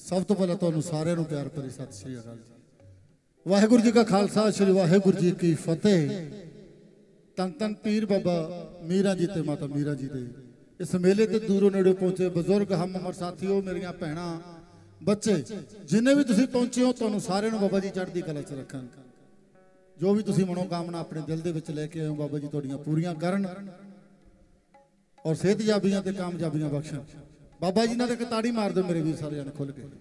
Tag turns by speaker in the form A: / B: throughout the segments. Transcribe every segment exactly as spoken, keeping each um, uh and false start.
A: सब तो पहले तुहानू सारिਆਂ ਨੂੰ प्यार भरी सत श्री अकाल जी। वाहिगुरू जी का खालसा श्री वाहिगुरू जी की फतेह। तन तन पीर बाबा मीरा जी ते माता मीरा जी दे इस मेले ते दूरों नेड़े पहुंचे बजुर्ग हम उमर साथियों मेरिया भैणा बच्चे जिन्हें भी तुसीं पहुंचे हो तुहानू सारिਆਂ ਨੂੰ बाबा जी चढ़दी कला च रखन। जो भी तुसीं मनोकामना अपने दिल दे विच लैके आए हो बाबा जी तुहाडियां पूरियां करन और सेहतयाबियां ते कामयाबियां बख्शण। बाबा जी ने एक ताड़ी मार दो मेरे भी सारे जने खुल के।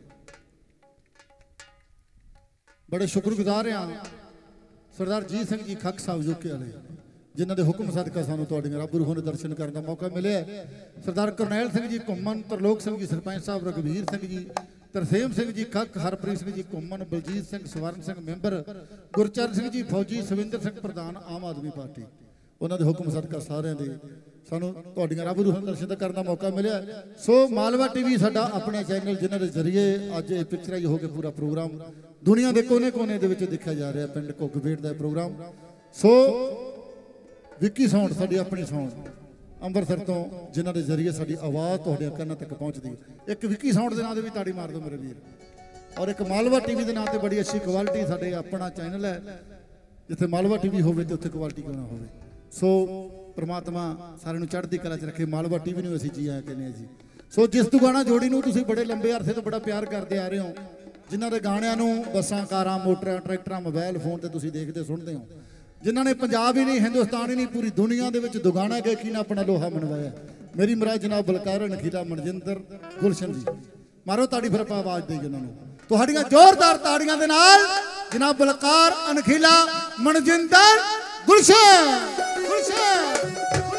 A: बड़े शुक्रगुजार हाँ सरदार जी सिंह जी खक साहब यूके वाले जिन्हों के हुक्म सदका सानू रब रूह ने दर्शन करने का मौका मिले। सरदार करनैल सिंह जी घुमन, तरलोक सिंह जी सरपंच साहब, रघुवीर सिंह जी, तरसेम सिंह जी खक, हरप्रीत सिंह जी घुमन, बलजीत सिंह स्वर्ण सिंह मैंबर, गुरचरण सिंह जी फौजी, सविंदर सिंह प्रधान आम आदमी पार्टी। उन्होंने हुक्म सदका सारे दे सानू रब रूह दर्शन करने का मौका मिले। सो मालवा टीवी साडा अपना चैनल जिन्होंने जरिए अज पिक्चराइज होकर पूरा प्रोग्राम दुनिया के कोने कोने देखा जा रहा है। पिंड घुगबेट का प्रोग्राम। सो विक्की साउंड साड़ी अपनी साउंड अंमृतसर तो जिन्हों के जरिए साड़ी आवाज़ तुहाडे कानां तक पहुँचती है। एक विक्की साउंड के नाम से भी ताड़ी मार दो मेरे वीर। और एक मालवा टीवी के नाम से बड़ी अच्छी क्वालिटी साडे अपना चैनल है जिथे मालवा टीवी हो उत्थे क्वालिटी क्यों ना हो। सो परमात्मा सारे चढ़ती कला च रखे। मालवा टीवी में असीं जी आया कहने जी। सो जिस दुगाना जोड़ी नूं तुसीं बड़े लंबे अरसे तो बड़ा प्यार करते आ रहे हो जिन्हों के गाणियां नूं बसां कारां मोटर ट्रैक्टर मोबाइल फोन ते तुसीं देखते सुनते हो जिन्हों ने पंजाब ही नहीं हिंदुस्तान ही नहीं पूरी दुनिया के दुगाना गायकी ने अपना लोहा मनवाया। मेरी मराज जनाब बलकार नखीला मनजिंदर गुलशन जी मारो ताड़ी फिर आप आवाज देगी उन्होंने तुहाड़ियां जोरदार ताड़ियां दे नाल जनाब बलकार अनखीला मनजिंदर गुलशन गुलशन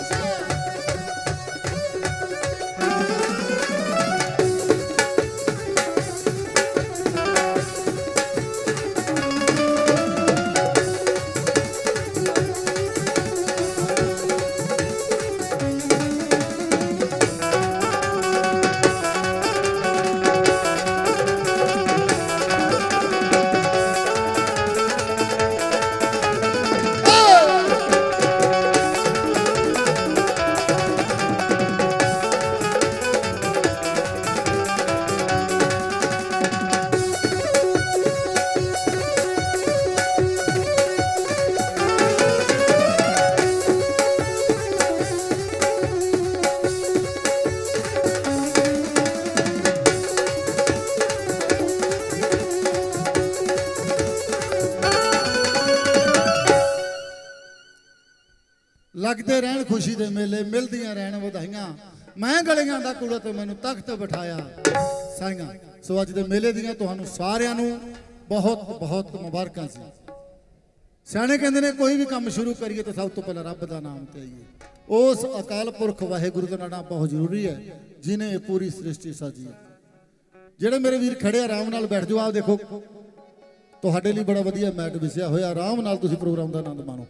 A: लगते रहन खुशी दे मेले मिलदियां रहन वधाइयां मैं गलियां दा कूड़ा ते मैनू तख्त बिठाया साइयां। सो अज दे मेले दियां तुहानू सारियां नू बहुत बहुत मुबारकां सी। सियाणे कहंदे ने कोई भी काम शुरू करिए तो सब तो पहले रब दा नाम ते आइए। उस अकाल पुरख वाहिगुरू दा नाम बहुत जरूरी है जिन्हें पूरी सृष्टि साजी है। जेड़े मेरे वीर खड़े आराम नाल बैठ जाओ। आप देखो तुहाडे लई बड़ा वधिया मैट विछया होया आराम नाल तुसीं प्रोग्राम दा आनंद माणो।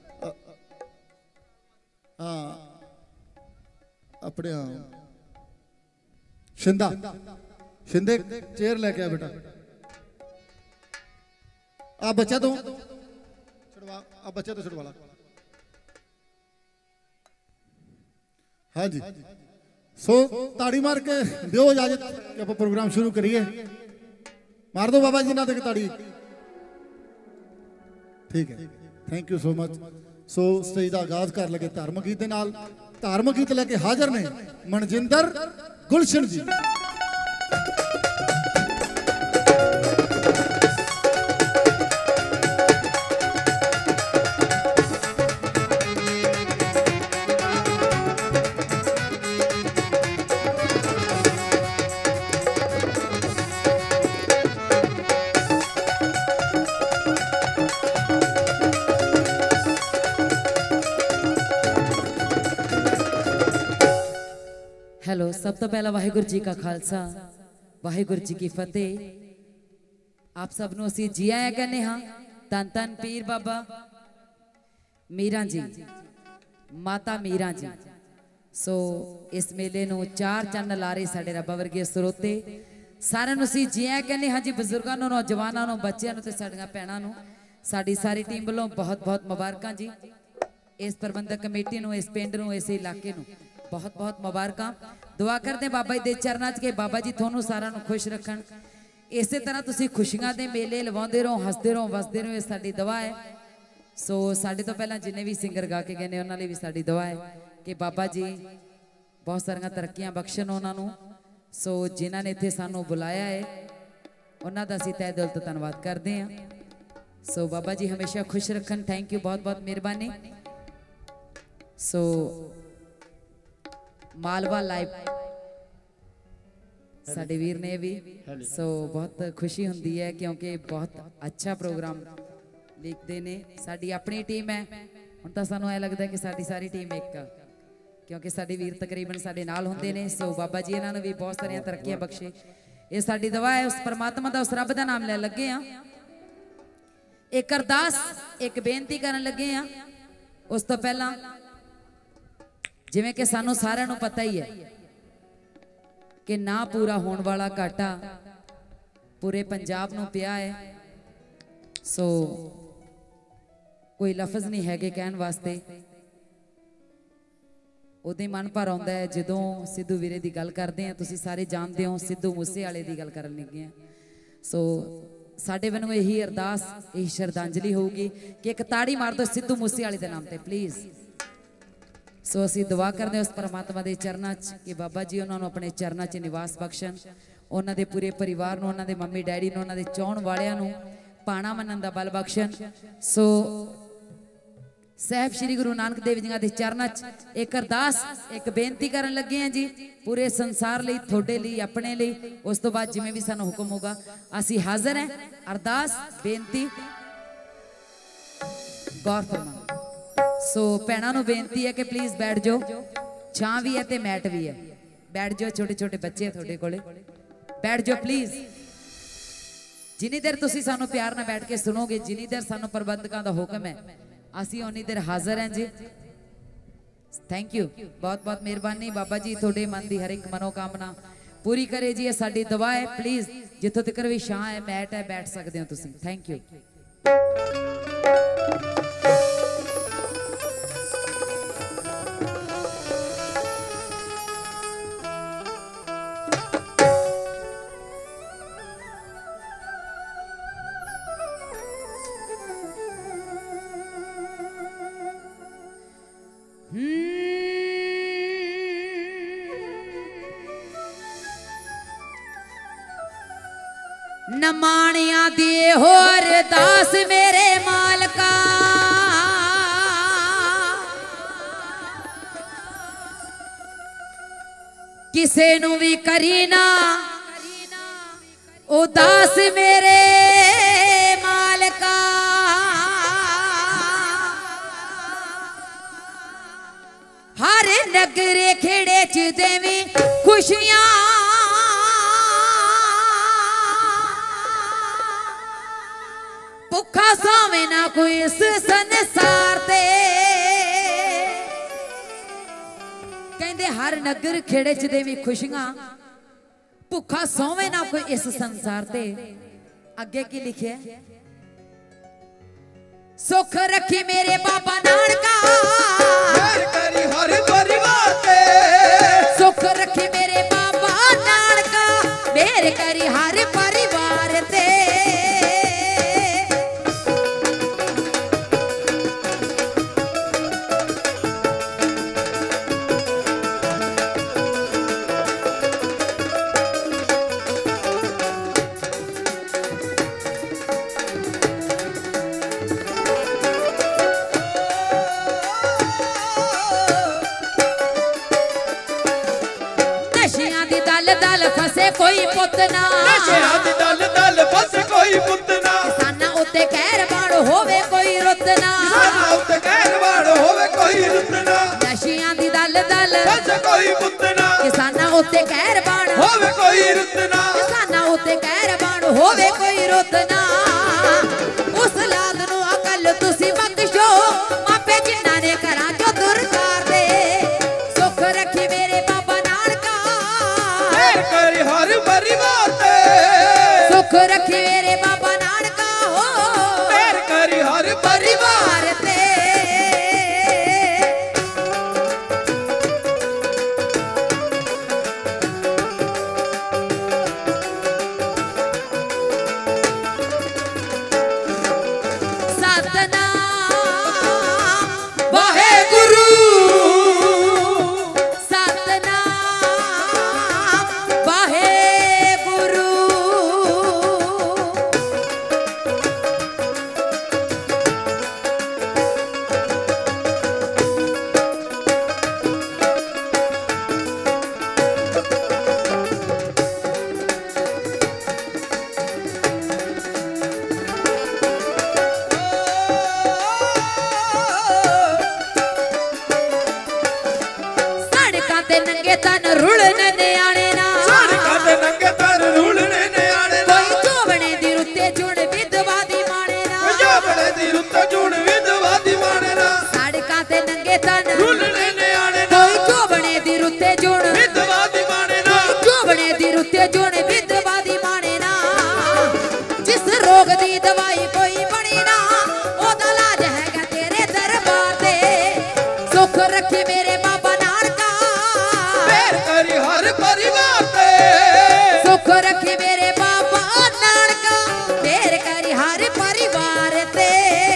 A: हाँ अपने शिंदा शिंदे चेयर लेके आ बेटा। आ बच्चा तो छुड़वा आ बच्चा तो छुड़वा ला। हाँ जी। सो ताड़ी मार के दियो इजाजत कि आप प्रोग्राम शुरू करिए। मार दो बाबा जी ना तक ताड़ी। ठीक है thank you so much. So stage का आगाज कर लगे धार्मिक गीत नाल। धार्मिक गीत लेके हाजिर ने मनजिंदर गुलशन जी।
B: हेलो सब तो पहला वाहिगुरू जी का खालसा वाहिगुरू जी की फतेह। आप सब नूं असीं जी आया कहने हाँ। धन धन पीर बाबा मीरा जी माता मीरा जी। सो इस मेले नूं चार चंद ला रहे साडे रब्बा वर्गे स्रोते सारिआं नूं असीं जी आया कहने हाँ जी। बजुर्गां नूं नौजवानां नूं बच्चिआं नूं ते साडीआं भैणां नूं साडी सारी टीम वालों बहुत बहुत मुबारकां जी। इस प्रबंधक कमेटी नूं इस पिंड नूं इस इलाके नूं बहुत बहुत मुबारक। दुआ करते बाबा जी के चरणों च के बाबा जी थोनों सारा खुश रखन। इस तरह तुसी खुशियां दे मेले लवाते रहो, हसते रहो, वसते रहो, ये साडी दुआ है। सो साडे तो पहला जिन्हें भी सिंगर गा के गए ने उन्होंने भी साडी दुआ है कि बाबा जी बहुत सारिया तरक्कियां बख्शण उन्होंने। सो जिन्होंने इत्थे सानू बुलाया है उन्हों का असीं तहे दिल तो धन्नवाद करते हैं। सो बाबा जी हमेशा खुश रखन। थैंक यू, बहुत बहुत मेहरबानी। सो मालवा लाइव साडे वीर ने भी सो बहुत खुशी हुंदी है क्योंकि बहुत अच्छा प्रोग्राम लिखते ने। साडी अपनी टीम है, हुण तां सानू ऐ लगदा कि साडी सारी टीम एक आ क्योंकि साडे वीर तकरीबन साडे नाल हुंदे ने। सो बाबा जी इन्हां नूं भी बहुत सारियां तरक्कियां बख्शे। ये साडी दुआ है, उस परमात्मा दा उस रब दा नाम लै लगे आ। एक अरदास एक बेनती करन लगे आ। उस तो पहला जिवें कि सानू सारिआं नूं पता ही है कि ना पूरा होने वाला घाटा पूरे पंजाब नूं पिया है। सो कोई लफज नहीं है कहने वास्ते। उदे मन भर आउंदा है जदों सिद्धू वीरे की गल करते हैं। तुसीं सारे जानते हो सिद्धू मूसे वाले की गल करन लगे हैं। सो साडे वल्लों यही अरदास यही श्रद्धांजलि होगी कि एक ताड़ी मार दो सिद्धू मूसे वाले के नाम पे प्लीज़। सो असीं दुआ करते उस परमात्मा के चरणों च कि बाबा जी उन्होंने अपने चरणों च निवास बख्शण। उन्होंने पूरे परिवार नूं, उन्होंने मम्मी डैडी नूं, उन्होंने चाहण वालियां नूं पाणा मनण दा बल बख्शण। सो साहब श्री गुरु नानक देव जी के चरणों च एक अरदास एक बेनती करन लगे हैं जी पूरे संसार लई, थोड़े लई, अपने लई। उस तो बाद जिवें भी सानूं हुक्म होगा असीं हाज़र हैं। अरदास बेनती गौर फरमाओ। सो भैणां नूं बेनती है कि प्लीज़ बैठ जाओ, छां भी है ते मैट भी है, बैठ जाओ। छोटे छोटे बच्चे थोड़े कोले, बैठ जाओ प्लीज़। जिन्नी देर तुसीं सानूं प्यार नाल बैठ के सुनोगे, जिन्नी देर सानूं प्रबंधकां दा हुक्म है, असीं उन्नी देर हाज़र हैं जी। थैंक यू, बहुत बहुत मेहरबानी। बाबा जी थोड़े मन की हर एक मनोकामना पूरी करे जी, ये साडी दुआ है। प्लीज़ जिथों तक भी छां है, मैट है, बैठ सकते हो तुसीं। Thank you. नमाणिया दिए होर दास मेरे मालका, किसे नू भी करी ना उदास मेरे मालका। हर नगरे खेड़े च देवी खुशियां, भुखा सावे ना कोई इस संसार ते। कहंदे हर नगर खेड़े च देवी खुशियां, भुखा सोवे ना कोई इस संसार ते। अगे की लिखे सुख रखी मेरे बाबा नानका,
C: करी हर परिवार ते।
B: सुख रखी मेरे बाबा नानका, मेरे करी हर परिवार ते। फसे कोई पुतना,
C: नशियां दी दल दल फसे कोई पुतना।
B: किसाना उत्ते कहरबान होवे कोई रुतना,
C: किसाना उत्ते कहरबान होवे कोई रुतना।
B: नशियां दी दल दल
C: फसे कोई पुतना,
B: किसाना उत्ते कहरबान
C: होवे कोई रुतना।
B: किसाना उत्ते कहरबान होवे कोई रुतना। उस लाद नू अकल तुसी बख्शो, मापे जिन्ना ने घरां चों दूर कर दे। सुख रखी मेरे बाबा नानका,
C: करी हर परिवार ते।
B: सुख रखी मेरे बाबा नानका, हो
C: मेर करी हर परिवार
B: ते। दवाई कोई बनी ना ओदा लाज हैगा तेरे दरबार ते सुख रखी मेरे बाबा नानका
C: मेहर करी हर परिवार ते
B: सुख रखी मेरे बाबा नानका मेहर करी हर परिवार ते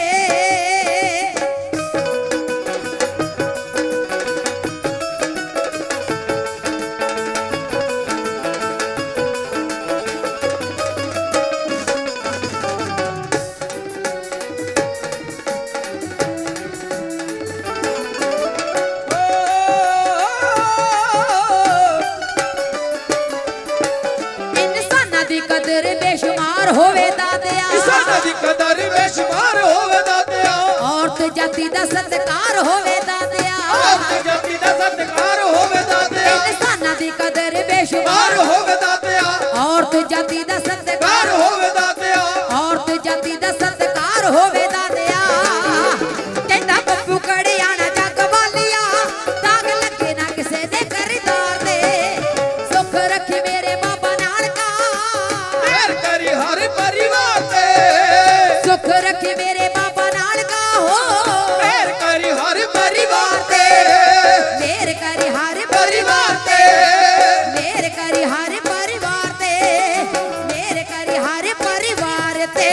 B: कदर बेशुमार होवे दादिया
C: इंसाना दी कदर बेशुमार होवे दादिया
B: औरत जाति दा सत्कार होवे दादिया
C: औरत जाति दा सत्कार होवे दादिया
B: इंसाना दी कदर बेशुमार
C: होवे दादिया
B: औरत जाति दा सत्कार
C: होवे दादिया
B: औरत जाति दा सत्कार होवे दादिया कहंदा बब्बू कड़ियाना जग वालिया दाग लगे ना किसे दे करदार दे सुख रखी मेरे बाबा नानका
C: करी हर परिवार ते
B: सुख रखे मेरे बाबा नानका हो
C: मेहर करी हर परिवार ते
B: मेहर करी हर
C: परिवार ते
B: मेहर करी हर परिवार ते मेहर करी हर परिवार ते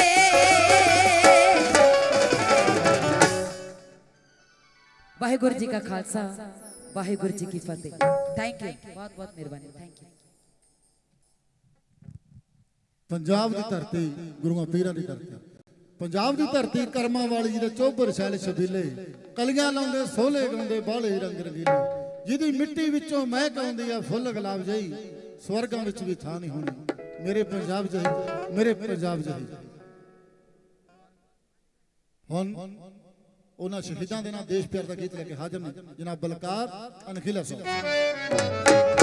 B: वाहिगुरु जी का खालसा वाहिगुरु जी की फतेह। थैंक यू, बहुत बहुत मेहरबानी, थैंक यू।
A: पंजाब की धरती गुरुआं पीरां की धरती पंजाब की धरती करमां वाली जी दे चौबर शैल छबीले कलियां लाउंदे सोहले गाउंदे बाले रंग रंगीले जिहदी मिट्टी विचों महक आउंदी आ फुੱਲ गुलाब जही स्वर्गां विच भी थां नहीं होनी मेरे पंजाब जही मेरे पंजाब जही। हुण उन्हां शहीदां दे नाल देश प्यार दा गीत लेके हाਜ਼ਰ ने जनाब बलकार अनखिला साहब।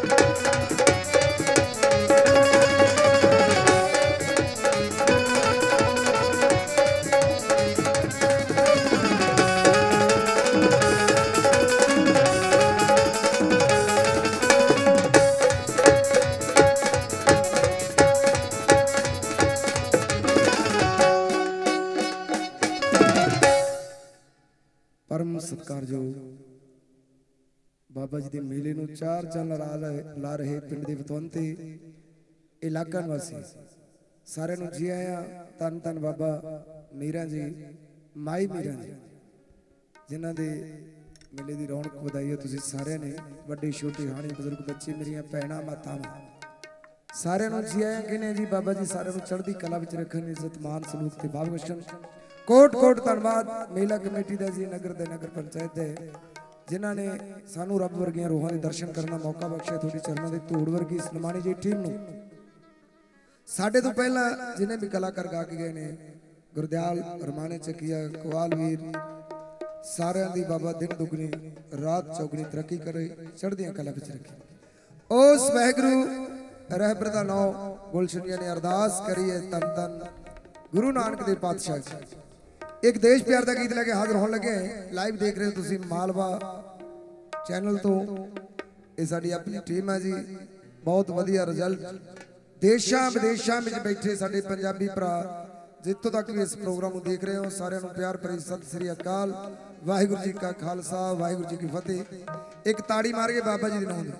D: परम सत्कारयोग बाबा जी के मेले नूं चार चंद ला ला रहे पिंड के वतवंते इलाका निवासी सारे नूं जी आया। धन धन बाबा मीरा जी माई मीरा जी जिन्हां दे मेले की रौनक वधाई है तुसीं सारे ने वड्डे छोटे हाणी बजुर्ग बच्चे मेरियां भैणां मातावां सारे नूं जी आया कहने जी बाबा जी सारे नूं चढ़दी कला विच रखण इज्जत मान सलूक ते भाव बख्शण। कोट कोट धन्यवाद मेला कमेटी का जी नगर दे नगर पंचायत है जिन्हों ने सानू रब वर्गियां रूहां दे दर्शन करने का मौका बख्शिया। थोड़ी चरणों की धूड़ वर्गी इस निमाणी जी टीम नूं साडे तो पहला जिन्हें भी कलाकार गा के गए ने गुरदयाल रमाने चकिया कवाल वीर सारे दी बाबा दिन दुगनी रात चौगनी तरक्की करे चढ़दियां कला विच रखी। उस वाहिगुरू रहबर दा नाम गुलशनिया ने अरदास करी है तन तन गुरु नानक देव पातशाह। एक देश प्यार का गीत लेके हाजिर होने लगे लाइव देख रहे हो तुसी मालवा चैनल तो ये साडी अपनी टीम है जी। बहुत वधिया रिजल्ट देशा विदेशा में बैठे साडे पंजाबी भरा जितों तक भी इस प्रोग्राम को देख रहे हो सारे प्यार भरी सत श्री अकाल वाहिगुरु जी का खालसा वाहिगुरु जी की फतेह। एक ताड़ी मार के बाबा जी नाम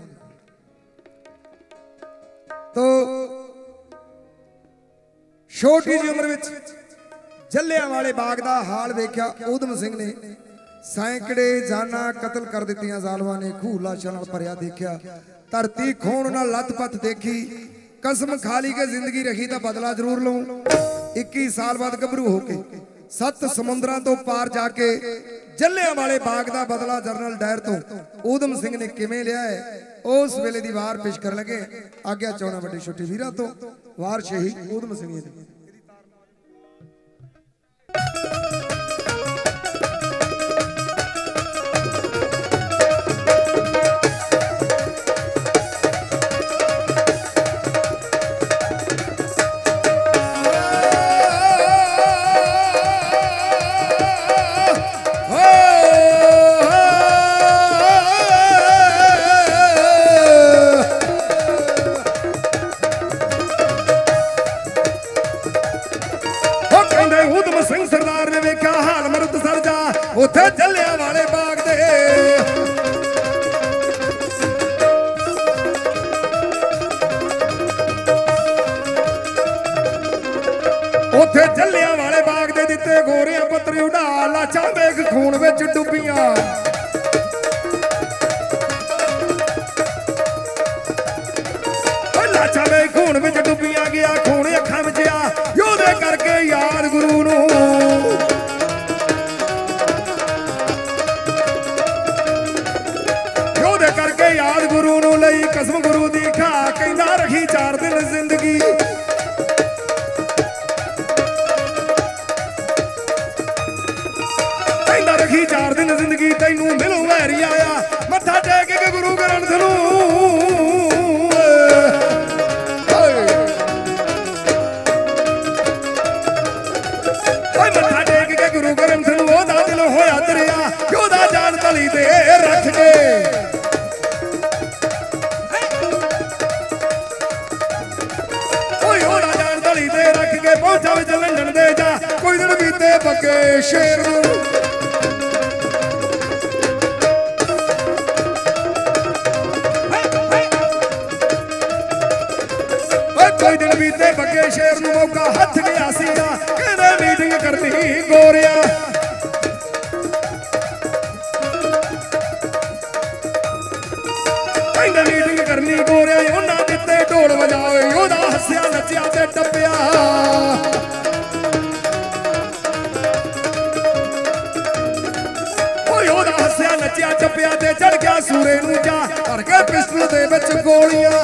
D: तो छोटी जी उम्र में जलियांवाले बाग का हाल देखा ऊधम सिंह ने सैकड़े जाना कतल कर दित्तियां जालमां ने खूह लाशां नाल भरिया देखा धरती खोण नाल लत-पत देखी कसम खा ली के जिंदगी रखी तो बदला जरूर लूं। इक्कीस साल बाद गभरू होके सत समुद्रां तो पार जाके जलियांवाले बाग का बदला जनरल डायर तो ऊधम सिंह ने किवें लिया है उस वेले दी वार पेश कर लगे। आग्या चाहुंदा वड्डे छोटे वीरां तो वार शहीद ऊधम सिंह जी। उथे जलियां वाले बाग दे उथे जलियां वाले बाग दे दिते गोरियां पत्तरी उड़ा लाचां वेख खून विच डुब्बियां लाचां वेख खून विच डुब्बियां गया खून अखां विच आ योदे करके याद गुरु नूं योदे करके याद गुरु नूं लई कसम गुरु दी खा कहंदा रखी चार दिन जिंदगी रखी चार दिन जिंदगी तैनू मिलो वैरी आया मत्था टेक के गुरु ग्रंथ नूं मत्था टेक के गुरु ग्रंथ नूं ओदा दिल होया दरिया योदा जान तली ते रख के ओए ओदा जान तली ते रख के पहुंचा विच लंडन दे जा कोई दिन बीते पक्के शेर नूं कोई दिन बीते बगे शेर नूं मौका हथ गया सीगा कहंदे मीटिंग करनी गोरिया कहंदे मीटिंग करनी गोरिया उन्हां दित्ते ढोल वजाए ओदा हस्सिया नच्चिया ते टप्पिया ओए ओदा हस्सिया नच्चिया टप्पिया ते चढ़ गया सूरे नूं जा भर के पिस्टल दे विच गोलियां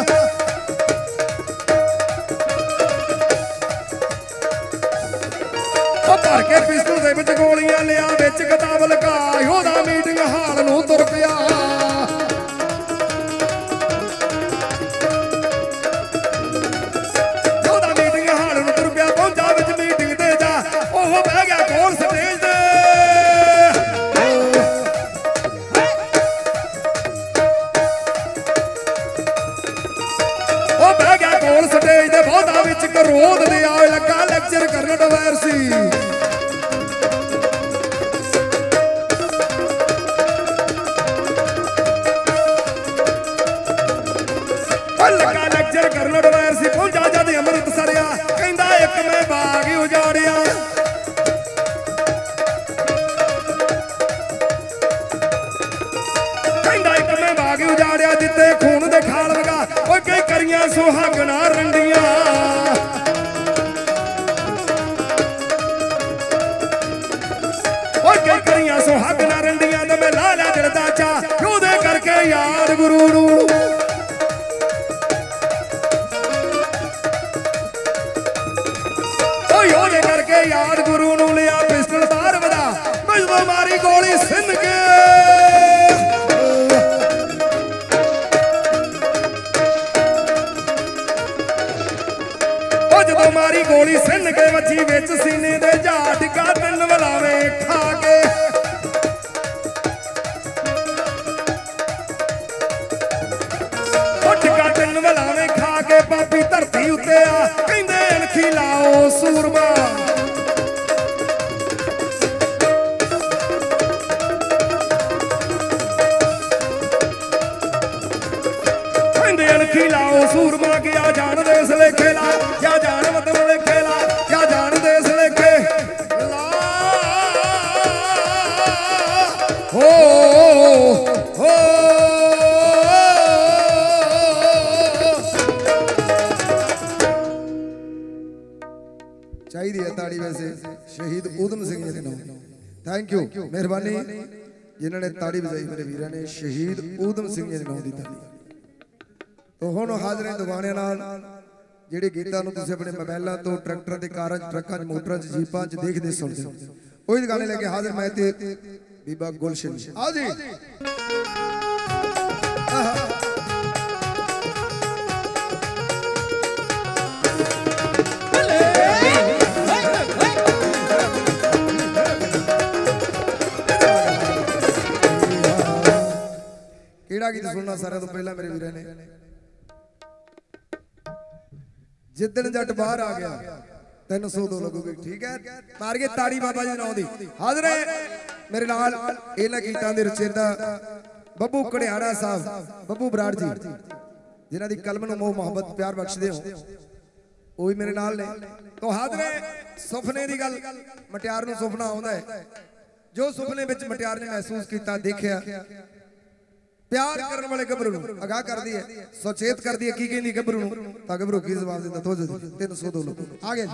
D: भर के पिस्टल दे विच गोलियां लिया विच किताब लगा ओदा मीटिंग हाल नूं तुर पिया ओदा मीटिंग हाल नूं तुर पिया पहुंचा विच मीटिंग ते जा ओह बह गया कोल स्टेज ते ओह बह गया कोल स्टेज ते बहुता विच करोध दे आए लगा लेक्चर करन डवैर सी लगा लेक्चर करन डवैर सी पहुंचा जद अमृत सरिया कहंदा एक मैं बाग उजाड़िया कहंदा एक मैं बाग उजाड़िया जिते खून दे खाल लगा ओए कई करियां सुहागना रंडियां ओए कई करियां सुहागना रंडियां ते मैं ला लिया जड़दा चा ओदे करके याद गुरु नूं ओदे करके याद गुरु नूं लिया पिस्टल बाहर वधा मजदो मारी गोली सिंध के ओ जदों मारी गोली सिंध के वची विच सीने दे जा डिगा तिन वलावे खा के ओ डिगा तिन वलावे खा के पापी धरती उत्ते आ कहंदे अणखी लाओ सूरमा कहंदे अणखी लाओ सूरमा क्या जान देस लेखे ला क्या जान मतलब लेखे ला क्या जान देस लेखे ला हो हो चाहिए ताड़ी वैसे शहीद ऊधम सिंह जी ने थैंक यू मेहरबानी जिन्होंने ताड़ी बजाई मेरे वीर ने शहीद ऊधम सिंह जी ने नाम दी ताड़ी तो हुण हाज़र दुगाने नाल ਜਿਹੜੇ ਗੀਤਾਂ ਨੂੰ ਤੁਸੀਂ ਆਪਣੇ ਮੋਬਾਈਲਾਂ ਤੋਂ ਟਰੈਕਟਰਾਂ ਤੇ ਕਾਰਾਂ 'ਚ ਟਰੱਕਾਂ 'ਚ ਮੋਟਰਾਂ 'ਚ ਜੀਪਾਂ 'ਚ ਦੇਖਦੇ ਸੁਣਦੇ ਹੋ ਉਹੀ ਗਾਣੇ ਲੈ ਕੇ ਹਾਜ਼ਰ ਮੈਂ ਤੇ ਬੀਬਾ ਗੁਲਸ਼ਨ ਆ ਜੀ ਕਿਹੜਾ ਗੀਤ ਸੁਣਨਾ ਸਾਰਿਆਂ ਤੋਂ ਪਹਿਲਾਂ ਮੇਰੇ ਵੀਰਾਂ ਨੇ जिदन जट बाहर आ गया तीन सौ दो लगोगे ठीक है मार के ताड़ी बाबा जी नाम दी हाजिर है मेरे नाल इन्हां गीतां दे रचेता बब्बू कड़ियाड़ा साहब बब्बू बराड़ जी जिन्हां दी कलम नूं मोह मोहब्बत प्यार बख्शदे हो वो भी मेरे नाल ने। तो हादरे सुपने दी गल मटियार नूं सुपना आउंदा है जो सुपने विच मटियार ने महसूस कीता देखिया प्यार करने वाले गबरू अगाह कर दी है सचेत कर दी है की कहंदी गबरू ता गबरू की जवाब देंदा तो तीन सौ दो लोग आगे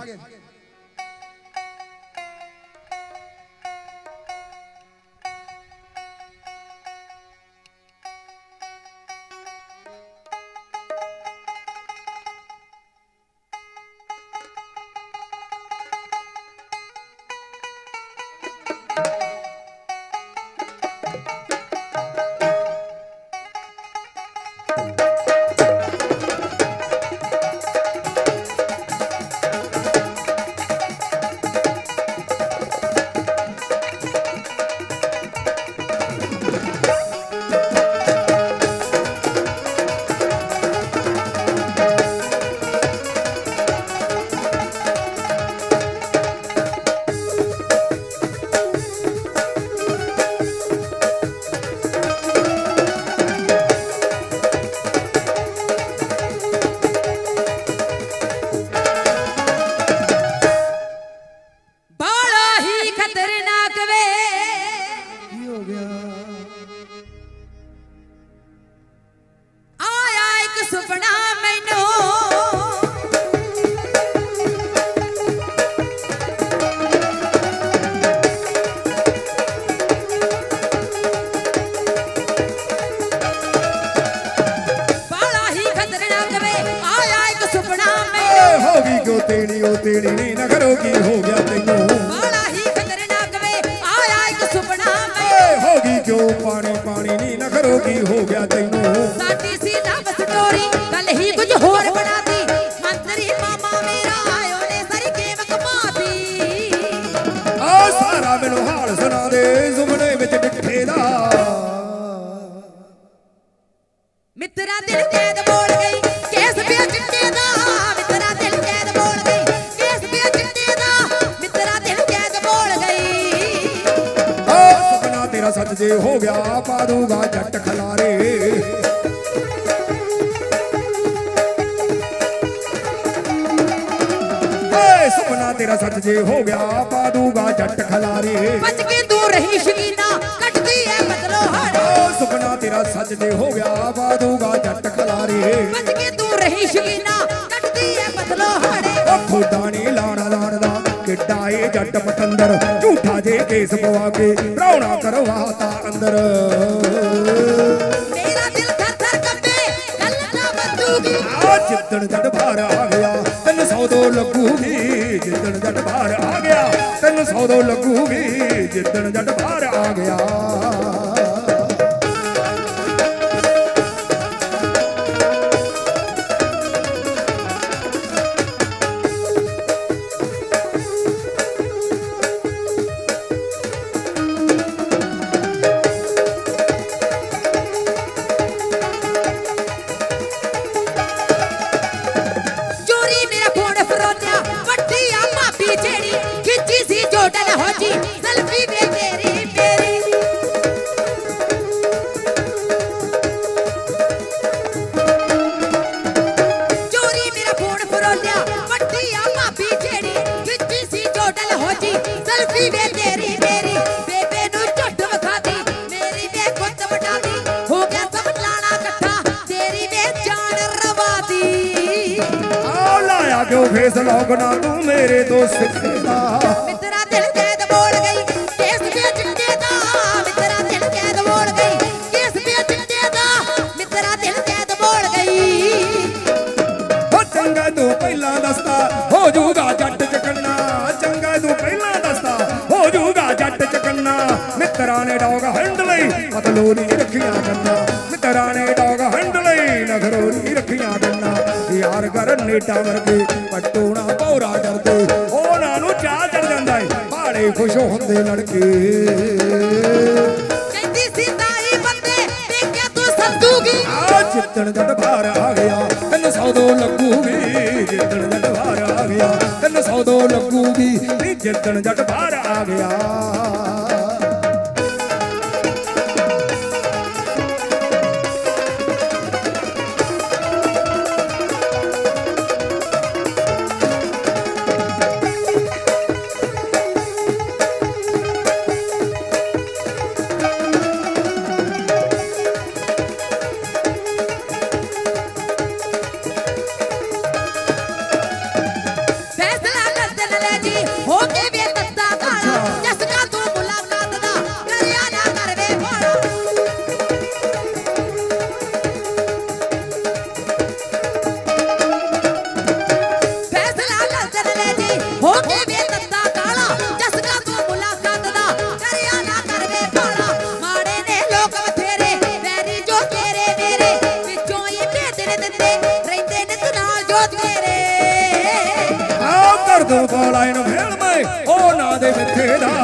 D: कर दूं बोला इन भेल में ओ ना दे मिथे दा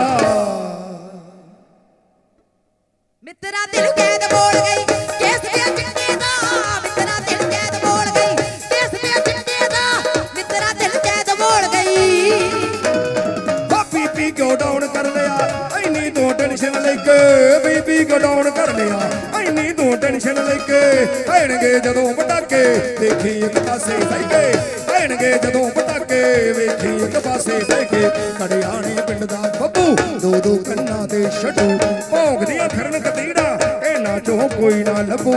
B: मित्रा दिल कैद बोल गई केस पे चिट्टे दा मित्रा दिल कैद बोल गई केस पे चिट्टे दा मित्रा दिल कैद बोल गई
D: बीपी क्यों डाउन कर लिया इन्नी तो टेंशन लेके बीपी क्यों डाउन कर लिया इन्नी तो टेंशन लेके आएंगे जदों पटाके देखी एक पासे लेके आएंगे जदों पटाके वेखी एक पासे लेके कड़ियाने पिंड दा बब्बू दो दो कन्ना ते छड्डू भौंकदियां फिरन कतीड़ा इन्हां चों कोई ना लभो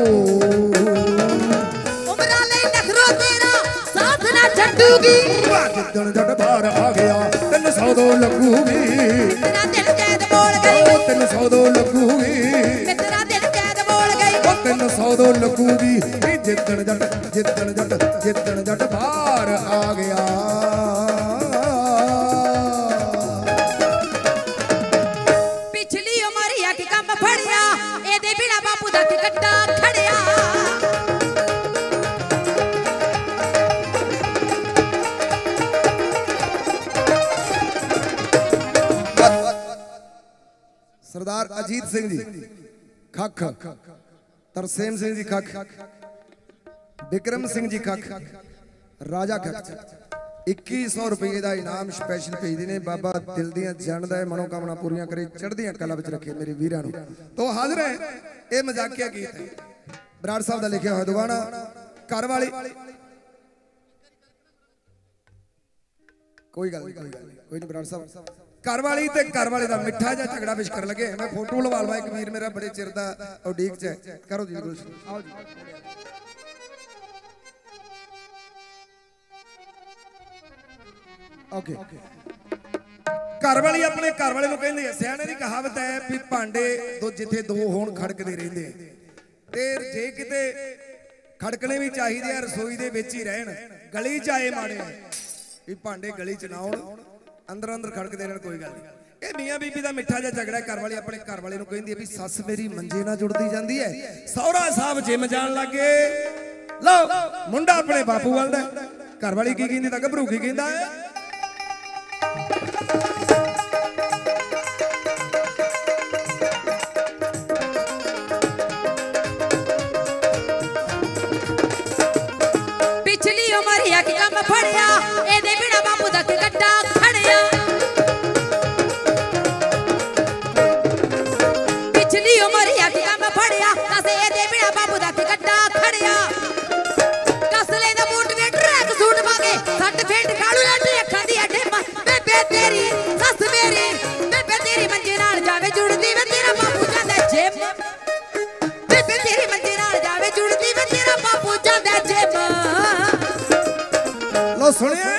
B: उमरा ले नखरो तेरा साथ ना छड्डूगी
D: जिद्दन जट बाहर आ गया तीन सौ दो लगूगी
B: मेरा दिल कैद बोल गई
D: तीन सौ दो लगूगी
B: मेरा दिल कैद बोल गई
D: तीन सौ दो लगूगी जिद्दन जट जिद्दन जट जिद्दन जट बाहर आ गया
B: पिछली उमरिया के कम फड़िया एदे बिना बापू दा के कट्टा खड़िया
D: सरदार अजीत सिंह जी खख तरसेम सिंह जी खख विक्रम सिंह जी खख राजा खख इक्कीस सौ रुपये का इनाम स्पैशल भेजते ने बाबा दिल दियां जानदा है मनोकामना पूरियां करे चढ़दियां कला विच रखे मेरे वीरां नूं तो हाजिर है ये मजाकिया गीत है बराड़ साहब का लिखा हुआ दुगाना घर वाली कोई गल नहीं कोई गल नहीं कोई नहीं बराड़ साहब घर वाली ते घर वाले दा मिठा जिहा झगड़ा विच कर लगे मैं फोटो लवा लवा एक वीर मेरा बड़े चिर दा उडीक च है करो जी गुलशन आओ जी ओके घर वाली अपने घर वाले नूं कहंदी है सियाणे दी कहावत है भी भांडे दो जिथे दो होण खड़कदे रहिंदे ते जे किते खड़कने भी चाहिए रसोई दे विच ही रहन गली च आए माड़े भी भांडे गली च ना आउण अंदर अंदर खड़कदे रहन कोई गल नहीं ये मियां बीबी दा मिठा जिहा झगड़ा घर वाली अपने घर वाले नूं कहंदी है भी सस मेरी मंजे नाल जुड़दी जांदी है सौरा साहब जिम जाण लगे लो मुंडा अपने बापू वाल दा घर वाली की कहंदी तां घबरू की कहंदा है
B: पिछली उमरिया के कम फड़िया एदे बिना बापू दा के कट्टा खड़िया पिछली उमरिया के कम फड़िया कसे एदे बिना बापू दा के कट्टा खड़िया कसले दा बूट वे ट्रैक सूट मांगे सट फेंट कालू लाटी अखां दी अड्डे बेबे तेरी सस मेरी बेबे तेरी मंजे नाल जावे जुड़दी वे तेरा बापू जांदा जिम बेबे तेरी मंजे नाल जावे जुड़दी वे तेरा बापू जांदा जिम
D: लो सुनिए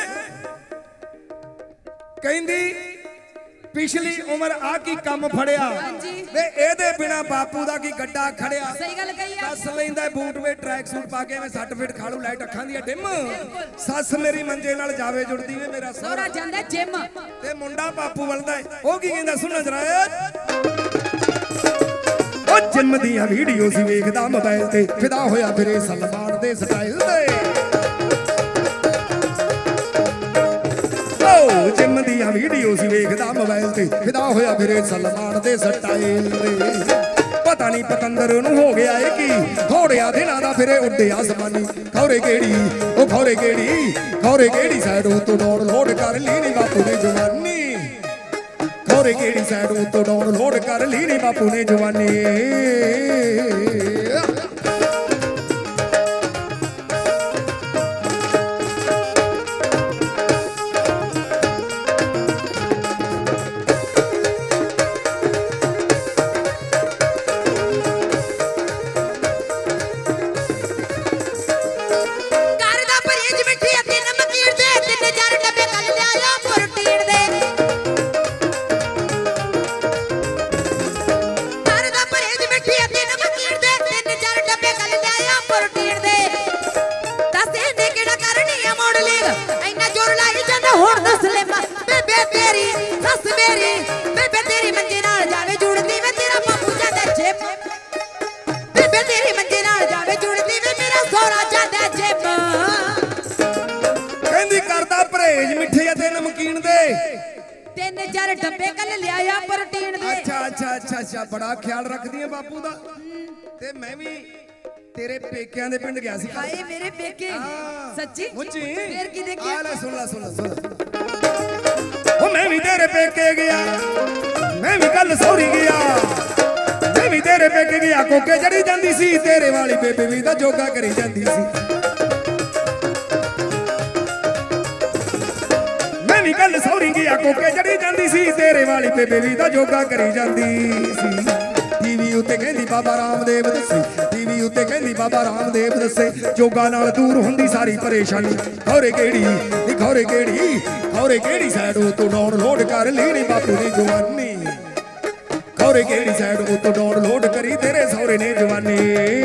D: कहंदी पिछली उम्र आ की कम फड़िया वे एदे बिना बापू दा की गड्डा खड़िया
B: सही गल कही है
D: कस लैंदा बूट वे ट्रैक सूट पा के मैं सट फिट खालू लाइट अखां दी डिम सस मेरी मंजे नाल जावे जुड़दी वे मेरा
B: सोरा जांदा जिम
D: ते मुंडा बापू वलदा ओ की कहंदा सुन जरा ओ जिम दियां वीडियोस वेखदा मोबाइल ते फिदा होया फिरे सलमान दे स्टाइल ते जिम दियां वीडियोस वेखदा मोबाइल ते फिदा होया फिरे सलमान दे स्टाइल ते पता नहीं पतंदर नूं हो गया है कि थोड़िया दिनां दा फिरे उड्डे आसमानी खौरे केड़ी ओ खौरे केड़ी खौरे केड़ी साइड तो डाउनलोड कर ली नी बापू ने जवानी खौरे केड़ी साइड तो डाउनलोड कर ली नी बापू ने जवानी
B: चार डब्बे कल लिया प्रोटीन दे।
D: अच्छा अच्छा अच्छा अच्छा बड़ा ख्याल रखदी है बापू दा। ते मैं भी तेरे पेकियां दे पिंड गया सी।
B: हाय मेरे पेके सच्ची
D: मुझी
B: फिर की देखिए।
D: आ ले सुन ला सुन ला सुन ला। ओ मैं भी तेरे पेके गया, मैं भी कल सौरी गया, मैं भी तेरे पेके गया कोके जड़ी जांदी सी, तेरे वाली बेबे भी दा जोगा करी जांदी सी। मैं भी कल सौरी गया कोके जड़ी जांदी सी, तेरे वाली बेबे भी दा जोगा करी जांदी सी। टीवी उत्ते कहंदी बाबा रामदेव दसे, टीवी उत्ते कहंदी बाबा रामदेव दसे, जोगा नाल दूर हुंदी सारी परेशानी। खौरे केड़ी नी खौरे केड़ी खौरे केड़ी साइड तो डाउनलोड कर लेनी बापू दी जवानी। खौरे केड़ी साइड तो डाउनलोड करी तेरे सौरे ने जवानी।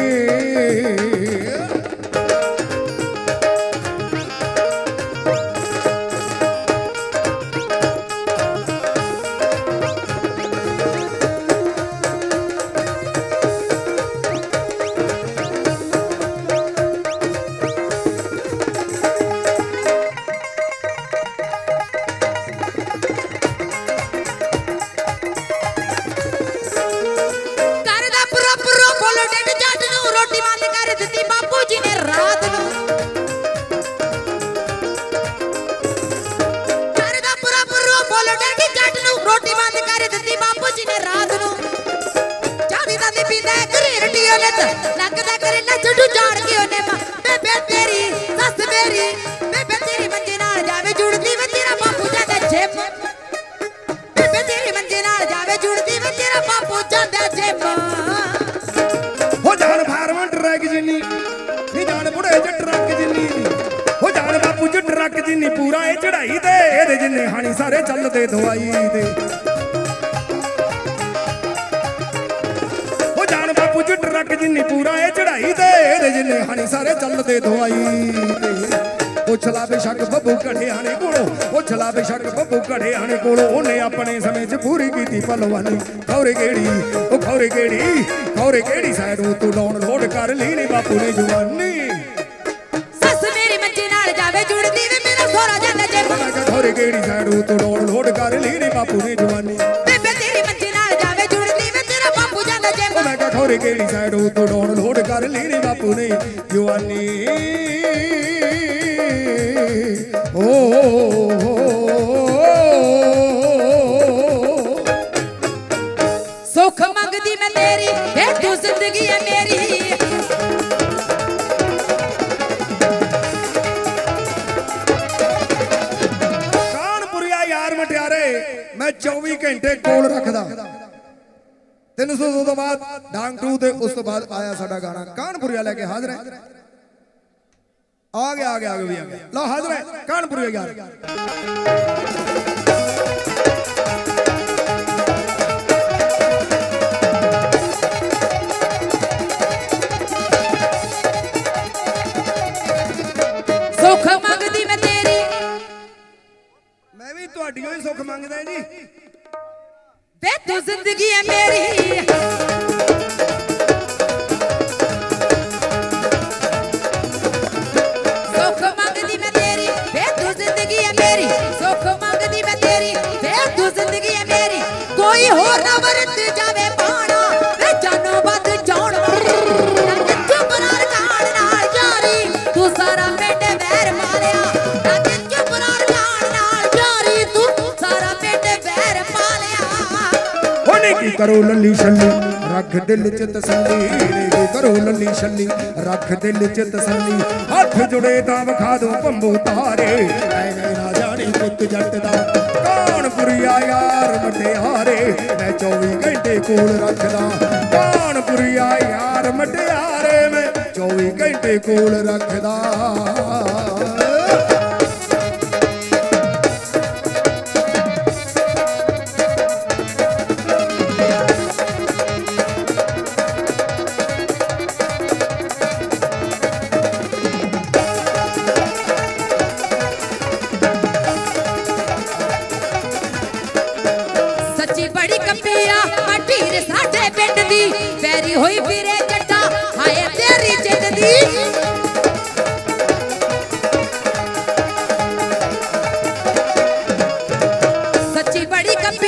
D: पूरा ये चढ़ाई दे एदे जिन्ने हानी सारे चलदे दवाई दे। ओ जान बापू जी ट्रक जिन्नी पूरा ये चढ़ाई दे एदे जिन्ने हानी सारे चलदे दवाई दे। पुछला बेशक बब्बू कढ़ियाने कोलों, पुछला बेशक बब्बू कढ़ियाने कोलों, ओने अपने समय च पूरी कीती पलवानी। खौरे केड़ी ओ खौरे केड़ी खौरे केड़ी साइड तू डाउनलोड कर लीनी बापू ने जवानी। खौरे केड़ी साइड तो डाउनलोड कर लीनी बापू ने जवानी। बेबे तेरी मंजी नाल जावे जुड़दी वे तेरा बापू जांदा जे। मैं कह खौरे केड़ी साइड तो डाउनलोड कर लीनी बापू ने जवानी। ओ
B: सुख मंगदी मैं तेरी ए तू जिंदगी है मेरी।
D: मैं चौबी घंटे कोल रखदा। तीन सौ दो तो बाद डांग टू ते उस तो बाद आया साडा गाना कानपुरिया लेके हाजिर है। आ गया आ गया आगे भी आ गया। लो हाजिर है कानपुरिया यार।
B: सुख मंगदी मैं तेरी,
D: मैं भी तुहाडियों ही सुख मंगदा है जी।
B: वे तू जिंदगी है मेरी। सुख मंगदी मैं तेरी वे तू जिंदगी है मेरी। सुख मंगदी मैं तेरी वे तू जिंदगी है मेरी। कोई होर ना वरत जावे पाना वे जानो बद जान चुप नाल कान नाल जारी तू सारा पेट वैर मारिया। चुप नाल कान नाल जारी तू सारा पेट वैर मारिया।
D: होने की करो लल्ली शल्ली रख दिल च तसल्ली। की करो लल्ली शल्ली रख दिल च तसल्ली। हाथ जुड़े तां विखा दूं भंबू तारे। ऐ ना जानी पुत जट दा कानपुरिया यार मटियारे। मैं चौबी घंटे कोल रखदा कानपुरिया यार मटियारे। मैं चौबी घंटे कोल रखदा।
B: वैरी होई फिरे जट्टा हाय तेरी जिद दी। सच्ची बड़ी कपी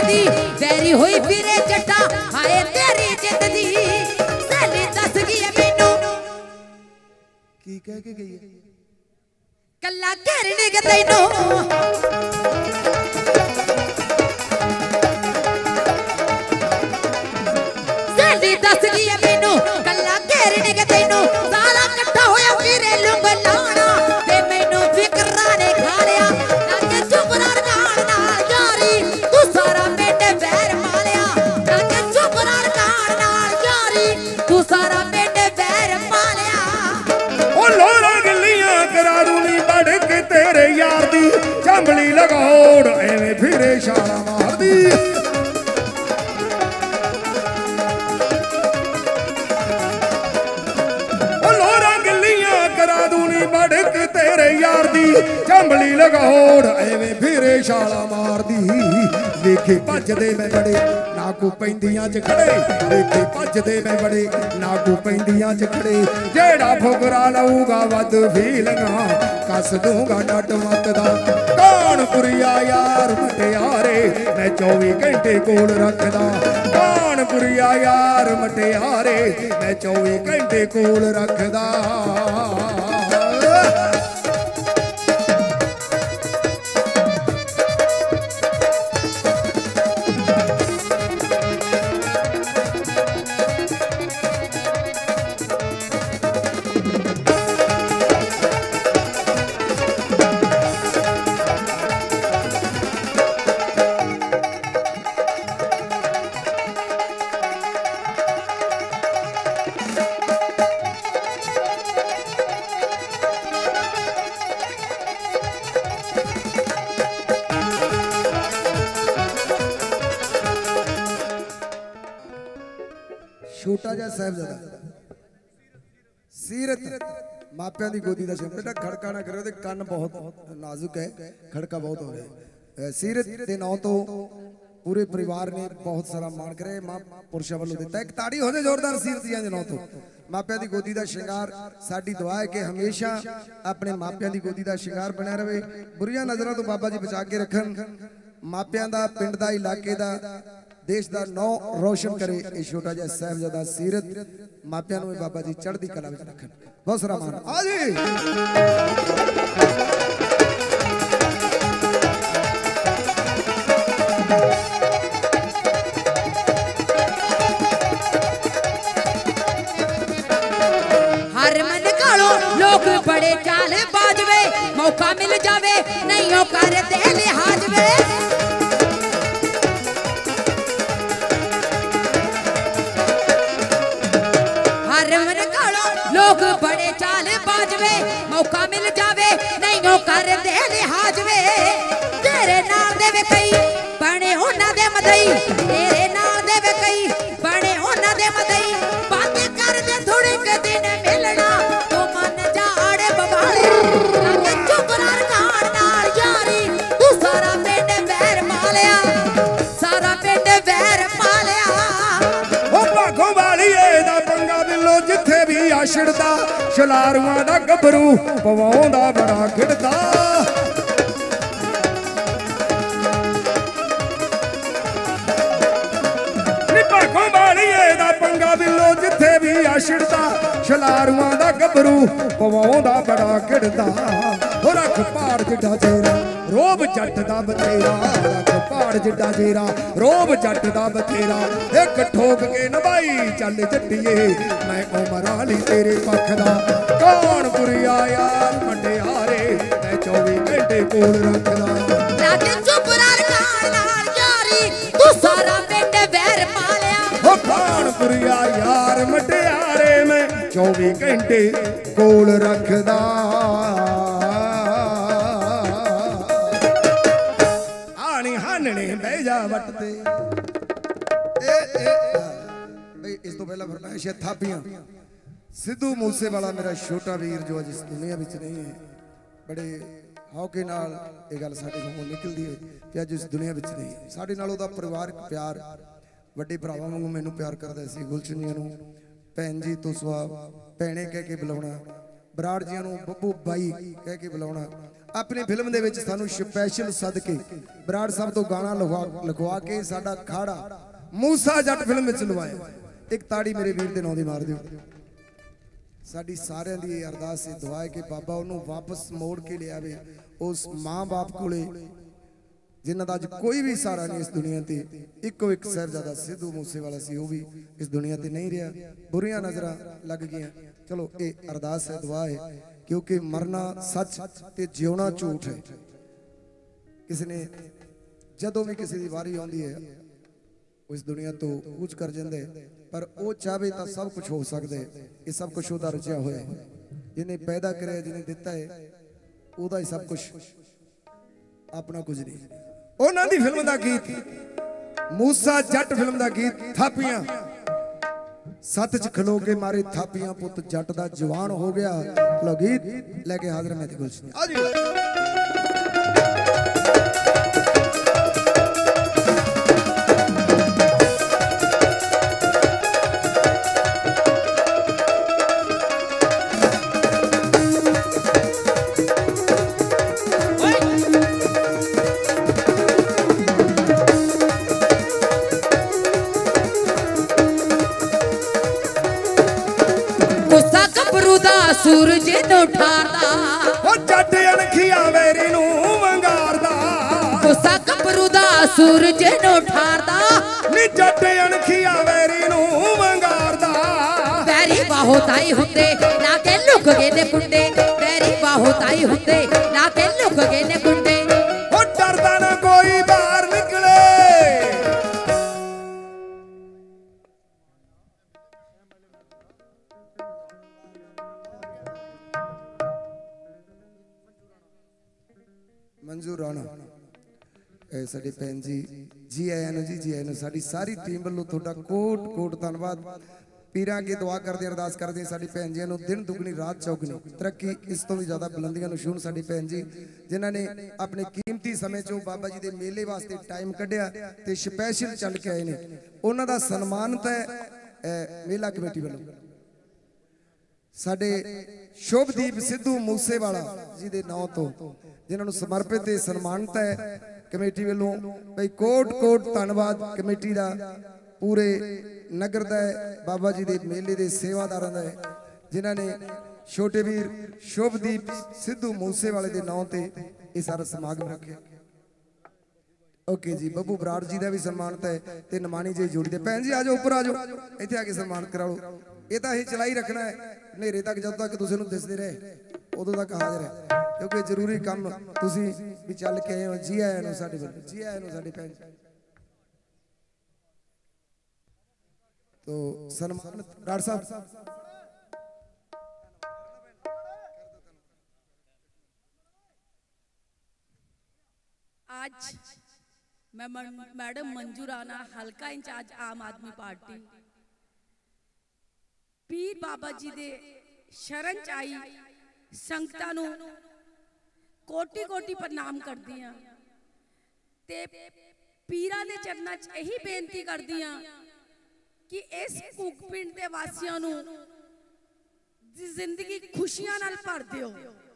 B: दी वैरी हुई फिरे जट्टा हाय तेरी जिद दी सहेली दस गई है मैनू
D: की कह के गई है
B: कल्ला घेरने के तैनू सहेली दस गई है मैनू कल्ला घेरने के तैनू सारा इकट्ठा होया फिरे लुंग लाना ते मैनू फिकरा ने खा लिया नाके चुप ना गान नाल यारी तू सारा पेट बैर मालिया नाके चुप ना गान नाल यारी तू सारा पेट बैर मालिया
C: ओ लोरा गलियां करा दूनी बढ़ के तेरे यार दी चंबली लगोड़ एवें फिरे छाला मार दी बढ़ के तेरे यार दी चंबली लगोड़ एवें फिरे छाला मार दी वेखे भजदे मैं बड़े ना को पैंदियां च खड़े वेखे भजदे मैं बड़े ना को पैंदियां च खड़े जेड़ा फुकरा लऊगा वद फीलिंगा कस दूंगा डट मत दा कौन पुरिया यार मटियारे मैं चौबी घंटे कोल रखदा कौन पुरिया यार मटियारे मैं चौबी घंटे कोल रखदा
D: छोटा जिहा साहिबजादा सीरत मापिया की गोदी का बेटा खड़का ना करो कन बहुत नाजुक है खड़का बहुत हो रहा है सीरत के नाम तो पूरे परिवार ने बहुत सारा मान करे मां पुरुषों वालों दिता एक ताड़ी हो जाए जोरदार सीरत जी के नाम तो मापिया की गोदी का श्रृंगार साडी दुआ है कि हमेशा अपने मापिया की गोदी का श्रृंगार बनया रहे बुरियां नजरों तो बाबा जी बचा के रखन मापिया का पिंड का इलाके का देश का नौ रोशन करे ये छोटा जिहा साहिबजादा सीरत मापिया नूं बाबा जी चढ़दी कला विच रखन बहुत सारा मान आ जी
B: हर मन कालो लोग बड़े चाल बाजवे मौका मिल जावे नहीं हो कर दे लिहाज वे लोग बड़े चाल बाजवे मौका मिल जावे नहीं हो कर दे लिहाज वे तेरे नाल दे वे कई बने होना दे मदई तेरे नाल दे वे कई बने होना दे मदई बातें कर दे थोड़े के दिन मिलना तो मन जाड़े बबाले लागे चुप ना गान नाल यारी तू सारा पिंड बैर मालिया सारा पिंड बैर मालिया
C: ओ भागो वालीए दा पंगा दिलो जिथे भी आछड़दा छलारुआं दा गभरू पवाउंदा बड़ा खिड़दा नी भागो वालीए दा पंगा दिलो जिथे भी आछड़दा छलारुआं दा गभरू पवाउंदा बड़ा खिड़दा हो रख पहाड़ जिड्डा तेरा रोब जट दा बतेरा रख पहाड़ जिड्डा तेरा रोब जट दा बतेरा एक ठोक के नभाई चल जट्टिए मैं उमर आली तेरे पख दा कौन बुरिया यार मटियारे मैं चौबी घंटे कोल रखदा
B: लागे चुप नाल गान नाल यारी तू सारा पिंड बैर मालिया
C: हो कौन बुरिया यार मटियारे मैं चौबी घंटे कोल रखदा आनी हानने बह जा वटते
D: ए ए भाई इस तो पहला फरमाइश है थापियां सिद्धू मूसेवाला मेरा छोटा वीर जो अज इस दुनिया में नहीं है बड़े हौके नाल ये गल साडे कोलों निकलदी है कि अज इस दुनिया में नहीं है साडे नाल ओदा परिवारक प्यार वड्डे भरावां वांगू मैनूं प्यार करदा सी गुलशन जी नूं भैन जी तो सुआ भैणे कह के बुलाउणा बराड़ जी नूं बब्बू बाई कह के बुलाउणा अपनी फिल्म दे विच सानू स्पैशल सदके बराड़ साहब तो गाना लिखवा लिखवा के साडा खाड़ा मूसा जट फिल्म विच लवाया। एक ताड़ी मेरे वीर दे नाम दी मार दिओ। साडी सारियां दी अरदास है दुआ है कि बाबा उन्होंने वापस मोड़ के ले आवे उस माँ बाप कोले जिन्हां दा अज कोई भी सहारा नहीं इस दुनिया ते। इको एक साहिबजादा सिद्धू मूसेवाला सी, वो भी इस दुनिया ते नहीं रहा, बुरियां नजरां लग गईयां। चलो ये अरदास है दुआ है, क्योंकि मरना सच ते जिउना झूठ है। किसी ने जदों भी किसी की वारी आउंदी है उस दुनिया तो कूच कर जांदे, पर वो चाहे तो सब कुछ हो सकता है। ये सब कुछ उहदा रचिया होया है, जिन्हें पैदा करे जिन्हें दिता है उहदा ही सब कुछ, अपना कुछ नहीं। उन्हां दी फिल्म दा गीत मूसा जट फिल्म दा गीत थापियां सत च खलो के मारे थापियां पुत जट दा जवान हो गया। लो गीत लेके हाजिर मैं ते गुलशन आ जी।
B: सूरज नो ठारदा
C: ओ जट अणखिया वेरी नू वंगारदा।
B: गुस्सा कपरू दा सूरज नो ठारदा
C: नी जट अणखिया वेरी नू वंगारदा।
B: पैरी बाहो ताई हुंदे ना के लुक गए ने कुंडे, पैरी बाहो ताई हुंदे ना के लुक गए ने कुंडे।
C: ओ डरदा ना कोई बाहर निकले।
D: मंजूर राणा साडी भैन जी जी आया नु जी जी आया नु। साडी सारी टीम वालों तुहाडा कोट कोट धन्नवाद। पीरां अगे दुआ करदे अरदास करदे साडी भैन जी नु दिन दुगनी रात चौगनी तरक्की इस तो भी ज्यादा बुलंदियां नु छूण साडी भैन जी, जिन्हां ने अपने कीमती समय चों बाबा जी दे मेले वास्ते टाइम कढिया ते स्पैशल चल के आए ने। उन्हां दा सन्मानित है मेला कमेटी वालों साडे शुभदीप सिद्धू मूसेवाला जी दे नाम तो, जिन्होंने समर्पित सन्मानित है कमेटी वालों। भाई कोट कोट धन्नवाद कमेटी का, पूरे नगर का बाबा जी के मेले के सेवादारों का, जिन्होंने छोटे वीर शुभदीप सिद्धू मूसेवाले के नाम से ये सारा समागम रखे। ओके जी बब्बू बराड़ जी का भी सम्मानित है ते नमानी जी जोड़ी दे। भैन जी आ जाओ ऊपर आ जाओ, इत्थे आके सम्मानित करा लो। ये तो अं चलाई रखना है नेरे तक, जब तक तुसीं नूं दिसदे रहे उदों तक हाजिर है, क्योंकि जरूरी काम तुसीं भी चल के आए हो। जी आया नूं साडे वल्लों, जी आया नूं साडे भैन। तो सन्मानित बराड़ साहब
E: आज मैं मैडम मंजू राणा हल्का इंचार्ज आम आदमी पार्टी पीर बाबा जी दे शरण च आई संगतां नूं कोटि कोटि प्रणाम करदी हां ते पीरां दे चरनां च यही बेनती करदी हां कि इस कूक पिंड दे वासियां नूं जिंदगी खुशियां नाल भर दिओ।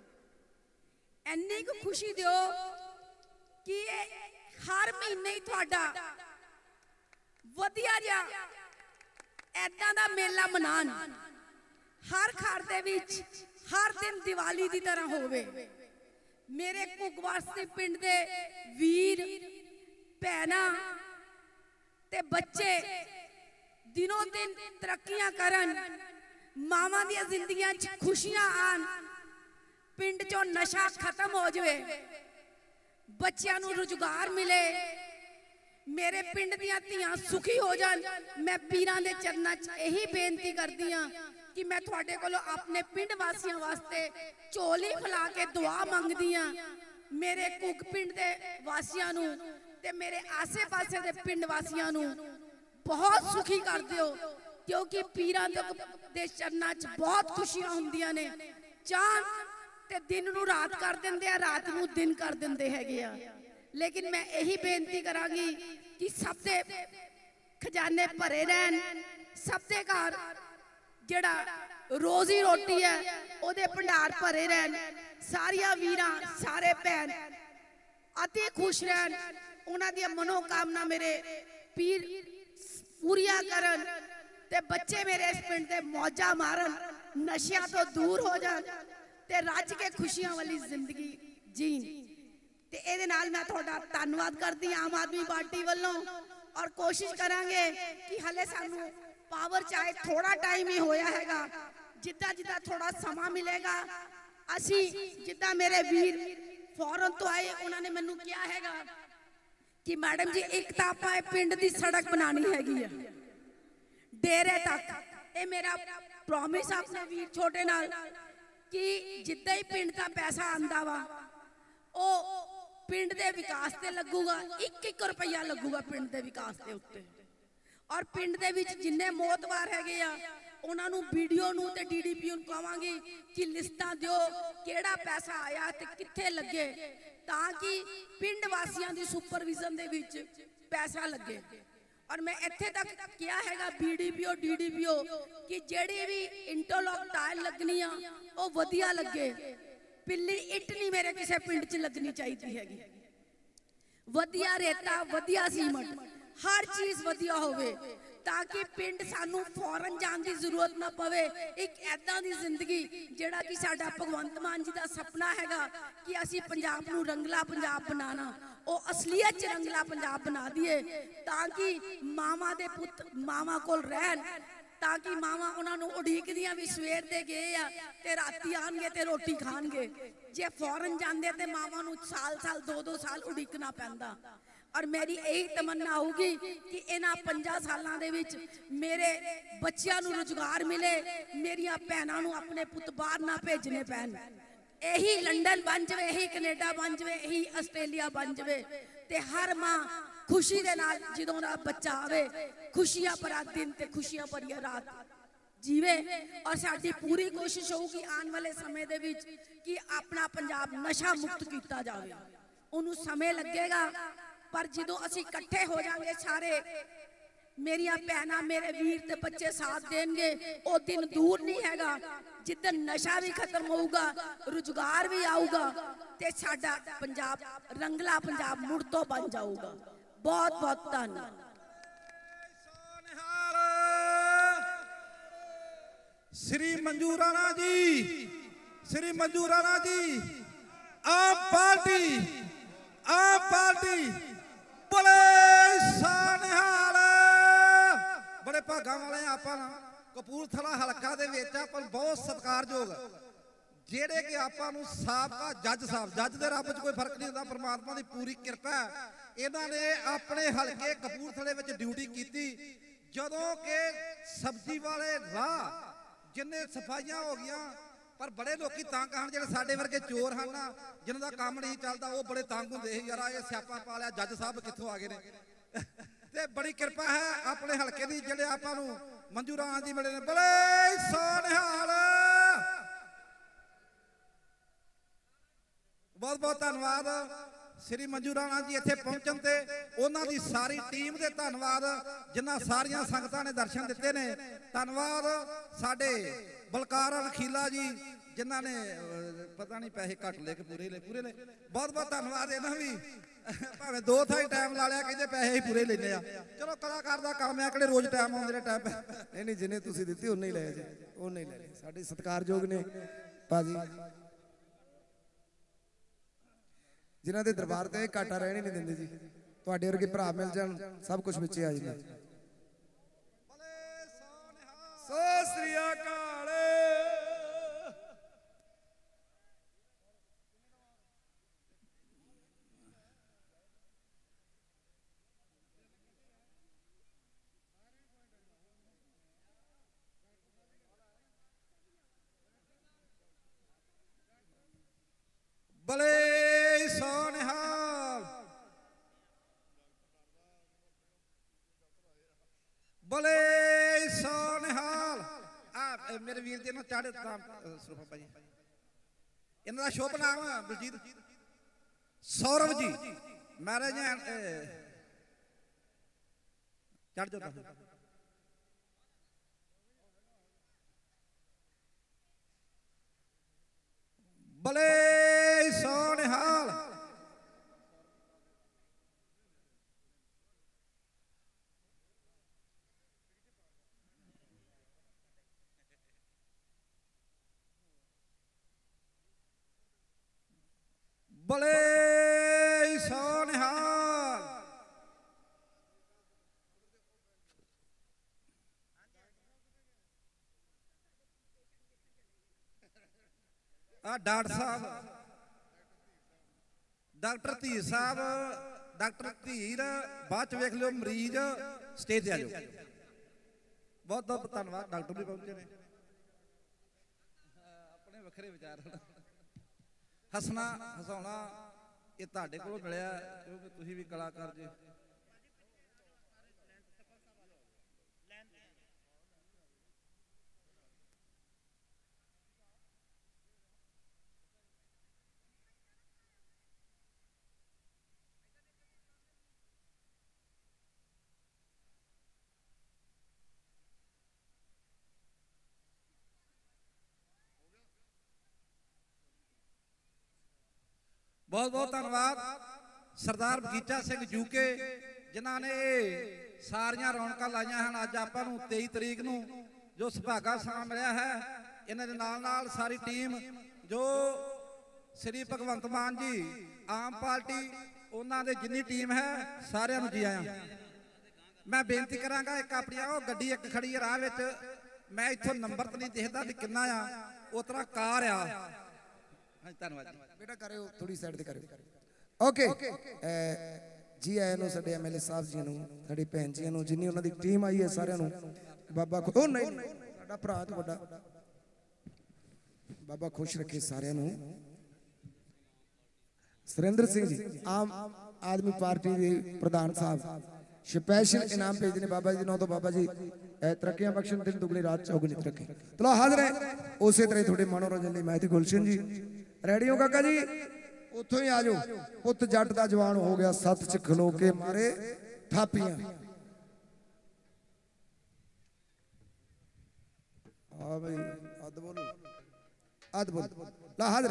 E: इन्नी कु खुशी दिओ कि हर महीने ही तुहाडा वधिया जिहा ऐदां दा मेला मनान, हर घर दे विच हर दिन दिवाली दी तरह होवे। मेरे कुकवासी पिंड दे वीर भैनां ते बच्चे दिनों दिन तरक्कियां करन, मावां दी जिंदगियां च खुशियां आन, पिंड चों नशा खत्म हो जाए, बच्चियां नूं रोजगार मिले, मेरे पिंड दियां धीआं सुखी हो जान। मैं पीरां दे चरनां च यही बेनती करदी हां कि मैं तुहाडे कोलों अपने पिंड वासियां वास्ते झोली फैला के दुआ मंगदी हां। मेरे कुक पिंड दे वासियां नूं ते मेरे आसे पासे दे पिंड वासियां नूं बहुत सुखी कर दिओ, क्योंकि पीरां दे चरनां च बहुत खुशियां हुंदियां ने। चांद ते दिन नूं रात कर दिंदे आ, रात नूं दिन कर दिंदे हैगे आ। लेकिन मैं यही बेनती करांगी कि सब दे खजाने भरे रहन, सब दे घर जिहड़ा ਰੋਜ਼ੀ ਰੋਟੀ ਹੈ ਉਹਦੇ ਭੰਡਾਰ ਭਰੇ ਰਹਿਣ। ਸਾਰੀਆਂ ਵੀਰਾਂ ਸਾਰੇ ਭੈਣ ਅਤੇ ਖੁਸ਼ ਰਹਿਣ, ਉਹਨਾਂ ਦੀਆਂ ਮਨੋਕਾਮਨਾ ਮੇਰੇ ਪੀਰ ਪੂਰੀਆਂ ਕਰਨ ਤੇ ਬੱਚੇ ਮੇਰੇ ਇਸ ਪਿੰਡ ਦੇ ਮੌਜਾਂ ਮਾਰਨ, ਨਸ਼ਿਆਂ ਤੋਂ ਦੂਰ ਹੋ ਜਾਣ ਤੇ ਰੱਜ ਕੇ ਖੁਸ਼ੀਆਂ ਵਾਲੀ ਜ਼ਿੰਦਗੀ ਜੀਣ। ਤੇ ਇਹਦੇ ਨਾਲ ਮੈਂ ਤੁਹਾਡਾ ਧੰਨਵਾਦ ਕਰਦੀ ਆਮ ਆਦਮੀ ਪਾਰਟੀ ਵੱਲੋਂ, ਔਰ ਕੋਸ਼ਿਸ਼ ਕਰਾਂਗੇ ਕਿ ਹਲੇ ਸਾਨੂੰ ਪਾਵਰ ਚਾਹੇ ਥੋੜਾ ਟਾਈਮ ਹੀ ਹੋਇਆ ਹੈਗਾ, ਜਿੱਦਾਂ ਜਿੱਦਾਂ ਥੋੜਾ ਸਮਾਂ ਮਿਲੇਗਾ ਅਸੀਂ, ਜਿੱਦਾਂ ਮੇਰੇ ਵੀਰ ਫੌਰਨ ਤੋਂ ਆਏ ਉਹਨਾਂ ਨੇ ਮੈਨੂੰ ਕਿਹਾ ਹੈਗਾ ਕਿ ਮੈਡਮ ਜੀ ਇੱਕ ਤਾਂ ਆਪਾਂ ਇਹ ਪਿੰਡ ਦੀ ਸੜਕ ਬਣਾਣੀ ਹੈਗੀ ਆ ਡੇਰੇ ਤੱਕ। ਇਹ ਮੇਰਾ ਪ੍ਰੋਮਿਸ ਆਪਣੇ ਵੀਰ ਛੋਟੇ ਨਾਲ ਕਿ ਜਿੱਦਾਂ ਹੀ ਪਿੰਡ ਦਾ ਪੈਸਾ ਆਂਦਾ ਵਾ ਉਹ ਪਿੰਡ ਦੇ ਵਿਕਾਸ ਤੇ ਲੱਗੂਗਾ, ਇੱਕ ਇੱਕ ਰੁਪਈਆ ਲੱਗੂਗਾ ਪਿੰਡ ਦੇ ਵਿਕਾਸ ਦੇ ਉੱਤੇ। ਔਰ ਪਿੰਡ ਦੇ ਵਿੱਚ ਜਿੰਨੇ ਮੋਤਬਾਰ ਹੈਗੇ ਆ ਉਹਨਾਂ ਨੂੰ ਵੀਡੀਓ ਨੂੰ ਤੇ ਡੀਡੀਪੀ ਨੂੰ ਕਹਾਂਗੀ ਕਿ ਲਿਸਟਾਂ ਦਿਓ ਕਿਹੜਾ ਪੈਸਾ ਆਇਆ ਤੇ ਕਿੱਥੇ ਲੱਗੇ, ਤਾਂ ਕਿ ਪਿੰਡ ਵਾਸੀਆਂ ਦੀ ਸੁਪਰਵਿਜ਼ਨ ਦੇ ਵਿੱਚ ਪੈਸਾ ਲੱਗੇ। ਔਰ ਮੈਂ ਇੱਥੇ ਤੱਕ ਕਿਹਾ ਹੈਗਾ ਬੀਡੀਪੀਓ ਡੀਡੀਪੀਓ ਕਿ ਜਿਹੜੀ ਵੀ ਇੰਟਰਲੌਕ ਟਾਇਲ ਲੱਗਣੀ ਆ ਉਹ ਵਧੀਆ ਲੱਗੇ, ਪਿੱਲੀ ਇੱਟ ਨਹੀਂ ਮੇਰੇ ਕਿਸੇ ਪਿੰਡ 'ਚ ਲੱਗਣੀ ਚਾਹੀਦੀ ਹੈਗੀ। ਵਧੀਆ ਰੇਤਾ, ਵਧੀਆ ਸੀਮਟ, ਹਰ ਚੀਜ਼ ਵਧੀਆ ਹੋਵੇ ਤਾਂ ਕਿ ਪਿੰਡ ਸਾਨੂੰ ਫੌਰਨ ਜਾਣ ਦੀ ਜ਼ਰੂਰਤ ਨਾ ਪਵੇ। ਇੱਕ ਐਦਾਂ ਦੀ ਜ਼ਿੰਦਗੀ ਜਿਹੜਾ ਕਿ ਸਾਡਾ ਭਗਵੰਤ ਮਾਨ ਜੀ ਦਾ ਸੁਪਨਾ ਹੈਗਾ ਕਿ ਅਸੀਂ ਪੰਜਾਬ ਨੂੰ ਰੰਗਲਾ ਪੰਜਾਬ ਬਣਾਉਣਾ, ਉਹ ਅਸਲੀਅਤ 'ਚ ਰੰਗਲਾ ਪੰਜਾਬ ਬਣਾ ਦਈਏ ਤਾਂ ਕਿ ਮਾਵਾਂ ਦੇ ਪੁੱਤ ਮਾਵਾਂ ਕੋਲ ਰਹਿਣ, ਤਾਂ ਕਿ ਮਾਵਾਂ ਉਹਨਾਂ ਨੂੰ ਉਡੀਕਦੀਆਂ ਵੀ ਸਵੇਰ ਦੇ ਗਏ ਆ ਤੇ ਰਾਤੀ ਆਣਗੇ ਤੇ ਰੋਟੀ ਖਾਣਗੇ। ਜੇ ਫੌਰਨ ਜਾਂਦੇ ਤੇ ਮਾਵਾਂ ਨੂੰ ਸਾਲ ਸਾਲ ਦੋ ਦੋ ਸਾਲ ਉਡੀਕਣਾ ਪੈਂਦਾ। ਔਰ ਮੇਰੀ ਇਹੀ ਤਮੰਨਾ ਹੋਊਗੀ ਕਿ ਇਹਨਾਂ ਪੰਜਾਂ ਸਾਲਾਂ ਦੇ ਵਿੱਚ ਮੇਰੇ ਬੱਚਿਆਂ ਨੂੰ ਰੁਜ਼ਗਾਰ ਮਿਲੇ, ਮੇਰੀਆਂ ਭੈਣਾਂ ਨੂੰ ਆਪਣੇ ਪੁੱਤ ਬਾਹਰ ਨਾ ਭੇਜਣੇ ਪੈਣ। ਇਹੀ ਲੰਡਨ ਬਣ ਜਾਵੇ, ਇਹੀ ਕੈਨੇਡਾ ਬਣ ਜਾਵੇ, ਇਹੀ ਆਸਟ੍ਰੇਲੀਆ ਬਣ ਜਾਵੇ ਤੇ ਹਰ ਮਾਂ ਖੁਸ਼ੀ ਦੇ ਨਾਲ ਜਦੋਂ ਦਾ ਬੱਚਾ ਆਵੇ ਖੁਸ਼ੀਆਂ ਭਰਾ ਦਿਨ ਤੇ ਖੁਸ਼ੀਆਂ ਭਰੀਆਂ ਰਾਤ ਜੀਵੇ। ਔਰ ਸਾਡੀ ਪੂਰੀ ਕੋਸ਼ਿਸ਼ ਹੋਊਗੀ ਆਉਣ ਵਾਲੇ ਸਮੇਂ ਦੇ ਵਿੱਚ ਕਿ ਆਪਣਾ ਪੰਜਾਬ ਨਸ਼ਾ ਮੁਕਤ ਕੀਤਾ ਜਾਵੇ। ਉਹਨੂੰ ਸਮੇਂ ਲੱਗੇਗਾ ਪਰ ਜਦੋਂ ਅਸੀਂ ਇਕੱਠੇ ਹੋ ਜਾਵਾਂਗੇ ਸਾਰੇ, ਮੇਰੀਆਂ ਭੈਣਾਂ ਮੇਰੇ ਵੀਰ ਤੇ ਬੱਚੇ ਸਾਥ ਦੇਣਗੇ, ਉਹ ਦਿਨ ਦੂਰ ਨਹੀਂ ਹੈਗਾ ਜਿੱਦਣ ਨਸ਼ਾ ਵੀ ਖਤਮ ਹੋਊਗਾ, ਰੁਜ਼ਗਾਰ ਵੀ ਆਊਗਾ ਤੇ ਸਾਡਾ ਪੰਜਾਬ ਰੰਗਲਾ ਪੰਜਾਬ ਮੁੜ ਤੋਂ ਬਣ ਜਾਊਗਾ। ਬਹੁਤ ਬਹੁਤ ਧੰਨਵਾਦ।
F: श्री मंजू राणा जी, श्री मंजू राणा जी, आम पार्टी, आम पार्टी बड़े सानिहाल, बड़े भागा वाले आपां ना कपूरथला हलका दे विच आपां बहुत सत्कारयोग ਜਿਹੜੇ ਕਿ ਆਪਾਂ ਨੂੰ ਸਾਬਕਾ ਜੱਜ ਸਾਹਿਬ, ਜੱਜ ਦੇ ਰੱਬ 'ਚ ਕੋਈ ਫਰਕ ਨਹੀਂ ਹੁੰਦਾ, ਪਰਮਾਤਮਾ ਦੀ ਪੂਰੀ ਕਿਰਪਾ ਹੈ। ਇਹਨਾਂ ਨੇ ਆਪਣੇ ਹਲਕੇ ਕਪੂਰਥਲੇ ਵਿੱਚ ਡਿਊਟੀ ਕੀਤੀ ਜਦੋਂ ਕਿ ਸਬਜ਼ੀ ਵਾਲੇ ਰਾਹ ਜਿੰਨੇ ਸਫਾਈਆਂ ਹੋ ਗਈਆਂ, ਪਰ ਬੜੇ ਲੋਕੀ ਤੰਗ ਹਨ, ਜਿਹੜੇ ਸਾਡੇ ਵਰਗੇ ਚੋਰ ਹਨ ਜਿਨ੍ਹਾਂ ਦਾ ਕੰਮ ਨਹੀਂ ਚੱਲਦਾ, ਉਹ ਬੜੇ ਤੰਗ ਹੁੰਦੇ ਸੀ ਯਾਰ ਇਹ ਸਿਆਪਾ ਪਾ ਲਿਆ, ਜੱਜ ਸਾਹਿਬ ਕਿੱਥੋਂ ਆ ਗਏ ਨੇ। ਤੇ ਬੜੀ ਕਿਰਪਾ ਹੈ ਆਪਣੇ ਹਲਕੇ ਦੀ, ਜਿਹੜੇ ਆਪਾਂ ਨੂੰ ਮੰਜੂ ਰਾਣਾ ਜੀ ਮਿਲੇ ਨੇ, ਬੜੇ ਸੋਨਿਹਾਲ। ਬਹੁਤ ਬਹੁਤ ਧੰਨਵਾਦ श्री मंजू राणा जी इत्थे पहुंचण ते उन्हां दी सारी टीम दे धन्नवाद, जिन्हां सारियां संगतां ने दर्शन दिते ने। धन्नवाद साडे बलकार रखीला जी जिन्हां ने पता नहीं पैसे घट ले के पूरे ले पूरे ले, बहुत बहुत धन्नवाद इन्हां भी, भावें दो थाई टाइम ला लिया, कहंदे पैसे ही पूरे लेने आ। चलो कलाकार दा काम है, किहड़े रोज टाइम आउंदे ने टाइम
D: नहीं नहीं जिन्हें तुसीं दित्ते उन्ने ही लए जी, उन्ने ही ले साडे सत्कारयोग ने भाजी, जिन्हां दे दरबार ते घाटा रहने नहीं दिंदे जी। तुहाडे वर्गे भरा मिल जाण सब कुछ विचे आ जांदा।
C: सत श्री अकाल।
F: बले सोनिहाल, बले सोनिहाल। आ मेरे वीर जी ना चाड़े सरपा भाई, इन्हां दा शुभ नाम बलजीत सौरभ जी, महाराज चढ़ जाओ। ਬਲੇ ਸੋਨਿਹਾਲ ਬਲੇ ਸੋਨਿਹਾਲ ਆ ਡਾਕਟਰ ਸਾਹਿਬ ਡਾਕਟਰ ਧੀਰ ਸਾਹਿਬ ਡਾਕਟਰ ਧੀਰ ਬਾਅਦ ਚ ਵੇਖ ਲਿਓ ਮਰੀਜ਼ ਸਟੇਜ ਤੇ ਆ ਜਾਓ। ਬਹੁਤ ਬਹੁਤ ਧੰਨਵਾਦ ਡਾਕਟਰ ਵੀ ਪਹੁੰਚੇ ਨੇ ਆਪਣੇ ਵੱਖਰੇ ਵਿਚਾਰ ਹੱਸਣਾ ਹਸਾਉਣਾ ਇਹ ਤੁਹਾਡੇ ਕੋਲੋਂ ਮਿਲਿਆ ਕਿਉਂਕਿ ਤੁਸੀਂ ਵੀ ਕਲਾਕਾਰ ਜੇ। बहुत बहुत धन्यवाद सरदार बगीचा सिंह यूके जिन्हों ने सारिया रौनक लाइया हैं। अज आपां नूं तेईस तरीक नूं जो सुभागा समा मिलिया है इन्हां दे नाल नाल सारी टीम जो श्री भगवंत मान जी आम पार्टी उन्हां दे जिन्नी टीम है सारियां नूं जी आया। मैं बेनती करांगा एक अपनी वो गड्डी एक खड़ी है राह विच मैं इत्थों नंबर तो नहीं देखदा कि किन्ना आ उस तरह कार आ। धन्यवाद
D: बेटा करो थोड़ी साइड ते करो। ओके जी आया नु साडे एमएलए साहब जी नु साडी भैन जी नु जिन्नी उन्हां दी टीम आई है सारियां नु बाबा ओ नहीं साडा भरा तो बड़ा बाबा खुश रखे सारियां नु। सुरेंद्र सिंह जी आम आदमी पार्टी दे प्रधान साहब स्पेशल इनाम भेजने बाबा जी नो तो बाबा जी तरक्कियां बख्शण दिन दुगनी रात चौगुनी तरक्की। चलो हाजिर है उसे तरह थोड़े मनोरंजन लई मैं ते गुलशन जी रेडी हो काका जी उतों ही आ जाओ। पुत जट दा जवान हो गया सत च खलो के मारे थापियां। हाँ भाई अद बोलो अद बोलो ला हाजिर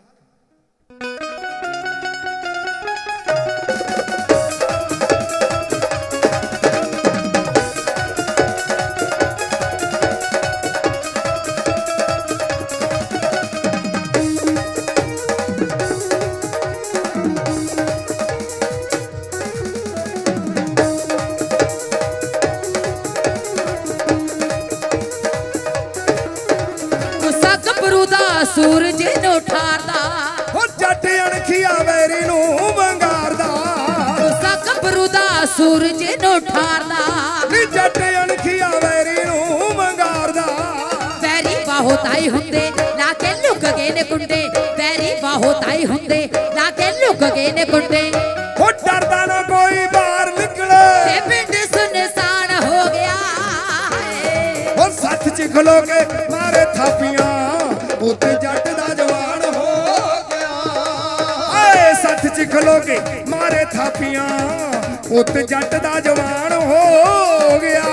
B: सूरज नो ठारदा
C: हो जट अणखिया वैरी नू वंगारदा
B: गुस्सा कबरू दा सूरज नो ठारदा
C: नी जट अणखिया वैरी नू वंगारदा।
B: वैरी बाहो ताई हुंदे लाके लुक गए ने कुंडे वैरी बाहो ताई हुंदे लाके लुक गए ने कुंडे।
C: हो डरदा ना कोई बाहर निकले
B: ते पिंड सुनसान हो गया
C: हो सच च खलो के मारे थापियां पुत जट दा जवान हो गया। आए सच च खलो के मारे थापियां पुत जट दा जवान हो गया।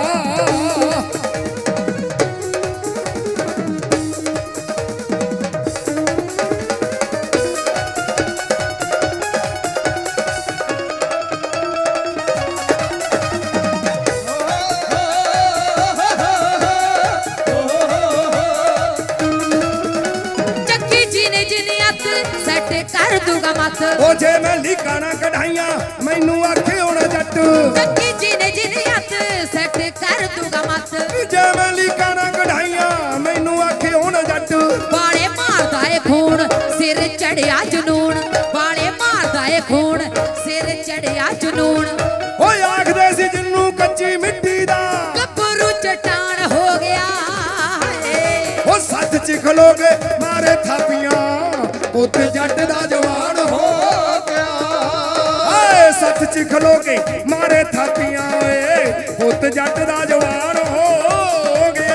B: कर दूंगा मत
C: ओ जे मैं लिखाना कढ़ाइया मैनू आखे होना जट
B: चक्की जी ने जिने हथ सेट कर दूंगा मत
C: जे मैं लिखाना कढ़ाइया मैनू आखे होना जट।
B: बाले मारदा है खून सिर चढ़िया जुनून बाले मारदा है खून सिर चढ़िया जुनून।
C: ओ आखदे सी जिन्नू कच्ची मिट्टी दा
B: गब्बरू चट्टान हो गया
C: ओ सच च खलोगे मारे थापियां पुत जट दा जवान हो गया। आए सच च खलोगे मारे थापियां पुत जट दा जवान हो गया।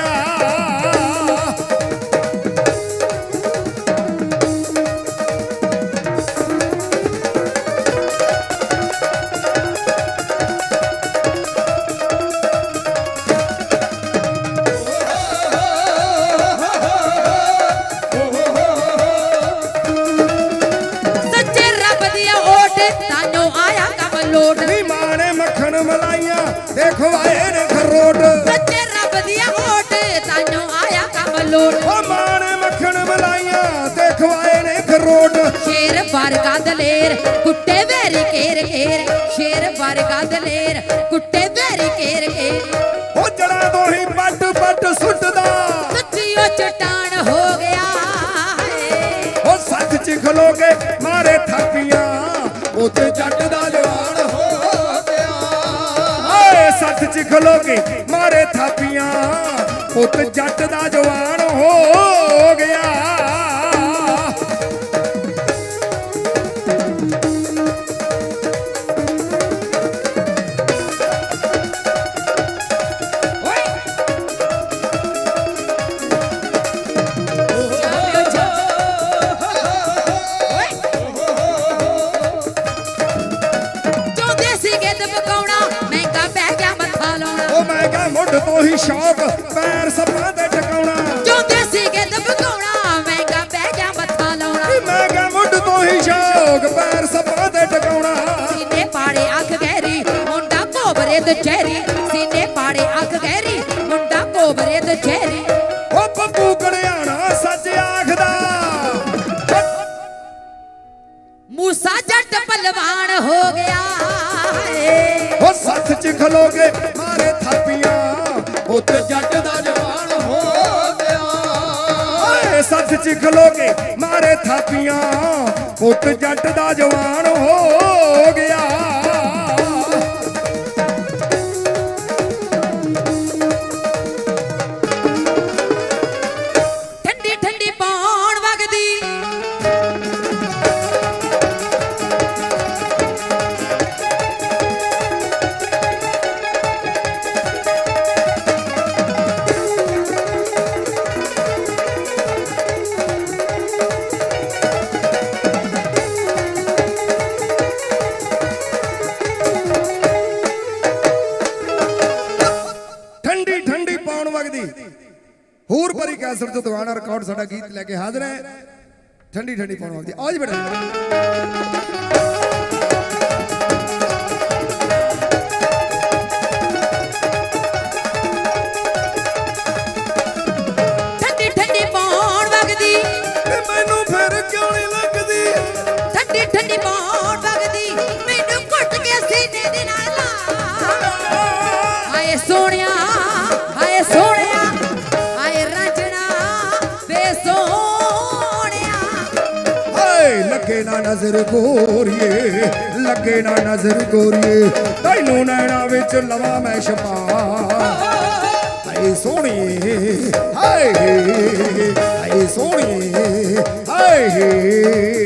B: ਲੋਟ
C: ਨੀ ਮਾਂ ਨੇ ਮੱਖਣ ਮਲਾਈਆਂ ਤੇ ਖਵਾਏ ਨੇ ਖਰੋਟ
B: ਸੱਚੇ ਰੱਬ ਦੀਆਂ ਹੋਟ ਤਾਈਓ ਆਇਆ ਕੰਮ ਲੋਟ
C: ਓ ਮਾਂ ਨੇ ਮੱਖਣ ਮਲਾਈਆਂ ਤੇ ਖਵਾਏ ਨੇ ਖਰੋਟ
B: ਸ਼ੇਰ ਵਰਗਾ ਦਲੇਰ ਕੁੱਟੇ ਵੈਰੀ ਕੇਰ ਕੇਰ ਸ਼ੇਰ ਵਰਗਾ ਦਲੇਰ ਕੁੱਟੇ ਵੈਰੀ ਕੇਰ ਕੇਰ
C: ਓ ਜੜਾਂ ਤੋਂ ਹੀ ਪੱਟ ਪੱਟ ਸੁੱਟਦਾ
B: ਸੱਚੀ ਉਹ ਚਟਾਨ ਹੋ ਗਿਆ
C: ਓ ਸੱਚ ਚ ਖਲੋ ਕੇ ਮਾਰੇ ਥਾਪੀਆਂ ਉੱਤੇ ਜੱਟ ਦਾ ਜਵਾਨ ਹੋ ਗਿਆ ਓਏ ਸੱਚ ਚ ਖਲੋ ਕੇ ਮਾਰੇ ਥਾਪੀਆਂ ਉੱਤੇ ਜੱਟ ਦਾ ਜਵਾਨ ਹੋ ਗਿਆ ਤੋਂ ਹੀ ਸ਼ੌਕ ਪੈਰ ਸੱਪਾਂ ਤੇ ਟਿਕਾਉਣਾ
B: ਚਾਹੁੰਦੇ ਸੀਗੇ ਦਬਕਾਉਣਾ ਮਹਿੰਗਾ ਪੈ ਗਿਆ ਮੱਥਾ ਲਾਉਣਾ
C: ਮੈਂ ਕਿਹਾ ਮੁੱਢ ਤੋਂ ਹੀ ਸ਼ੌਕ ਪੈਰ ਸੱਪਾਂ ਤੇ ਟਿਕਾਉਣਾ
B: ਸੀਨੇ ਪਾੜੇ ਅੱਖ ਗਹਿਰੀ ਮੁੰਡਾ ਕੋਬਰੇ ਤੇ ਚਿਹਰੀ ਸੀਨੇ ਪਾੜੇ ਅੱਖ ਗਹਿਰੀ ਮੁੰਡਾ ਕੋਬਰੇ ਤੇ ਚਿਹਰੀ
C: ਓ ਬੱਬੂ ਕੜਿਆਣਾ ਸੱਚ ਆਖਦਾ
B: ਮੂਸਾ ਜੱਟ ਪਹਿਲਵਾਨ ਹੋ ਗਿਆ
C: ਓ ਸੱਚ ਚ ਖਲੋ ਕੇ ਮਾਰੇ ਥਾਪੀਆਂ ਉੱਤੇ ਜੱਟ ਦਾ ਜਵਾਨ ਹੋ ਗਿਆ ਓਏ ਸੱਚ ਚ ਖਲੋ ਕੇ ਮਾਰੇ ਥਾਪੀਆਂ ਉੱਤੇ ਜੱਟ ਦਾ ਜਵਾਨ ਹੋ ਗਿਆ
B: ਠੰਡੀ ਠੰਡੀ ਪੌਣ ਵਗਦੀ
C: ਹੂਰ ਭਰੀ ਕੈਸਟ ਤੋਂ ਦੁਆਨਾ ਰਿਕਾਰਡ ਸਾਡਾ ਗੀਤ ਲੈ ਕੇ ਹਾਜ਼ਰ ਹੈ ਠੰਡੀ ਠੰਡੀ ਪਾਉਣ ਵਕਤ ਆਜ ਬੇਟਾ
B: ਠੰਡੀ ਠੰਡੀ ਪੌਣ ਵਗਦੀ
C: ਤੇ ਮੈਨੂੰ ਫਿਰ ਕਿਉਂ ਨਹੀਂ ਲੱਗਦੀ
B: ਠੰਡੀ ਠੰਡੀ ਪੌਣ ਵਗਦੀ ਮੈਨੂੰ ਘੁੱਟ ਕੇ ਸੀਨੇ ਦੇ ਨਾਲ ਲਾ ਹਾਏ ਸੋਹਣਿਆ ਹਾਏ ਸੋਹਣਿਆ ਹਾਏ ਰਾਂਝਣਾ ਵੇ ਸੋਹਣਿਆ
C: ਹਾਏ ਲੱਗੇ ਨਾ ਨਜ਼ਰ ਗੋਰੀਏ ਲੱਗੇ ਨਾ ਨਜ਼ਰ ਗੋਰੀਏ ਤੈਨੂੰ ਨੈਣਾ ਵਿੱਚ ਲਵਾਂ ਮੈਂ ਛਪਾ ਹਾਏ ਸੋਹਣੀਏ ਹਾਏ ਹਾਏ ਸੋਹਣੀਏ ਹਾਏ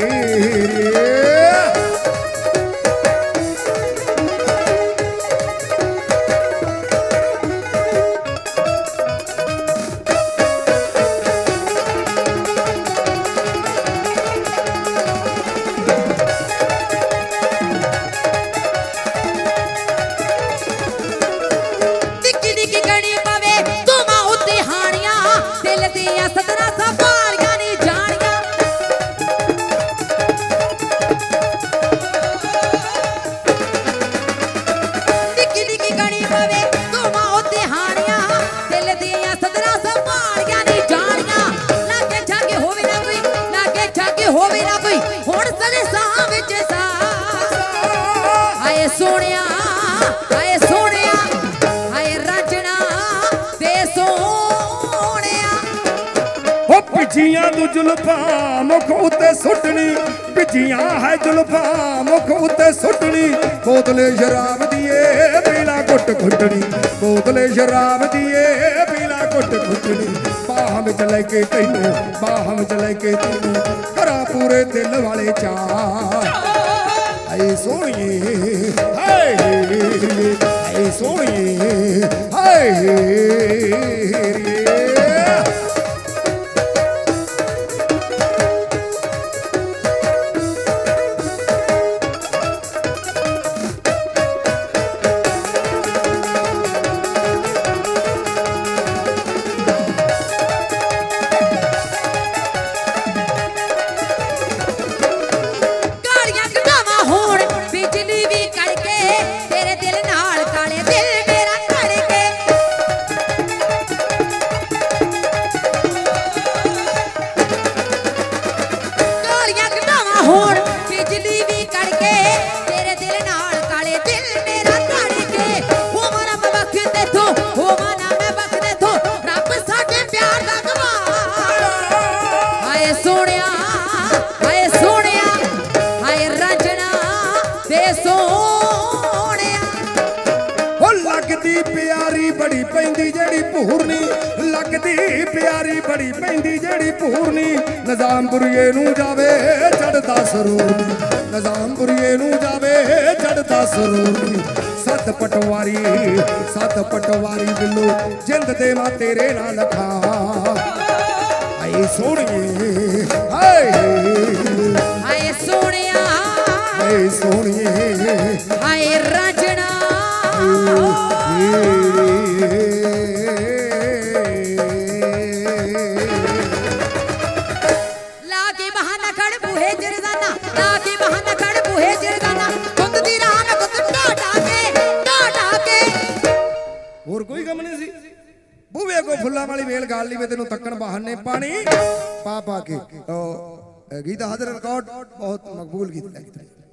B: ਨਿੱਕੀ ਨਿੱਕੀ ਕਣੀ ਪਵੇ ਤੁਮਾਂ ਉੱਤੇ ਹਾਣੀਆਂ ਦਿਲ ਦੀਆਂ ਸਦਰਾਂ ਸਵਾਰੀਆਂ ਨਹੀਂ ਜਾਣੀਆਂ ਨਿੱਕੀ ਨਿੱਕੀ ਕਣੀ ਪਵੇ ਤੁਮਾਂ ਉੱਤੇ ਹਾਣੀਆਂ ਦਿਲ ਦੀਆਂ ਸਦਰਾਂ ਸਵਾਰੀਆਂ ਨਹੀਂ ਜਾਣੀਆਂ ਲਾਗੇ ਛਾਗੇ ਹੋਵੇ ਨਾ ਕੋਈ ਲਾਗੇ ਛਾਗੇ ਹੋਵੇ ਨਾ ਕੋਈ ਹੁਣ ਸਦੇ ਸਾਹ ਵਿੱਚ ਸਾਹ ਹਾਏ ਸੋਹਣਿਆ ਹਾਏ ਸੋਹਣਿਆ ਹਾਏ ਰਾਂਝਣਾ ਵੇ ਸੋਹਣਿਆ
C: ਓ ਪਿੱਛੀਆਂ ਤੂੰ ਜ਼ੁਲਫਾਂ ਮੁਖ ਉੱਤੇ ਸੁੱਟਣੀ ਪਿੱਛੀਆਂ ਹੈ ਜ਼ੁਲਫਾਂ ਮੁਖ ਉੱਤੇ ਸੁੱਟਣੀ ਬੋਤਲੇ ਸ਼ਰਾਬ ਦੀਏ ਪੀਲਾ ਘੁੱਟ ਘੁੱਟਣੀ ਬੋਤਲੇ ਸ਼ਰਾਬ ਦੀਏ ਪੀਲਾ ਘੁੱਟ ਘੁੱਟਣੀ ਬਾਹਾਂ ਵਿੱਚ ਲੈ ਕੇ ਤੈਨੂੰ ਬਾਹਾਂ ਵਿੱਚ ਲੈ ਕੇ ਤੈਨੂੰ ਕਰਾਂ ਪੂਰੇ ਦਿਲ ਵਾਲੇ ਚਾਹ ਹਾਏ ਸੋਹਣੀਏ ਹਾਏ ਹਾਏ ਸੋਹਣੀਏ ਹਾਏ
B: ਕਾਲੀਆਂ ਕਢਾਵਾਂ ਹੋਣ ਬਿਜਲੀ ਵੀ ਕਰਕੇ
C: ਜਿਹੜੀ ਭੂਰਨੀ ਲੱਗਦੀ ਪਿਆਰੀ ਬੜੀ ਪੈਂਦੀ ਜਿਹੜੀ ਭੂਰਨੀ ਨਿਜ਼ਾਮਪੁਰੀਏ ਨੂੰ ਜਾਵੇ ਚੜਦਾ ਸਰੂਰ ਨੀ ਨਿਜ਼ਾਮਪੁਰੀਏ ਨੂੰ ਜਾਵੇ ਚੜਦਾ ਸਰੂਰ ਨੀ ਸੱਤ ਪਟਵਾਰੀ ਸੱਤ ਪਟਵਾਰੀ ਬਿੱਲੂ ਜਿੰਦ ਦੇ ਮਾ ਤੇਰੇ ਨਾਲ ਲਖਾ ਆਏ ਸੋਹਣੀਏ ਹਾਏ
B: ਹਾਏ ਸੋਹਣਿਆ
C: ਹਾਏ ਸੋਹਣੀਏ
B: ਹਾਏ ਰਾਜਣਾ ਲਾ ਕੇ ਬਹਾਨਾ ਖੜ ਬੂਹੇ ਜਰਦਾਨਾ ਲਾ ਕੇ ਬਹਾਨਾ ਖੜ ਬੂਹੇ ਜਰਦਾਨਾ ਖੁਦ ਦੀ ਰਾਹ ਮੈਂ ਖੁਦ ਢਾਟਾ ਕੇ ਢਾਟਾ ਕੇ
C: ਹੋਰ ਕੋਈ ਗਮ ਨਹੀਂ ਸੀ ਬੂਵੇ ਕੋ ਫੁੱਲਾਂ ਵਾਲੀ ਵੇਲ ਗਾਲ ਲਈ ਵੇ ਤੈਨੂੰ ਤੱਕਣ ਬਹਾਨੇ ਪਾਣੀ ਪਾ ਪਾ ਕੇ ਉਹ ਗੀਤ ਹਾਜ਼ਰ ਰਿਕਾਰਡ ਬਹੁਤ ਮਕਬੂਲ ਗੀਤ ਹੈ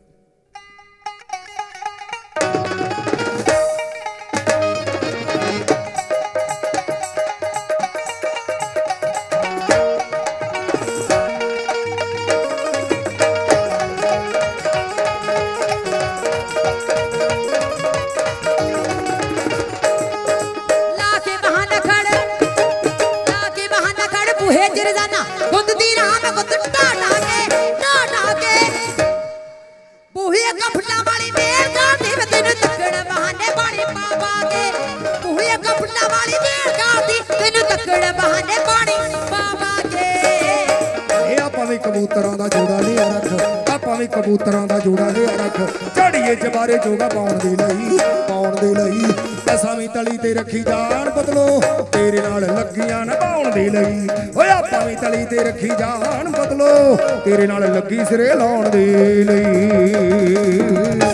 C: ਕਬੂਤਰਾਂ ਦਾ ਜੋੜਾ ਲਿਆ ਰੱਖ ਆਪਾਂ ਵੀ ਕਬੂਤਰਾਂ ਦਾ ਜੋੜਾ ਲਿਆ ਰੱਖ ਝੜੀਏ ਜਬਾਰੇ ਜੋਗਾ ਪਾਉਣ ਦੇ ਲਈ ਪਾਉਣ ਦੇ ਲਈ ਅਸਾਂ ਵੀ ਤਲੀ ਤੇ ਰੱਖੀ ਜਾਣ ਬਦਲੋ ਤੇਰੇ ਨਾਲ ਲੱਗੀਆਂ ਨਿਭਾਉਣ ਦੇ ਲਈ ਓਏ ਆਪਾਂ ਵੀ ਤਲੀ ਤੇ ਰੱਖੀ ਜਾਣ ਬਦਲੋ ਤੇਰੇ ਨਾਲ ਲੱਗੀ ਸਿਰੇ ਲਾਉਣ ਦੇ ਲਈ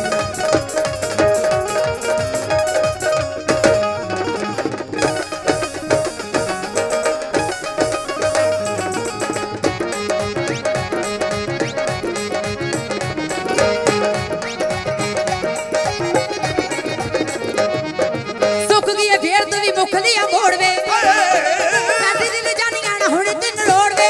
B: ਮੁਖਲੀਆਂ ਮੋੜਵੇ ਸਾਡੇ ਦਿਲ ਜਾਨੀਆਂ ਨਾ ਹੁਣ ਤੈਨੂੰ ਲੋੜਵੇ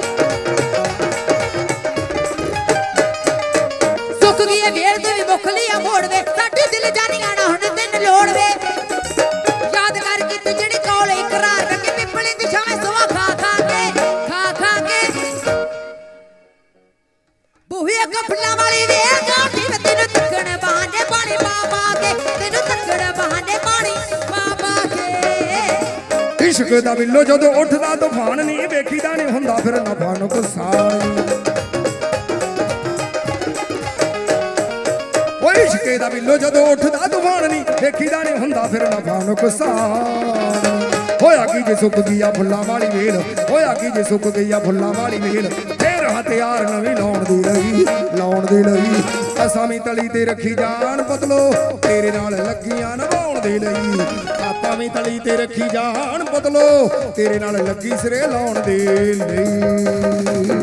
B: ਸੁੱਕ ਗਈ ਵੇਰ ਤੇ ਵੀ ਮੁਖਲੀਆਂ ਮੋੜਵੇ ਸਾਡੇ ਦਿਲ ਜਾਨੀਆਂ ਨਾ ਹੁਣ ਤੈਨੂੰ ਲੋੜਵੇ ਯਾਦ ਕਰ ਕਿ ਤੂੰ ਜਿਹੜੀ ਕੋਲ ਇਕਰਾਰ ਕਰਕੇ ਪਿੱਪਲੀ ਦੀ ਛਾਵੇਂ ਸਵਾ ਖਾ ਖਾ ਕੇ ਖਾ ਖਾ ਕੇ ਬੂਹੇ ਕਪੜਾ ਵਾਲੀ ਵੇਰ ਗਾਉਂਦੀ ਵੇ ਤੈਨੂੰ ਤੱਕਣ ਬਹਾਨੇ ਪਾਣੀ ਪਾ ਪਾ ਕੇ ਤੈਨੂੰ ਤੱਕਣ ਬਹਾਨੇ ਪਾਣੀ
C: ਇਸ਼ਕ ਦਾ ਬਿੱਲੋ ਜਦੋਂ ਉੱਠਦਾ ਤੂਫਾਨ ਨਹੀਂ ਵੇਖੀਦਾ ਨਹੀਂ ਹੁੰਦਾ ਫਿਰ ਨਫਾ ਨੁਕਸਾਨ ਓਏ ਇਸ਼ਕ ਦਾ ਬਿੱਲੋ ਜਦੋਂ ਉੱਠਦਾ ਤੂਫਾਨ ਨਹੀਂ ਵੇਖੀਦਾ ਨਹੀਂ ਹੁੰਦਾ ਫਿਰ ਨਫਾ ਨੁਕਸਾਨ ਹੋਇਆ ਕੀ ਜੇ ਸੁੱਕ ਗਈ ਆ ਫੁੱਲਾਂ ਵਾਲੀ ਵੇਲ ਹੋਇਆ ਕੀ ਜੇ ਸੁੱਕ ਗਈ ਆ ਫੁੱਲਾਂ ਵਾਲੀ ਵੇਲ ਫੇਰ ਹਥਿਆਰ ਨਵੀਂ ਲਾਉਣ ਦੀ ਲਈ ਲਾਉਣ ਦੀ ਲਈ ਅਸਾਂ ਵੀ ਤਲੀ ਤੇ ਰੱਖੀ ਜਾਣ ਬਦਲੋ ਤੇਰੇ ਨਾਲ ਲੱਗੀਆਂ ਨਿਭਾਉਣ ਦੇ ਲਈ ਆਪਾਂ ਵੀ ਤਲੀ ਤੇ ਰੱਖੀ ਜਾਣ ਬਦਲੋ ਤੇਰੇ ਨਾਲ ਲੱਗੀ ਸਿਰੇ ਲਾਉਣ ਦੇ ਲਈ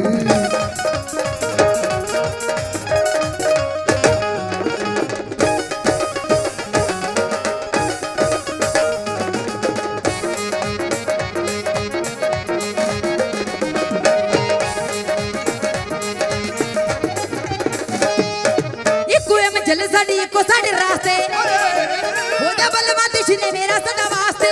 B: चल साड़ी को साढ़े रास्ते हो जा बलवा दिशने मेरा सदा वास्ते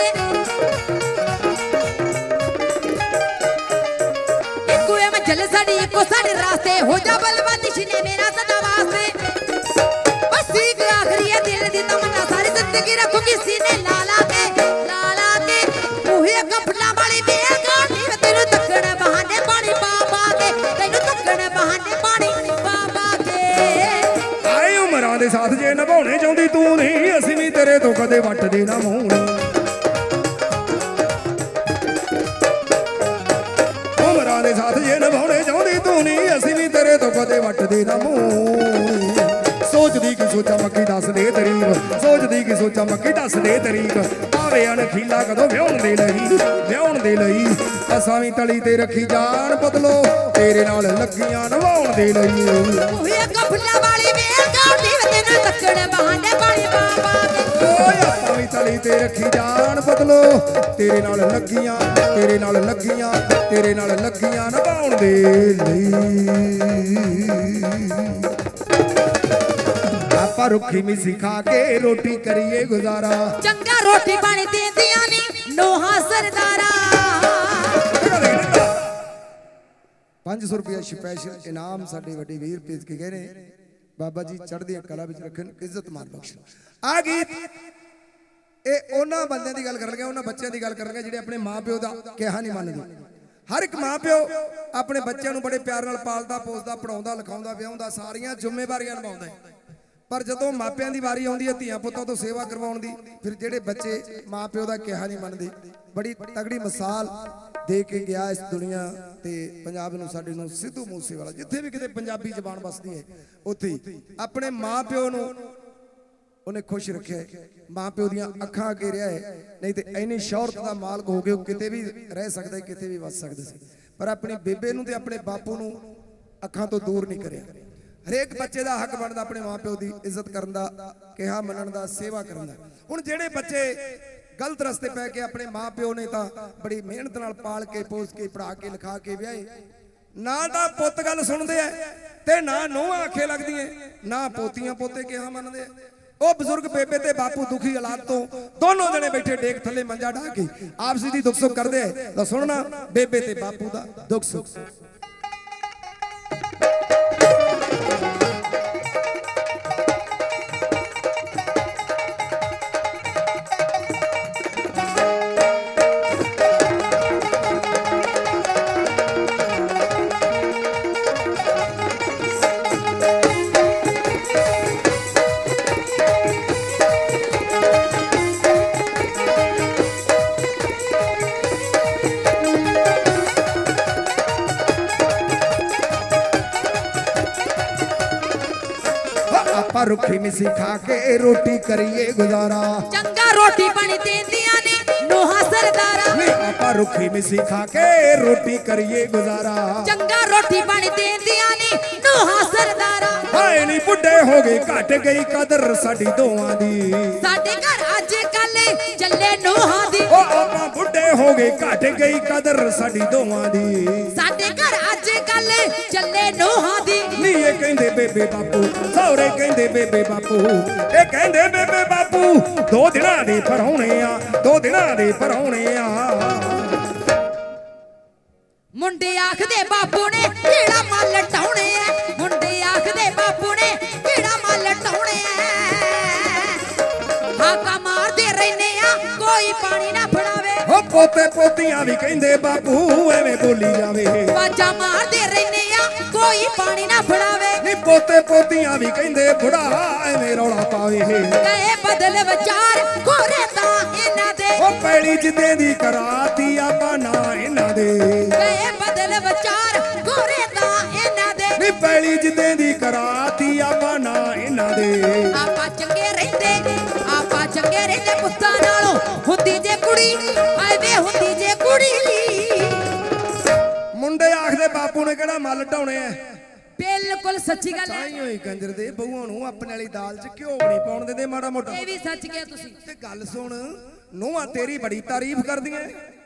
B: कुएं में चल साड़ी को साढ़े रास्ते हो जा बलवा दिशने मेरा सदा वास्ते बस एक आखिरी है दिल दी तमन्ना सारी जिंदगी रखूंगी सीने लाला के लाला के मुहे कपड़ा वाली बेल गाड़ी में तेरे तकड़े बहाने पानी पा पा के तेरे तकड़े बहाने पानी पा पा के
C: ਉਮਰਾਂ ਦੇ ਸਾਥ ਜੇ ਨਿਭਾਉਣੇ ਚਾਹੁੰਦੀ ਤੂੰ ਨਹੀਂ ਅਸੀਂ ਵੀ ਤੇਰੇ ਤੋਂ ਕਦੇ ਵੱਟਦੇ ਨਾ ਮੂੰਹ ਉਮਰਾਂ ਦੇ ਸਾਥ ਜੇ ਨਿਭਾਉਣੇ ਚਾਹੁੰਦੀ ਤੂੰ ਨਹੀਂ ਅਸੀਂ ਵੀ ਤੇਰੇ ਤੋਂ ਕਦੇ ਵੱਟਦੇ ਨਾ ਮੂੰਹ ਸੋਚਦੀ ਕਿ ਸੋਚਾਂ ਮੱਕੀ ਦੱਸ ਦੇ ਤਰੀਕ ਸੋਚਦੀ ਕਿ ਸੋਚਾਂ ਮੱਕੀ ਦੱਸ ਦੇ ਤਰੀਕ ਆਵੇ ਅਣਖੀਲਾ ਕਦੋਂ ਵਿਆਹਣ ਦੇ ਲਈ ਵਿਆਹਣ ਦੇ ਲਈ ਅਸਾਂ ਵੀ ਤਲੀ ਤੇ ਰੱਖੀ ਜਾਣ ਬਦਲੋ ਤੇਰੇ ਨਾਲ ਲੱਗੀਆਂ ਨਿਭਾਉਣ ਦੇ ਲਈ
B: ਓਏ ਕਫਲਾ ਵਾਲੀ ਵੇਲ ਗਾਉਂਦੀ ਵੇ ਤੈਨੂੰ ਤੱਕਣ ਬਹਾਨੇ ਪਾਣੀ ਪਾ ਪਾ ਕੇ
C: ਓਏ ਆਪਾਂ ਵੀ ਤਲੀ ਤੇ ਰੱਖੀ ਜਾਣ ਬਦਲੋ ਤੇਰੇ ਨਾਲ ਲੱਗੀਆਂ ਤੇਰੇ ਨਾਲ ਲੱਗੀਆਂ ਤੇਰੇ ਨਾਲ ਲੱਗੀਆਂ ਨਿਭਾਉਣ ਦੇ ਲਈ ਆਪਾਂ ਰੁੱਖੀ ਮਿੱਸੀ ਖਾ ਕੇ ਰੋਟੀ ਕਰੀਏ ਗੁਜ਼ਾਰਾ
B: ਚੰਗਾ ਰੋਟੀ ਪਾਣੀ ਦੇਂਦੀਆਂ ਨਹੀਂ ਨੋਹਾ ਸਰਦਾਰਾ।
D: पाँच सौ रुपया स्पैशल इनाम साडे वड्डे वीर भेज के गए ने। बाबा जी चढ़दी कला विच रखन, इज्जत मान बख्शण। आ गीत ਇਹ ਉਹਨਾਂ ਬੰਦਿਆਂ ਦੀ ਗੱਲ ਕਰਨ ਲੱਗੇ, ਉਹਨਾਂ ਬੱਚਿਆਂ ਦੀ ਗੱਲ ਕਰਨ ਲੱਗੇ ਜਿਹੜੇ ਆਪਣੇ ਮਾਪਿਓ ਦਾ ਕਿਹਾ ਨਹੀਂ ਮੰਨਦੇ। ਹਰ ਇੱਕ ਮਾਪਿਓ ਆਪਣੇ ਬੱਚਿਆਂ ਨੂੰ ਬੜੇ ਪਿਆਰ ਨਾਲ ਪਾਲਦਾ ਪੋਸਦਾ ਪੜਾਉਂਦਾ ਲਿਖਾਉਂਦਾ ਵਿਆਹੁੰਦਾ ਸਾਰੀਆਂ ਜ਼ਿੰਮੇਵਾਰੀਆਂ ਨਿਭਾਉਂਦਾ ਹੈ। ਪਰ ਜਦੋਂ ਮਾਪਿਆਂ ਦੀ ਵਾਰੀ ਆਉਂਦੀ ਹੈ ਧੀਆਂ ਪੁੱਤਾਂ ਤੋਂ ਸੇਵਾ ਕਰਵਾਉਣ ਦੀ, ਫਿਰ ਜਿਹੜੇ ਬੱਚੇ ਮਾਪਿਓ ਦਾ ਕਿਹਾ ਨਹੀਂ ਮੰਨਦੇ, ਬੜੀ ਤਗੜੀ ਮਿਸਾਲ ਦੇ ਕੇ ਗਿਆ ਇਸ ਦੁਨੀਆ ਤੇ ਪੰਜਾਬ ਨੂੰ ਸਾਡੇ ਨੂੰ ਸਿੱਧੂ ਮੂਸੇਵਾਲਾ। ਜਿੱਥੇ ਵੀ ਕਿਤੇ ਪੰਜਾਬੀ ਜ਼ਬਾਨ ਵਸਦੀ ਹੈ ਉੱਥੇ ਆਪਣੇ ਮਾਪਿਓ ਨੂੰ ਉਹਨੇ खुश रखे, माँ प्यो दियां अखां अगे रहा है। नहीं तो इन्नी शौहरत का मालक हो गए, किते भी रह सकता, किते भी वस सकते सी, पर अपनी बेबे नूं ते अपने बापू नूं अखां तो दूर नहीं करिया। हरेक बच्चे का हक बनता अपने माँ प्यो की इज्जत करन दा, कहा मनण दा, सेवा करन दा। हुण जिहड़े बच्चे गलत रस्ते पै के अपने माँ प्यो ने तां बड़ी मेहनत नाल पाल के पोस के पढ़ा के लिखा के विआहे, ना तां पुत्त गल सुणदे आ ते ना नूंहां आखे लगदियां, ना पोतियां पोते कहा मनदे। ਉਹ ਬਜ਼ੁਰਗ ਬੇਬੇ ਤੇ ਬਾਪੂ ਦੁਖੀ ਹਾਲਾਤ ਤੋਂ ਦੋਨੋਂ ਜਣੇ ਬੈਠੇ ਡੇਕ ਥੱਲੇ ਮੰਜਾ ਢਾ ਕੇ ਆਪਸੀ ਦੀ ਦੁੱਖ ਸੁੱਖ ਕਰਦੇ ਤਾਂ ਸੁਣਨਾ ਬੇਬੇ ਤੇ ਬਾਪੂ ਦਾ ਦੁੱਖ ਸੁੱਖ। रुखी मिसी खा के रोटी करिए गुजारा,
B: चंगा रोटी पानी देंदियां ने नोहा सरदारा।
D: आपा रुखी मिसी खा के रोटी करिए गुजारा,
B: चंगा रोटी पानी देंदियां ने नोहा सरदारा।
D: हाय नी बुढ़े हो गए घट गई कदर साडी दोवां दी,
B: साडे घर अज कल चले नोहा दी।
D: ओ आपा बुढ़े हो गए घट गई कदर साडी दोवां दी,
B: साडे घर अज कल चले नोहा दी।
D: नी ये कहंदे बेबे बापू सौरे कहंदे बेबे बापू, ये कहंदे बेबे बापू दो दिनां दे परौणे आ, दो दिनां दे परौणे आ।
B: मुंडे आखदे बापू ने केड़ा माल लटाउणे ऐ, मुंडे आखदे बापू ने केड़ा माल लटाउणे ऐ। हाका मारदे रहने आ कोई पानी ना फड़ावे,
D: ओ पोते पोतियां भी कहंदे बापू एवें बोली जावे,
B: बाजा मारदे रहने आ कोई पानी ना फड़ावे।
D: नी पोते पोतियां भी कहंदे बुढ़ा एवें रौला पावे,
B: गए बदल विचार कोरे ता इना दे,
D: ओ पैड़ी जिदे दी कराती आपा ना इना दे,
B: गए बदल विचार कोरे ता इना दे।
D: नी पैड़ी जिदे दी कराती आपा ना इना दे।
B: आपा चंगे रहंदे, आपा चंगे रहंदे पुत्तां नालों हुंदी जे कुड़ी, आए वे हुंदी जे कुड़ी।
D: मुंडे आखदे बापू ने केड़ा मल ढाउणे ऐ,
B: बिल्कुल सच्ची गल है।
D: ताई होई कंजर दे बहुआं नूं अपने वाली दाल च घिओ नहीं पाउण दिंदे माड़ा मोटा।
B: ये भी सच किया तुसी।
D: ते गल सुन नूंहां तेरी बड़ी तारीफ करदियां,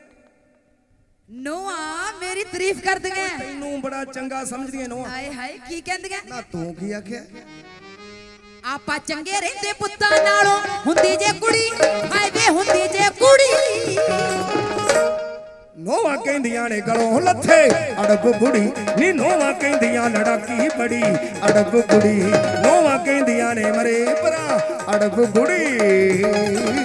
B: नोआ मेरी तारीफ कर दियां,
D: तैनूं बड़ा चंगा समझदियां नूंहां।
B: हाय हाय की कहंदियां,
D: ना तूं की आखिया?
B: आपा चंगे रहंदे पुत्तां नालों हुंदी जे कुड़ी, हाय वे हुंदी जे कुड़ी।
D: नोवा कहंदियां ने गलों लथे अड़ब बुड़ी, नी नोवा कहंदियां लड़ाकी बड़ी अड़ब बुड़ी, नोवा कहंदियां ने मरे परा अड़ब बुड़ी।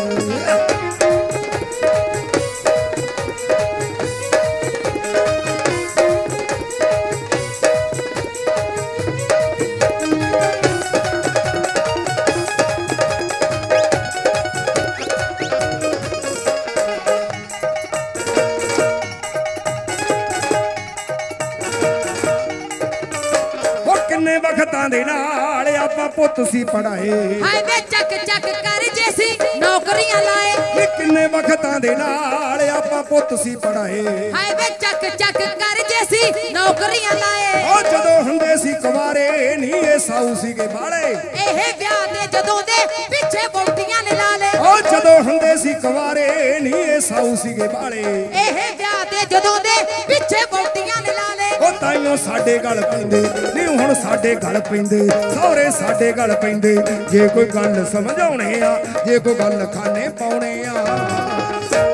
D: वक्तां दे नाल आपां पुੱਤ सी पढ़ाए,
B: हाय वे चक चक कर जैसी नौकरियां लाए।
D: किन्ने वक्तां दे नाल आपां पुੱਤ सी पढ़ाए,
B: हाय वे चक चक कर जैसी नौकरियां लाए।
D: ओ जदों हुंदे सी कुवारे नी ए साऊ सीगे बाले,
B: एह ब्याह दे जदों दे पिछे बोटियां ने ला ले।
D: ओ जदों हुंदे सी कुवारे नी ए साऊ सीगे बाले,
B: एह ब्याह दे जदों दे पिछे बोटियां ने ला ले।
D: ओ ताइयों साडे गल पैंदे नी हुण साडे गल पैंदे, सौरे साडे गल पैंदे, जे कोई गल समझाउणे आ, जे कोई गल खाने पाउणे आ।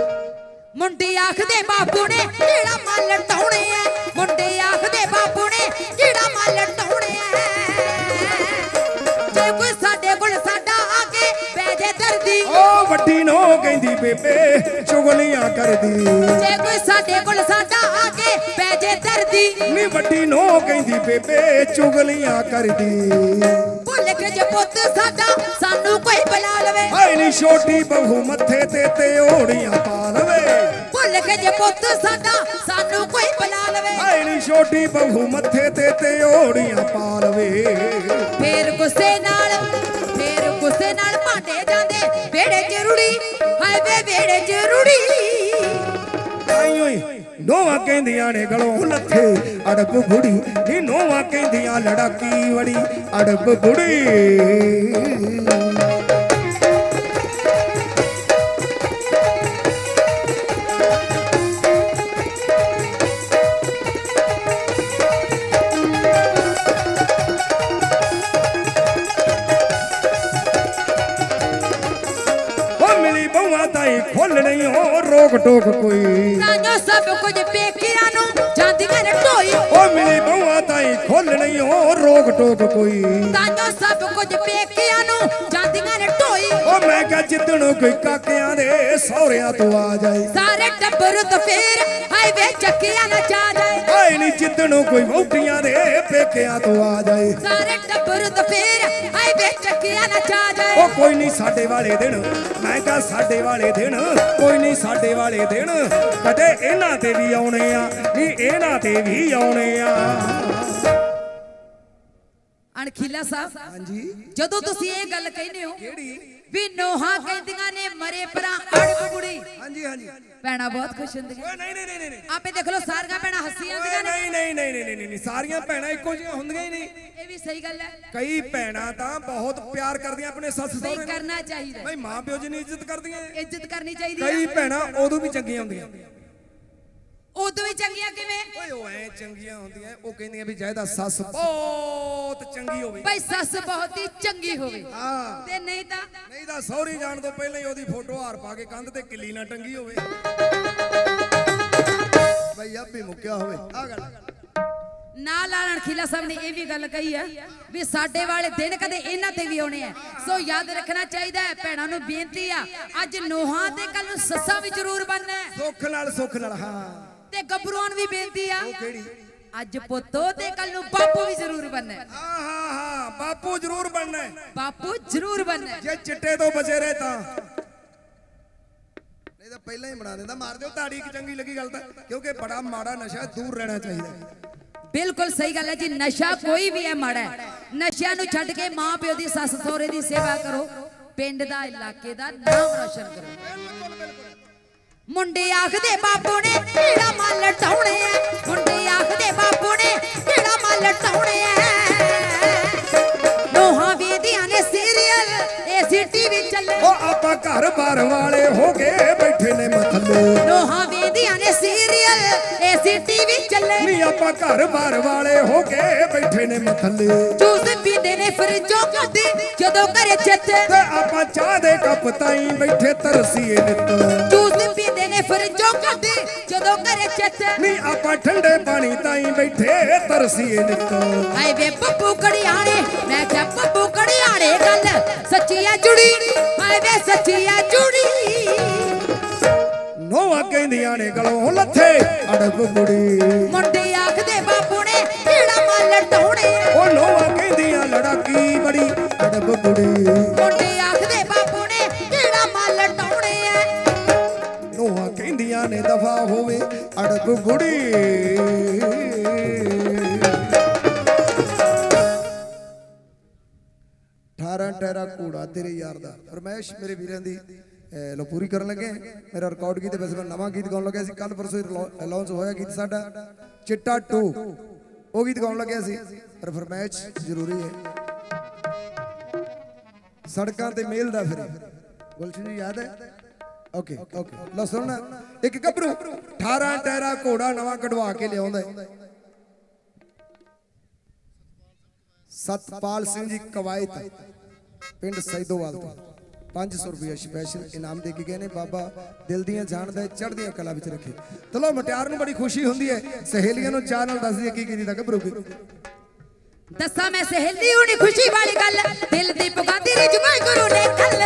B: ਮੁੰਡੇ ਆਖਦੇ ਬਾਪੂ ਨੇ ਕਿਹੜਾ ਮੱਲ ਟਾਉਣੇ ਐ ਮੁੰਡੇ ਆਖਦੇ ਬਾਪੂ ਨੇ ਕਿਹੜਾ ਮੱਲ ਟਾਉਣੇ ਐ ਜੇ ਕੋਈ ਸਾਡੇ ਕੋਲ ਸਾਡਾ ਆ ਕੇ ਬਹਿ ਜੇ ਦਰਦੀ
C: ਓ ਵੱਡੀ ਨੋ ਕਹਿੰਦੀ ਬੇਬੇ ਚੁਗਲੀਆਂ ਕਰਦੀ
B: ਜੇ ਕੋਈ ਸਾਡੇ ਕੋਲ ਸਾਡਾ ਆ ਕੇ ਬਹਿ ਜੇ ਦਰਦੀ
C: ਨੀ ਵੱਡੀ ਨੋ ਕਹਿੰਦੀ ਬੇਬੇ ਚੁਗਲੀਆਂ ਕਰਦੀ
B: ਭੁੱਲ ਕੇ ਜੇ ਪੁੱਤ ਸਾਡਾ ਸਾਨੂੰ ਕੋਈ ਬੁਲਾ ਲਵੇ
C: ਹਾਏ ਨੀ ਛੋਟੀ ਬਹੂ ਮੱਥੇ ਤੇ ਤੇ ਓੜੀਆਂ ਪਾ ਲਵੇ
B: ਭੁੱਲ ਕੇ ਜੇ ਪੁੱਤ ਸਾਡਾ ਸਾਨੂੰ ਕੋਈ ਬੁਲਾ ਲਵੇ
C: ਹਾਏ ਨੀ ਛੋਟੀ ਬਹੂ ਮੱਥੇ ਤੇ ਤੇ ਓੜੀਆਂ ਪਾ ਲਵੇ
B: ਫੇਰ ਗੁੱਸੇ ਨਾਲ ਫੇਰ ਗੁੱਸੇ ਨਾਲ ਭਾਂਡੇ ਜਾਂਦੇ ਵੇੜੇ ਚ ਰੁੜੀ ਹਾਏ ਵੇ ਵੇੜੇ ਚ ਰੁੜੀ
C: ਆਈ ਓਏ ਨੋਵਾ ਕਹਿੰਦੀਆਂ ਨੇ ਗਲੋਂ ਲੱਥੇ ਅੜਬ ਬੁੜੀ ਨੀ ਨੋਵਾ ਕਹਿੰਦੀਆਂ ਲੜਾਕੀ ਵੜੀ ਅੜਬ ਬੁੜੀ ਖੋਲ ਨਹੀਂ ਹੋ ਰੋਕ ਟੋਕ ਕੋਈ
B: ਤਾਂਜੋ ਸਭ ਕੁਝ ਪੇਕਿਆਂ ਨੂੰ ਜਾਂਦੀਆਂ ਨੇ ਢੋਈ
C: ਓ ਮਿਲੀ ਬਹੂਆਂ ਤਾਈ ਖੋਲ ਨਹੀਂ ਹੋ ਰੋਕ ਟੋਕ ਕੋਈ
B: ਤਾਂਜੋ ਸਭ ਕੁਝ ਪੇਕਿਆਂ ਨੂੰ ਜਾਂਦੀਆਂ ਨੇ ਢੋਈ
C: ਓ ਮੈਂ ਕਿਹਾ ਜਿੱਦਣ ਕੋਈ ਕਾਕਿਆਂ ਦੇ ਸਹੁਰਿਆਂ ਤੋਂ ਆ ਜਾਏ
B: ਸਾਰੇ ਟੱਬਰ ਤੋਂ ਫੇਰ ਹਾਏ ਵੇ ਚੱਕਿਆ ਨਾ ਚਾ ਜਾਏ
C: ਹਾਏ ਨੀ ਜਿੱਦਣ ਕੋਈ ਵਹੁਟੀਆਂ ਦੇ ਪੇਕਿਆਂ ਤੋਂ ਆ ਜਾਏ
B: ਸਾਰੇ ਟੱਬਰ ਤੋਂ ਫੇਰ ਹਾਏ ਵੇ ਚੱਕਿਆ ਨਾ ਚਾ ਜਾਏ
C: ਓ ਕੋਈ ਨਹੀਂ ਸਾਡੇ ਵਾਲੇ ਦਿਨ ਮੈਂ ਕਿਹਾ ਸਾਡੇ ਵਾਲੇ ਦਿਨ ਕੋਈ ਨਹੀਂ ਸਾਡੇ ਵਾਲੇ ਦਿਨ ਕਦੇ ਇਹਨਾਂ ਤੇ ਵੀ ਆਉਣੇ ਆ ਨਹੀਂ ਇਹਨਾਂ ਤੇ ਵੀ ਆਉਣੇ ਆ
B: ਅਣਖੀਲਾ ਸਾਹਿਬ
C: ਹਾਂਜੀ
B: ਜਦੋਂ ਤੁਸੀਂ ਇਹ ਗੱਲ ਕਹਿੰਦੇ ਹੋ
C: ਕਿਹੜੀ
B: ਵੀ ਨੋਹਾਂ ਕਹਿੰਦੀਆਂ ਨੇ ਮਰੇ ਪਰਾਂ ਅੜਬ ਬੁੜੀ
C: ਹਾਂਜੀ ਹਾਂਜੀ
B: ਭੈਣਾਂ ਬਹੁਤ ਖੁਸ਼ ਹੁੰਦੀਆਂ
C: ਓਏ ਨਹੀਂ ਨਹੀਂ ਨਹੀਂ ਨਹੀਂ
B: ਆਪੇ ਦੇਖ ਲਓ ਸਾਰੀਆਂ ਭੈਣਾਂ ਹੱਸੀ ਜਾਂਦੀਆਂ ਨੇ
C: ਨਹੀਂ ਨਹੀਂ ਨਹੀਂ ਨਹੀਂ ਨਹੀਂ ਨਹੀਂ ਸਾਰੀਆਂ ਭੈਣਾਂ ਇੱਕੋ ਜਿਹੀਆਂ ਹੁੰਦੀਆਂ ਹੀ ਨਹੀਂ
B: ਇਹ ਵੀ ਸਹੀ ਗੱਲ ਹੈ
C: ਕਈ ਭੈਣਾਂ ਤਾਂ ਬਹੁਤ ਪਿਆਰ ਕਰਦੀਆਂ ਆਪਣੇ ਸੱਸ
B: ਸਹੀ
C: ਸਹੁਰੇ ਨੂੰ
B: ਕਰਨਾ ਚਾਹੀਦਾ
C: ਬਈ ਮਾਂ ਪਿਓ ਜੀ ਦੀ ਇੱਜ਼ਤ ਕਰਦੀਆਂ
B: ਇੱਜ਼ਤ ਕਰਨੀ ਚਾਹੀਦੀ
C: ਕਈ
B: ਹੈ
C: ਭੈਣਾਂ ਉਦੋਂ ਵੀ ਚੰਗੀਆਂ ਹੁੰਦੀਆਂ
B: ਉਦੋਂ ਵੀ ਚੰਗੀਆਂ ਕਿਵੇਂ
C: ਓਏ ਉਹ ਐ ਚੰਗੀਆਂ ਹੁੰਦੀਆਂ ਉਹ ਕਹਿੰਦੀਆਂ ਵੀ ਜਾਇਦਾ ਸੱਸ ਬਹੁਤ ਚੰਗੀ ਹੋਵੇ
B: ਭਾਈ ਸੱਸ ਬਹੁਤ ਹੀ ਚੰਗੀ ਹੋਵੇ
C: ਹਾਂ
B: ਤੇ ਨਹੀਂ ਤਾਂ
C: ਨਹੀਂ ਤਾਂ ਸਹੁਰੀ ਜਾਣ ਤੋਂ ਪਹਿਲਾਂ ਹੀ ਉਹਦੀ ਫੋਟੋ ਹਾਰ ਪਾ ਕੇ ਕੰਧ ਤੇ ਕਿੱਲੀ ਨਾ ਟੰਗੀ ਹੋਵੇ ਬਈ ਆਪ ਵੀ ਮੁੱਕਿਆ ਹੋਵੇ ਆ ਗੱਲ
B: ਨਾਲ ਨਾਲ ਅਣਖੀਲਾ ਸਾਹਿਬ ਨੇ ਇਹ ਵੀ ਗੱਲ ਕਹੀ ਹੈ ਵੀ ਸਾਡੇ ਵਾਲੇ ਦਿਨ ਕਦੇ ਇਹਨਾਂ ਤੇ ਵੀ ਆਉਣੇ ਆ ਸੋ ਯਾਦ ਰੱਖਣਾ ਚਾਹੀਦਾ ਹੈ ਭੈਣਾਂ ਨੂੰ ਬੇਨਤੀ ਆ ਅੱਜ ਨੋਹਾਂ ਤੇ ਕੱਲ ਨੂੰ ਸੱਸਾਂ ਵੀ ਜ਼ਰੂਰ ਬਣਨਾ ਹੈ
C: ਸੁੱਖ ਨਾਲ ਸੁੱਖ ਨਾਲ ਹਾਂ
B: ਤੇ ਗੱਭਰੂਆਂ ਨੂੰ ਵੀ ਬੇਨਤੀ ਆ
C: ਉਹ ਕਿਹੜੀ
B: ਅੱਜ ਪੁੱਤੋ ਤੇ ਕੱਲ ਨੂੰ ਬਾਪੂ ਵੀ ਜ਼ਰੂਰ ਬਣਨਾ ਹੈ
C: ਹਾਂ ਹਾਂ ਹਾਂ ਬਾਪੂ ਜ਼ਰੂਰ ਬਣਨਾ ਹੈ
B: ਬਾਪੂ ਜ਼ਰੂਰ ਬਣਨਾ ਹੈ
C: ਜੇ ਚਿੱਟੇ ਤੋਂ ਬਚੇ ਰਹੇ ਤਾਂ ਨਹੀਂ ਤਾਂ ਪਹਿਲਾਂ ਹੀ ਬਣਾ ਦਿੰਦਾ ਮਾਰ ਦਿਓ ਤਾੜੀ ਇੱਕ ਚੰਗੀ ਲੱਗੀ ਗੱਲ ਤਾਂ ਕਿਉਂਕਿ ਬੜਾ ਮਾੜਾ ਨਸ਼ਾ ਦੂਰ ਰਹਿਣਾ ਚਾਹੀਦਾ
B: ਬਿਲਕੁਲ ਸਹੀ ਗੱਲ ਹੈ ਜੀ ਨਸ਼ਾ ਕੋਈ ਵੀ ਹੈ ਮਾੜਾ ਹੈ ਨਸ਼ਿਆਂ ਨੂੰ ਛੱਡ ਕੇ ਮਾਂ ਪਿਓ ਦੀ ਸੱਸ ਸਹੁਰੇ ਦੀ ਸੇਵਾ ਕਰੋ ਪਿੰਡ ਦਾ ਇਲਾਕੇ ਦਾ ਨਾਮ ਰੋਸ਼ਨ ਕਰੋ ਮੁੰਡੇ ਆਖਦੇ ਬਾਪੂ ਨੇ ਕਿਹੜਾ ਮੱਲ ਟਾਉਣੇ ਐ ਮੁੰਡੇ ਆਖਦੇ ਬਾਪੂ ਨੇ ਕਿਹੜਾ ਮੱਲ ਟਾਉਣੇ ਐ ਨੋਹਾਂ ਵੇਦੀਆਂ ਨੇ ਸੀਰੀਅਲ ਏਸੀ ਟੀਵੀ ਚੱਲੇ
C: ਉਹ ਆਪਾਂ ਘਰ ਬਾਰ ਵਾਲੇ ਹੋ ਕੇ ਬੈਠੇ ਨੇ ਮਥੱਲੇ
B: ਨੋਹਾਂ ਵੇਦੀਆਂ ਨੇ ਸੀਰੀਅਲ ਏਸੀ ਟੀਵੀ ਚੱਲੇ
C: ਨਹੀਂ ਆਪਾਂ ਘਰ ਬਾਰ ਵਾਲੇ ਹੋ ਕੇ ਬੈਠੇ ਨੇ ਮਥੱਲੇ
B: ਜੂਸ ਪੀਂਦੇ ਨੇ ਫਰਿੱਜੋਂ ਕੱਢੀ ਜਦੋਂ ਘਰੇ ਚਿੱਤੇ
C: ਤੇ ਆਪਾਂ ਚਾਹ ਦੇ ਕੱਪ ਤਾਈਂ ਬੈਠੇ ਤਰਸੀਏ ਨਿੱਤ
B: ਜੂਸ ਪੀਂਦੇ ਨੇ ਫਰਿੱਜੋਂ ਕੱਢੀ ਜਦੋਂ ਘਰੇ ਚਿੱਤੇ
C: ਨਹੀਂ ਆਪਾਂ ਠੰਡੇ ਪਾਣੀ ਤਾਈਂ ਬੈਠੇ ਤਰਸੀਏ ਨਿੱਤ
B: ਹਾਏ ਵੇ ਬੱਬੂ ਕੜਿਆਣੇ ਮੈਂ ਕਿਹਾ ਬੱਬੂ ਕੜਿਆਣੇ ਗੱਲ ਸੱਚੀ ਆ ਜੁੜੀ ਹਾਏ ਵੇ ਸੱਚੀ ਆ ਜੁੜੀ
C: ਨੋਵਾ ਕਹਿੰਦੀਆਂ ਨੇ ਗਲੋਂ ਲੱਥੇ ਅੜਬ ਬੁੜੀ
B: ਮੁੰਡੇ ਆਖਦੇ ਬਾਪੂ ਨੇ ਕਿਹੜਾ ਮੱਲ ਟਾਉਣੇ
C: ਉਹ ਨੋਵਾ ਕਹਿੰਦੀਆਂ ਲੜਾਕੀ ਬੜੀ ਅੜਬ ਬੁੜੀ
B: ਮੁੰਡੇ ਆਖਦੇ ਬਾਪੂ ਨੇ ਕਿਹੜਾ ਮੱਲ ਟਾਉਣੇ ਐ
C: ਨੋਵਾ ਕਹਿੰਦੀਆਂ ਨੇ ਦਫਾ ਹੋਵੇ ਅੜਬ ਬੁੜੀ ਅਠਾਰਾਂ ਟੈਰਾ ਘੋੜਾ ਤੇਰੇ ਯਾਰ ਦਾ ਫਰਮਾਇਸ਼ ਮੇਰੇ ਵੀਰਾਂ ਦੀ ਲੋ ਪੂਰੀ ਕਰਨ ਲੱਗੇ ਮੇਰਾ ਰਿਕਾਰਡ ਗੀਤ ਵੈਸੇ ਮੈਂ ਨਵਾਂ ਗੀਤ ਗਾਉਣ ਲੱਗਿਆ ਸੀ ਕੱਲ ਪਰਸੋਂ ਲਾਂਚ ਹੋਇਆ ਗੀਤ ਸਾਡਾ ਚਿੱਟਾ ਟੂ ਉਹ ਗੀਤ ਗਾਉਣ ਲੱਗਿਆ ਸੀ ਪਰ ਫਰਮਾਇਸ਼ ਜ਼ਰੂਰੀ ਹੈ ਸੜਕਾਂ ਤੇ ਮੇਲ ਦਾ ਫਿਰ ਗੁਲਸ਼ਨ ਜੀ ਯਾਦ ਹੈ ਓਕੇ ਓਕੇ ਲੋ ਸੁਣਨਾ ਇੱਕ ਗੱਭਰੂ ਅਠਾਰਾਂ ਟੈਰਾ ਘੋੜਾ ਨਵਾਂ ਕਢਵਾ ਕੇ ਲਿਆਉਂਦਾ ਸਤਪਾਲ ਸਿੰਘ ਜੀ ਕਵਾਇਤ ਪਿੰਡ ਸੈਦੋਵਾਲ ਤੋਂ
D: पाँच सौ रुपया स्पैशल इनाम दे के गए ने। बाबा दिल दियां जानदा है, चढ़दियां कला विच रखे। चलो मटियार नूं बड़ी खुशी हुंदी है, सहेलियां नूं चाह नाल दस दी की कीती दा घबरू की
B: दसा मैं सहेली हुणी खुशी वाली गल, दिल दी पुगाती रिज मैं गुरु ने कल।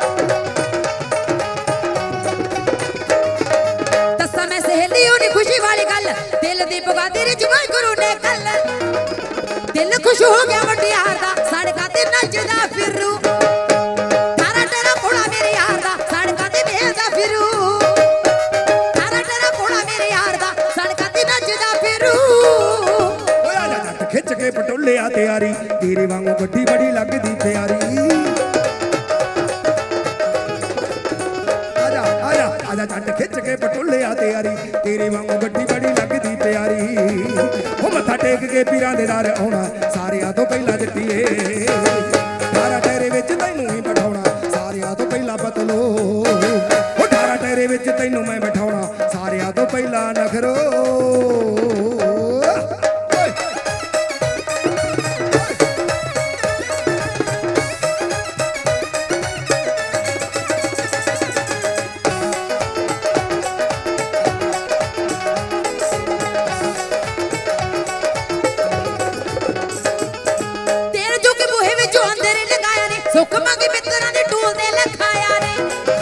B: दसा मैं सहेली हुणी खुशी वाली गल, दिल दी पुगाती रिज मैं गुरु ने कल। दिल खुश हो गया मटियार दा, सड़कां ते नचदा फिरू। तारा तेरा कोड़ा मेरे यार दा, सड़कां ते बेलदा फिरू। तारा तेरा कोड़ा मेरे यार दा, सड़कां ते नचदा फिरू।
C: खिच के पटोले आ तैयारी, तेरे वांगू गड्डी बड़ी लगदी प्यारी। आजा आजा आजा जट खिच के पटोले आ तैयारी, तेरे वांगू गड्डी बड़ी लगदी प्यारी। ओ मत्था टेक के पीरां दे दर आउणा, सारियां तो पहला जट्टीए। तारा तेरे विच तैनूं ही बिठाउणा, सारियां तो पहला पतलो। ओ तारा तेरे विच तैनूं मैं बिठाउणा, सारियां तो पहला नखरो।
B: सुख मंगी मित्रा दे टूल दे लखाया ने।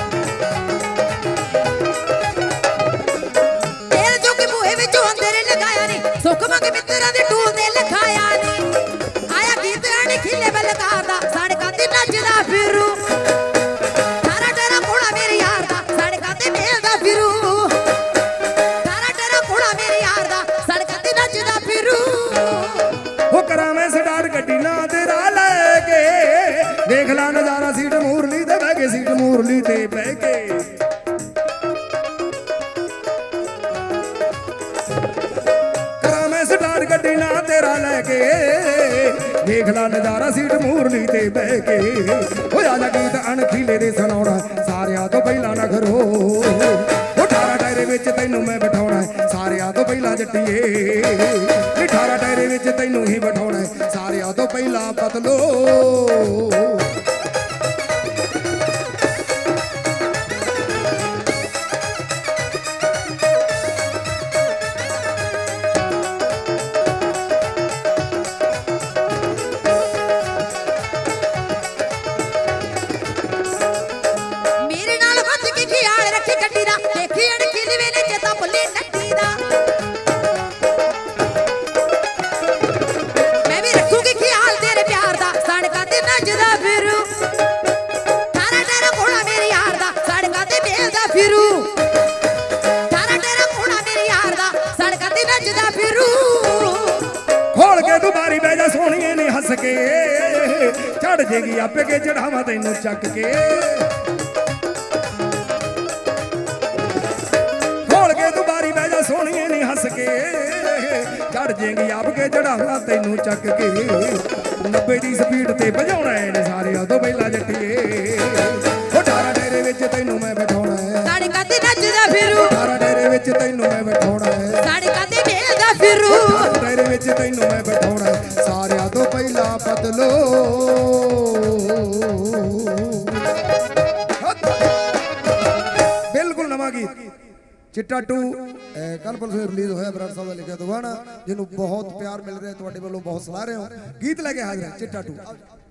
B: तेरे जो के बूहे विच अंदर लगाया ने, सुख मंगी मित्रा दे टूल दे लखाया ने। आया गीत आने खिले बलकार दा, सड़कां ते नचदा फिरू। तारा तेरा कोड़ा मेरे यार दा, सड़कां ते बेलदा फिरू। तारा तेरा कोड़ा मेरे यार दा, सड़कां ते नचदा फिरू।
C: ओ करा मैं सडार गड्डी ना तेरा लेके, देख ला नजारा सीट मूरली ते बह के, सीट मूरली ते बह के। करा मैं स्टार गड्डी ना तेरा लेके, देख ला नजारा सीट मूरली ते बह के। हो आजा गीत अणखीले दे सुनाउणा, सारियां तो पहला नखरो। अठारह टायरे विच तैनूं मैं बिठाउणा, सारियां तो पहला जट्टीए। अठारह टायरे विच तैनूं ही बिठाउणा, सारियां तो पहला पतलो। के चढ़ जेगी आपे के चढ़ावा तैनू चक के। खोल के तू बारी बह जा सोहणिए नी हस के, चढ़ जेगी आप के चढ़ावा तैनू चक के। नब्बे दी स्पीड ते भजाउणा है सारियां तो पहला जट्टीए। अठारह डेरे विच तैनू मैं बिठाउणा है,
B: सड़कां ते नचदा फिरू।
C: अठारह डेरे विच तैनू मैं बिठाउणा है,
B: सड़कां ते बेलदा फिरू।
C: अठारह डेरे विच तैनू मैं बिठाउणा है, सारियां तो पहला बदलो। बिल्कुल नवां गीत चिट्टा टू कल परसों रिलीज होया, बराड़ साहब का लिखा तो गाना जिन्हों बहुत प्यार मिल रहा है, तुहाडे वालों बहुत सलाह रहे हो। गीत लेके हाजिर है चिट्टा टू।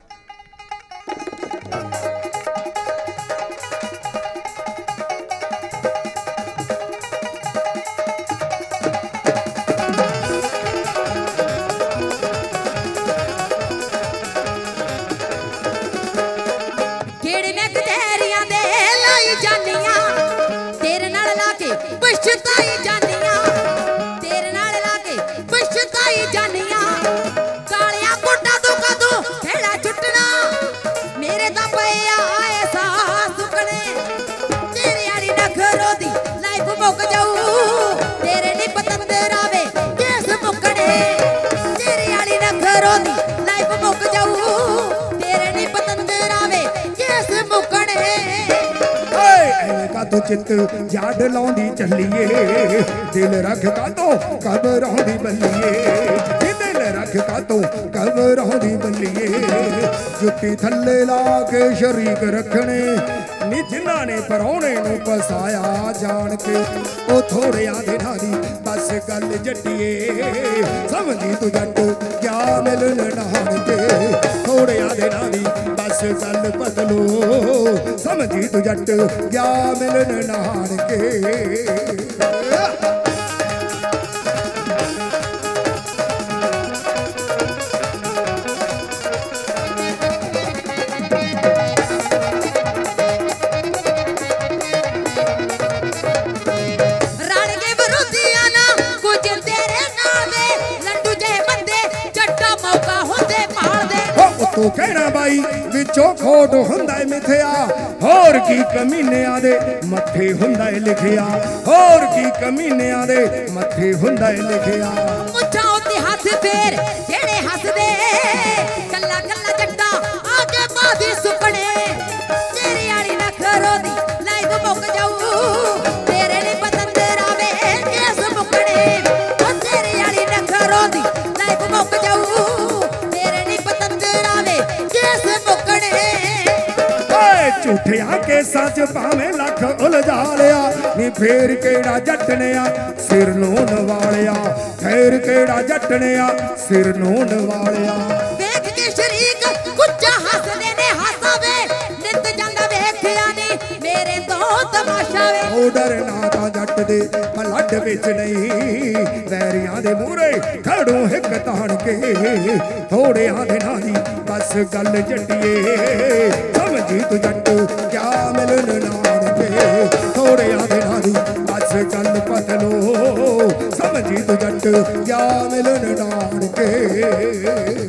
B: पछताई जानिया तेरे नाल लाके, पछताई जानिया कालिया कोटा तो कदों खेड़ा छुटना। मेरे दा पया आए सा सुकने, तेरे यारी नखरो दी लाइफ मुक जाऊ। तेरे नी पतंदर आवे केस मुकने, तेरे यारी नखरो दी लाइफ मुक जाऊ। तेरे नी पतंदर आवे केस मुकने।
C: तो चित याद लाउंदी चलिए, दिल रख का तो कबर आउंदी बल्लिए। दिल रख का तो कबर आउंदी बल्लिए। ਜੁੱਤੀ ਥੱਲੇ ਲਾ ਕੇ ਸ਼ਰੀਕ ਰੱਖਣੇ ਨੀ ਜਿਨ੍ਹਾਂ ਨੇ ਪਰੌਣੇ ਨੂੰ ਫਸਾਇਆ ਜਾਣ ਕੇ ਉਹ ਥੋੜਿਆਂ ਦੇ ਨਾਲੀ ਬਸ ਗੱਲ ਜੱਟੀਏ ਸਮਝੀ ਤੂੰ ਜੱਟ ਕਿਆ ਮਿਲਣ ਨਾਨਕੇ ਥੋੜਿਆਂ ਦੇ ਨਾਲੀ ਬਸ ਗੱਲ ਬਦਲੋ ਸਮਝੀ ਤੂੰ ਜੱਟ ਕਿਆ ਮਿਲਣ ਨਾਨਕੇ ਤੂੰ ਕਹਿਣਾ ਬਾਈ ਵਿੱਚੋਂ ਖੋਟ ਹੁੰਦਾ ਏ ਮਿੱਥਿਆ ਹੋਰ ਕੀ ਕਮੀਨਿਆਂ ਦੇ ਮੱਥੇ ਹੁੰਦਾ ਏ ਲਿਖਿਆ ਹੋਰ ਕੀ ਕਮੀਨਿਆਂ ਦੇ ਮੱਥੇ ਹੁੰਦਾ ਏ ਲਿਖਿਆ
B: ਮੁੱਛਾਂ ਉੱਤੇ ਹੱਥ ਫੇਰ ਜਿਹੜੇ ਹੱਸਦੇ ਕੱਲਾ ਕੱਲਾ ਜੱਟਾ ਆ ਕੇ ਬਾਦੀ ਸੁਪਨੇ ਤੇਰੀ ਵਾਲੀ ਨਖਰੋ ਦੀ ਲਾਈਵ ਮੁੱਕ ਜਾਊ ਤੇਰੇ ਲਈ ਪਤੰਦਰ ਆਵੇ ਕੇਸ ਮੁੱਕਣੇ ਉਹ ਤੇਰੀ ਵਾਲੀ ਨਖਰੋ ਦੀ ਲਾਈਵ ਮੁੱਕ ਜਾਊ
C: ਝੂਠਿਆਂ ਕੇਸਾਂ ਚ ਭਾਵੇਂ ਲੱਖ ਉਲਝਾ ਲਿਆ ਨੀ ਫੇਰ ਕਿਹੜਾ ਜੱਟ ਨੇ ਆ ਸਿਰ ਨੂੰ ਨਵਾਲਿਆ ਫੇਰ ਕਿਹੜਾ ਜੱਟ ਨੇ ਆ ਸਿਰ ਨੂੰ ਨਵਾਲਿਆ
B: ਵੇਖ ਕੇ ਸ਼ਰੀਕ ਕੁੱਚਾ ਹੱਸਦੇ ਨੇ ਹੱਸਾਵੇ ਨਿੱਤ ਜਾਂਦਾ ਵੇਖਿਆ ਨੀ ਮੇਰੇ ਤੋਂ ਤਮਾਸ਼ਾ ਵੇ
C: ਉਹ ਡਰਨਾ ਤਾਂ ਜੱਟ ਦੇ ਮਲੱਡ ਵਿੱਚ ਨਹੀਂ ਵੈਰੀਆਂ ਦੇ ਮੂਹਰੇ ਖੜੂ ਹਿੱਕ ਤਾਣ ਕੇ ਥੋੜਿਆਂ ਦੇ ਨਾਲੀ ਬਸ ਗੱਲ ਜੱਟੀਏ ਸਮਝੀ ਤੂੰ ਜੱਟ ਕਿਆ ਮਿਲਣ ਨਾਨਕੇ ਥੋੜਿਆਂ ਦੇ ਨਾਲੀ ਬਸ ਗੱਲ ਬਦਲੋ ਸਮਝੀ ਤੂੰ ਜੱਟ ਕਿਆ ਮਿਲਣ ਨਾਨਕੇ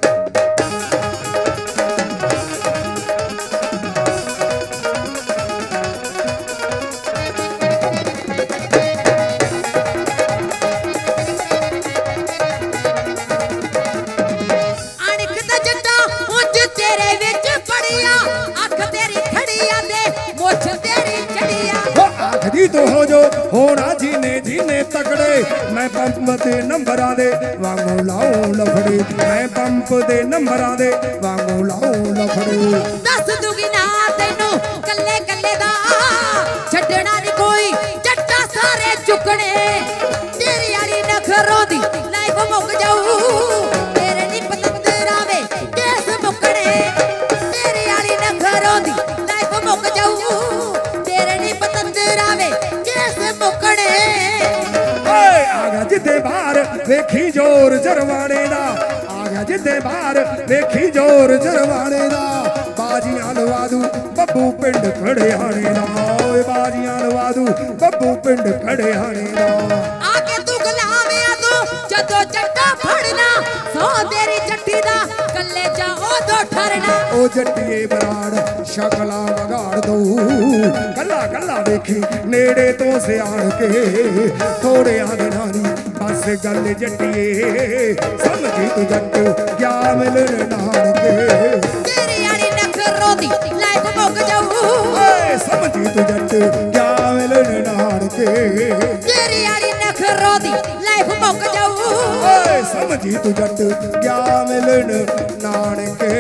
C: तो हो जो होना जीने जीने तगड़े मैं पंप दे नंबरां दे वांगू लाऊं लफड़े मैं पंप दे नंबरां दे वांगू लाऊं लफड़े
B: दस दूगी ना तेनू कल्ले कल्ले दा छड्डना नहीं कोई जट्टा सारे चुकने तेरी वाली नखरों दी लाइफ मुक जाऊ तेरे नहीं पतंदर आवे केस मुकने तेरी वाली नखरों दी लाइफ मुक जाऊ तेरे नहीं पतंदर आवे मुकने
C: आ गया जिद्दे बाहर देखी जोर जरवाने दा आ गया जिद्दे बाहर देखी जोर जरवाने दा बाजियां लवा दूं बब्बू पिंड खड़ियाने दा ओए बाजियां लवा दूं बब्बू पिंड खड़ियाने दा
B: आके तू गुलाम आ तू जदों जट्टा फड़ना सो तेरी जट्टी दा कल्ले जा ओदो ठरना
C: ओ जट्टीए बराड़ शकला वगाड़ दऊ कल्ला कल्ला देखी नेड़े तो सियाण के थोड़ियां दे नाली बस गल जट्टीए समझी तू जट्ट क्या मिलण नानके
B: तेरी वाली नखरों दी लाइफ मुक जाऊ
C: समझी तू जट्ट क्या मिलण नानके
B: तेरी वाली नखरों दी लाइफ मुक जाऊ
C: समझी तू जट्ट क्या मिलण नानके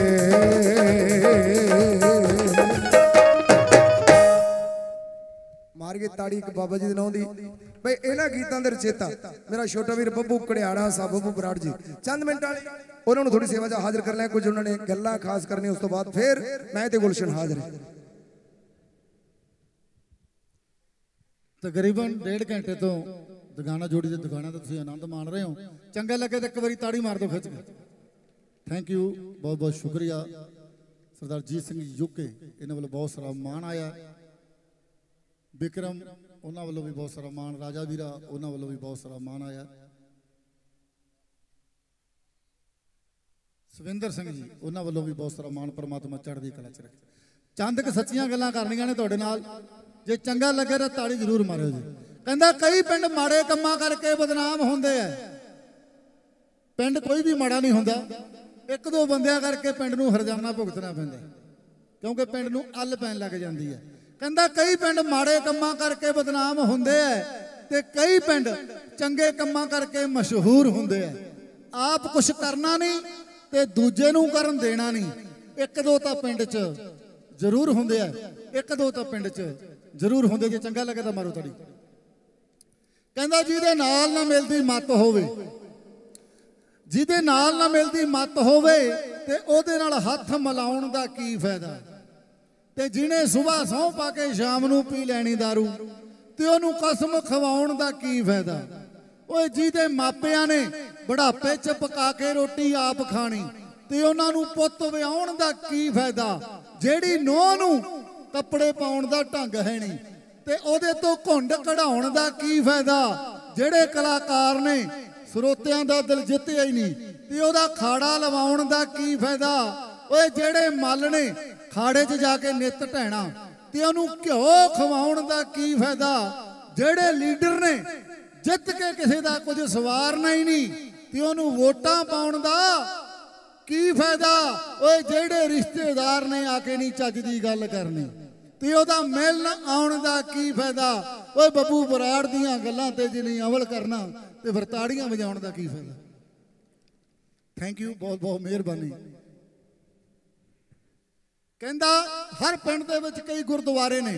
C: मार के ताड़ी एक बाबा जी नाम दी भाई इन्हां गीतां दे रचेता मेरा छोटा वीर बब्बू कड़ियाड़ा साहब बब्बू बराड़ जी चंद मिनट वाले उन्होंने थोड़ी सेवा च हाजिर कर लिया कुछ उन्होंने गल्लां खास करनी उस तो बाद फिर मैं ते गुलशन हाजिर
A: तकरीबन डेढ़ घंटे तो दुगाना जोड़ी के दुगाना तो आनंद मान रहे हो चंगा लगे तो एक बार ताड़ी मार दो खिंच के थैंक यू बहुत बहुत शुक्रिया सरदार जीत सिंह यूके इन्होंने वालों बहुत सारा मान आया विक्रम उन्होंने वालों भी बहुत सारा मान राजा वीरा उन्होंने वालों भी बहुत सारा मान आया सविंदर सिंह जी उन्होंने वालों भी बहुत सारा मान परमात्मा चढ़दी कला च रखे चंद क सच्चियां गल्लां करनियां ने तुहाडे नाल जे चंगा लगे तो ताड़ी जरूर मारियो जी कहंदा कई पिंड माड़े कम्मां करके बदनाम होंदे है पिंड कोई भी माड़ा नहीं होंदा एक दो बंदियां करके पिंड नूं हरजाना भुगतना पैंदा क्योंकि पिंड नूं अल पैण लग जांदी है कहंदा कई पिंड माड़े कम्मां करके बदनाम होंदे है ते कई पिंड चंगे कम्मां करके मशहूर होंदे है आप कुछ करना नहीं ਤੇ ਦੂਜੇ ਨੂੰ ਕਰਨ ਦੇਣਾ ਨਹੀਂ। ਇੱਕ ਦੋ ਤਾਂ ਪਿੰਡ 'ਚ ਜ਼ਰੂਰ ਹੁੰਦੇ ਆ, ਇੱਕ ਦੋ ਤਾਂ ਪਿੰਡ 'ਚ ਜ਼ਰੂਰ ਹੁੰਦੇ। ਜੇ ਚੰਗਾ ਲੱਗੇ ਤਾਂ ਮਾਰੋ ਤਾੜੀ। ਕਹਿੰਦਾ ਜਿਹਦੇ ਨਾਲ ਨਾ ਮਿਲਦੀ ਮੱਤ ਹੋਵੇ, ਜਿਹਦੇ ਨਾਲ ਨਾ ਮਿਲਦੀ ਮੱਤ ਹੋਵੇ ਤੇ ਉਹਦੇ ਨਾਲ ਹੱਥ ਮਿਲਾਉਣ ਦਾ ਕੀ ਫਾਇਦਾ। ਤੇ ਜਿਹਨੇ ਸੁਬਾਹ ਸਹੁੰ ਪਾ ਕੇ ਸ਼ਾਮ ਨੂੰ ਪੀ ਲੈਣੀ ਦਾਰੂ ਤੇ ਉਹਨੂੰ ਕਸਮ ਖਵਾਉਣ ਦਾ ਕੀ ਫਾਇਦਾ। ਓਏ ਜਿਹਦੇ ਮਾਪਿਆਂ ਨੇ ਬੁਢਾਪੇ 'ਚ ਪਕਾ ਕੇ ਰੋਟੀ ਆਪ ਖਾਣੀ ਤੇ ਉਹਨਾਂ ਨੂੰ ਪੁੱਤ ਵਿਆਹੁਣ ਦਾ ਕੀ ਫਾਇਦਾ। ਜਿਹੜੀ ਨੂੰਹ ਨੂੰ ਕੱਪੜੇ ਪਾਉਣ ਦਾ ਢੰਗ ਹੈ ਨਹੀਂ ਤੇ ਉਹਦੇ ਤੋਂ ਘੁੰਡ ਕਢਾਉਣ ਦਾ ਕੀ ਫਾਇਦਾ। ਜਿਹੜੇ ਕਲਾਕਾਰ ਨੇ ਸਰੋਤਿਆਂ ਦਾ ਦਿਲ ਜਿੱਤਿਆ ਹੀ ਨਹੀਂ ਤੇ ਉਹਦਾ ਖਾੜਾ ਲਵਾਉਣ ਦਾ ਕੀ ਫਾਇਦਾ। ਓਏ ਜਿਹੜੇ ਮੱਲ ਨੇ ਖਾੜੇ 'ਚ ਜਾ ਕੇ ਨਿੱਤ ਢਹਿਣਾ ਤੇ ਉਹਨੂੰ ਘਿਓ ਖਵਾਉਣ ਦਾ ਕੀ ਫਾਇਦਾ। ਜਿਹੜੇ ਲੀਡਰ ਨੇ ਜਿੱਤ ਕੇ ਕਿਸੇ ਦਾ ਕੁਝ ਸਵਾਰਨਾ ਹੀ ਨਹੀਂ ਤੇ ਉਹਨੂੰ ਵੋਟਾਂ ਪਾਉਣ ਦਾ ਕੀ ਫਾਇਦਾ। ਓਏ ਜਿਹੜੇ ਰਿਸ਼ਤੇਦਾਰ ਨੇ ਆ ਕੇ ਨਹੀਂ ਚੱਜ ਦੀ ਗੱਲ ਕਰਨੀ ਤੇ ਉਹਦਾ ਮਿਲਣ ਆਉਣ ਦਾ ਕੀ ਫਾਇਦਾ। ਓਏ ਬੱਬੂ ਬਰਾੜ ਦੀਆਂ ਗੱਲਾਂ ਤੇ ਜੇ ਨਹੀਂ ਅਮਲ ਕਰਨਾ ਤੇ ਫਿਰ ਤਾੜੀਆਂ ਵਜਾਉਣ ਦਾ ਕੀ ਫਾਇਦਾ। ਥੈਂਕ ਯੂ, ਬਹੁਤ ਬਹੁਤ ਮਿਹਰਬਾਨੀ। ਕਹਿੰਦਾ ਹਰ ਪਿੰਡ ਦੇ ਵਿੱਚ ਕਈ ਗੁਰਦੁਆਰੇ ਨੇ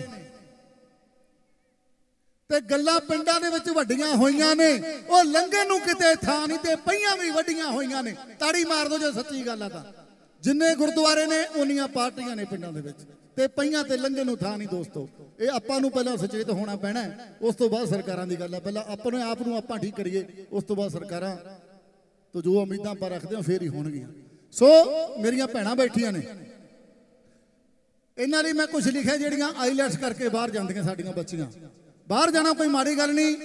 A: ਤੇ ਗੱਲਾਂ ਪਿੰਡਾਂ ਦੇ ਵਿੱਚ ਵੱਡੀਆਂ ਹੋਈਆਂ ਨੇ। ਉਹ ਲੰਘਣ ਨੂੰ ਕਿਤੇ ਥਾਂ ਨਹੀਂ ਤੇ ਪਈਆਂ ਵੀ ਵੱਡੀਆਂ ਹੋਈਆਂ ਨੇ। ਤਾੜੀ ਮਾਰ ਦੋ ਜੇ ਸੱਚੀ ਗੱਲ ਆ ਤਾਂ। ਜਿੰਨੇ ਗੁਰਦੁਆਰੇ ਨੇ ਉਨੀਆਂ ਪਾਰਟੀਆਂ ਨੇ ਪਿੰਡਾਂ ਦੇ ਵਿੱਚ ਤੇ ਪਈਆਂ ਤੇ ਲੰਘਣ ਨੂੰ ਥਾਂ ਨਹੀਂ। ਦੋਸਤੋ, ਇਹ ਆਪਾਂ ਨੂੰ ਪਹਿਲਾਂ ਸੁਚੇਤ ਹੋਣਾ ਪੈਣਾ, ਉਸ ਤੋਂ ਬਾਅਦ ਸਰਕਾਰਾਂ ਦੀ ਗੱਲ ਹੈ। ਪਹਿਲਾਂ ਆਪਣੇ ਆਪ ਨੂੰ ਆਪਾਂ ਠੀਕ ਕਰੀਏ, ਉਸ ਤੋਂ ਬਾਅਦ ਸਰਕਾਰਾਂ ਤੋਂ ਜੋ ਉਮੀਦਾਂ ਆਪਾਂ ਰੱਖਦੇ ਹਾਂ ਫੇਰ ਹੀ ਹੋਣਗੀਆਂ। ਸੋ ਮੇਰੀਆਂ ਭੈਣਾਂ ਬੈਠੀਆਂ ਨੇ, ਇਹਨਾਂ ਲਈ ਮੈਂ ਕੁਝ ਲਿਖਿਆ ਜਿਹੜੀਆਂ ਆਈਲੈਟਸ ਕਰਕੇ ਬਾਹਰ ਜਾਂਦੀਆਂ ਸਾਡੀਆਂ ਬੱਚੀਆਂ। ਬਾਹਰ ਜਾਣਾ ਕੋਈ ਮਾੜੀ ਗੱਲ ਨਹੀਂ,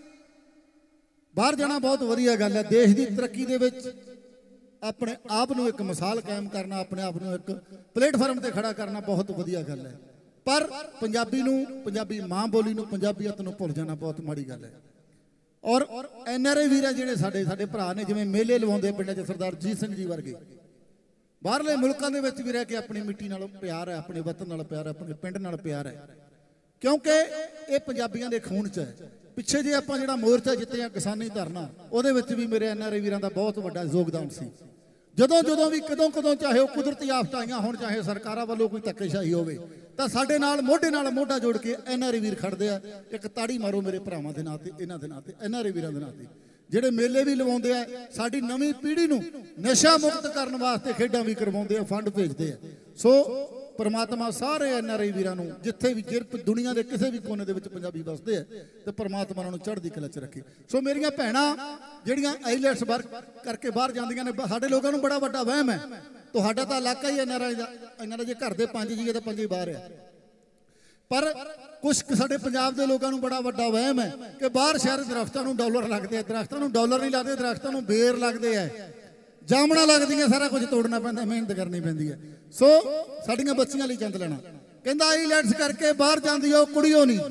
A: ਬਾਹਰ ਜਾਣਾ ਬਹੁਤ ਵਧੀਆ ਗੱਲ ਹੈ। ਦੇਸ਼ ਦੀ ਤਰੱਕੀ ਦੇ ਵਿੱਚ ਆਪਣੇ ਆਪ ਨੂੰ ਇੱਕ ਮਿਸਾਲ ਕਾਇਮ ਕਰਨਾ, ਆਪਣੇ ਆਪ ਨੂੰ ਇੱਕ ਪਲੇਟਫਾਰਮ ਤੇ ਖੜਾ ਕਰਨਾ ਬਹੁਤ ਵਧੀਆ ਗੱਲ ਹੈ। ਪਰ ਪੰਜਾਬੀ ਨੂੰ, ਪੰਜਾਬੀ ਮਾਂ ਬੋਲੀ ਨੂੰ, ਪੰਜਾਬੀਅਤ ਨੂੰ ਭੁੱਲ ਜਾਣਾ ਬਹੁਤ ਮਾੜੀ ਗੱਲ ਹੈ। ਔਰ ਐਨ ਆਰ ਆਈ ਵੀਰ ਜਿਹੜੇ ਸਾਡੇ ਸਾਡੇ ਭਰਾ ਨੇ, ਜਿਵੇਂ ਮੇਲੇ ਲਵਾਉਂਦੇ ਪਿੰਡਾਂ 'ਚ ਸਰਦਾਰ ਜੀਤ ਸਿੰਘ ਜੀ ਵਰਗੇ, ਬਾਹਰਲੇ ਮੁਲਕਾਂ ਦੇ ਵਿੱਚ ਵੀ ਰਹਿ ਕੇ ਆਪਣੀ ਮਿੱਟੀ ਨਾਲ ਪਿਆਰ ਹੈ, ਆਪਣੇ ਵਤਨ ਨਾਲ ਪਿਆਰ ਹੈ, ਆਪਣੇ ਪਿੰਡ ਨਾਲ ਪਿਆਰ ਹੈ, ਕਿਉਂਕਿ ਇਹ ਪੰਜਾਬੀਆਂ ਦੇ ਖੂਨ 'ਚ ਹੈ। ਪਿੱਛੇ ਜੇ ਆਪਾਂ ਜਿਹੜਾ ਮੋਰਚਾ ਜਿੱਤਿਆ ਕਿਸਾਨੀ ਧਰਨਾ, ਉਹਦੇ ਵਿੱਚ ਵੀ ਮੇਰੇ ਐਨ ਆਰ ਆਈ ਵੀਰਾਂ ਦਾ ਬਹੁਤ ਵੱਡਾ ਯੋਗਦਾਨ ਸੀ। ਜਦੋਂ ਜਦੋਂ ਵੀ ਕਦੋਂ ਕਦੋਂ ਚਾਹੇ ਉਹ ਕੁਦਰਤੀ ਆਫਤਾਂ ਆਈਆਂ ਹੋਣ, ਚਾਹੇ ਸਰਕਾਰਾਂ ਵੱਲੋਂ ਕੋਈ ਧੱਕੇਸ਼ਾਹੀ ਹੋਵੇ, ਤਾਂ ਸਾਡੇ ਨਾਲ ਮੋਢੇ ਨਾਲ ਮੋਢਾ ਜੋੜ ਕੇ ਐਨ ਆਰ ਆਈ ਵੀਰ ਖੜਦੇ ਆ। ਇੱਕ ਤਾੜੀ ਮਾਰੋ ਮੇਰੇ ਭਰਾਵਾਂ ਦੇ ਨਾਂ ਤੇ, ਇਹਨਾਂ ਦੇ ਨਾਂ ਤੇ, ਐਨ ਆਰ ਆਈ ਵੀਰਾਂ ਦੇ ਨਾਂ ਤੇ, ਜਿਹੜੇ ਮੇਲੇ ਵੀ ਲਵਾਉਂਦੇ ਆ, ਸਾਡੀ ਨਵੀਂ ਪੀੜ੍ਹੀ ਨੂੰ ਨਸ਼ਾ ਮੁਕਤ ਕਰਨ ਵਾਸਤੇ ਖੇਡਾਂ ਵੀ ਕਰਵਾਉਂਦੇ ਆ, ਫੰਡ ਭੇਜਦੇ ਆ। ਸੋ ਪਰਮਾਤਮਾ ਸਾਰੇ ਐਨ ਆਰ ਆਈ ਵੀਰਾਂ ਨੂੰ, ਜਿੱਥੇ ਵੀ ਜਿਰਪ ਦੁਨੀਆ ਦੇ ਕਿਸੇ ਵੀ ਕੋਨੇ ਦੇ ਵਿੱਚ ਪੰਜਾਬੀ ਵਸਦੇ ਆ, ਤੇ ਪਰਮਾਤਮਾ ਉਹਨਾਂ ਨੂੰ ਚੜ੍ਹਦੀ ਕਲਾ 'ਚ ਰੱਖੇ। ਸੋ ਮੇਰੀਆਂ ਭੈਣਾਂ ਜਿਹੜੀਆਂ ਆਈਲੈਟਸ ਵਰਕ ਕਰਕੇ ਬਾਹਰ ਜਾਂਦੀਆਂ ਨੇ, ਸਾਡੇ ਲੋਕਾਂ ਨੂੰ ਬੜਾ ਵੱਡਾ ਵਹਿਮ ਹੈ, ਤੁਹਾਡਾ ਤਾਂ ਇਲਾਕਾ ਹੀ ਐਨ ਆਰ ਆਈ ਦਾ, ਇਹਨਾਂ ਦਾ ਜੇ ਘਰ ਦੇ ਪੰਜ ਜੀਏ ਤਾਂ ਪੰਜੇ ਬਾਹਰ ਆ। ਪਰ ਕੁਝ ਸਾਡੇ ਪੰਜਾਬ ਦੇ ਲੋਕਾਂ ਨੂੰ ਬੜਾ ਵੱਡਾ ਵਹਿਮ ਹੈ ਕਿ ਬਾਹਰ ਸ਼ਹਿਰ ਦਰਖਤਾਂ ਨੂੰ ਡਾਲਰ ਲੱਗਦੇ ਆ। ਦਰਖਤਾਂ ਨੂੰ ਡਾਲਰ ਨਹੀਂ ਲੱਗਦੇ, ਦਰਖਤਾਂ ਨੂੰ ਬੇਰ ਲੱਗਦੇ ਆ, ਜਾਮਣਾ ਲੱਗਦੀਆਂ, ਸਾਰਾ ਕੁਝ ਤੋੜਨਾ ਪੈਂਦਾ, ਮਿਹਨਤ ਕਰਨੀ ਪੈਂਦੀ ਹੈ। ਸੋ ਸਾਡੀਆਂ ਬੱਚੀਆਂ ਲਈ ਚੰਦ ਲੈਣਾ। ਕਹਿੰਦਾ ਆਈਲੈਟਸ ਕਰਕੇ ਬਾਹਰ ਜਾਂਦੀ ਉਹ ਕੁੜੀਓ ਨਹੀਂ,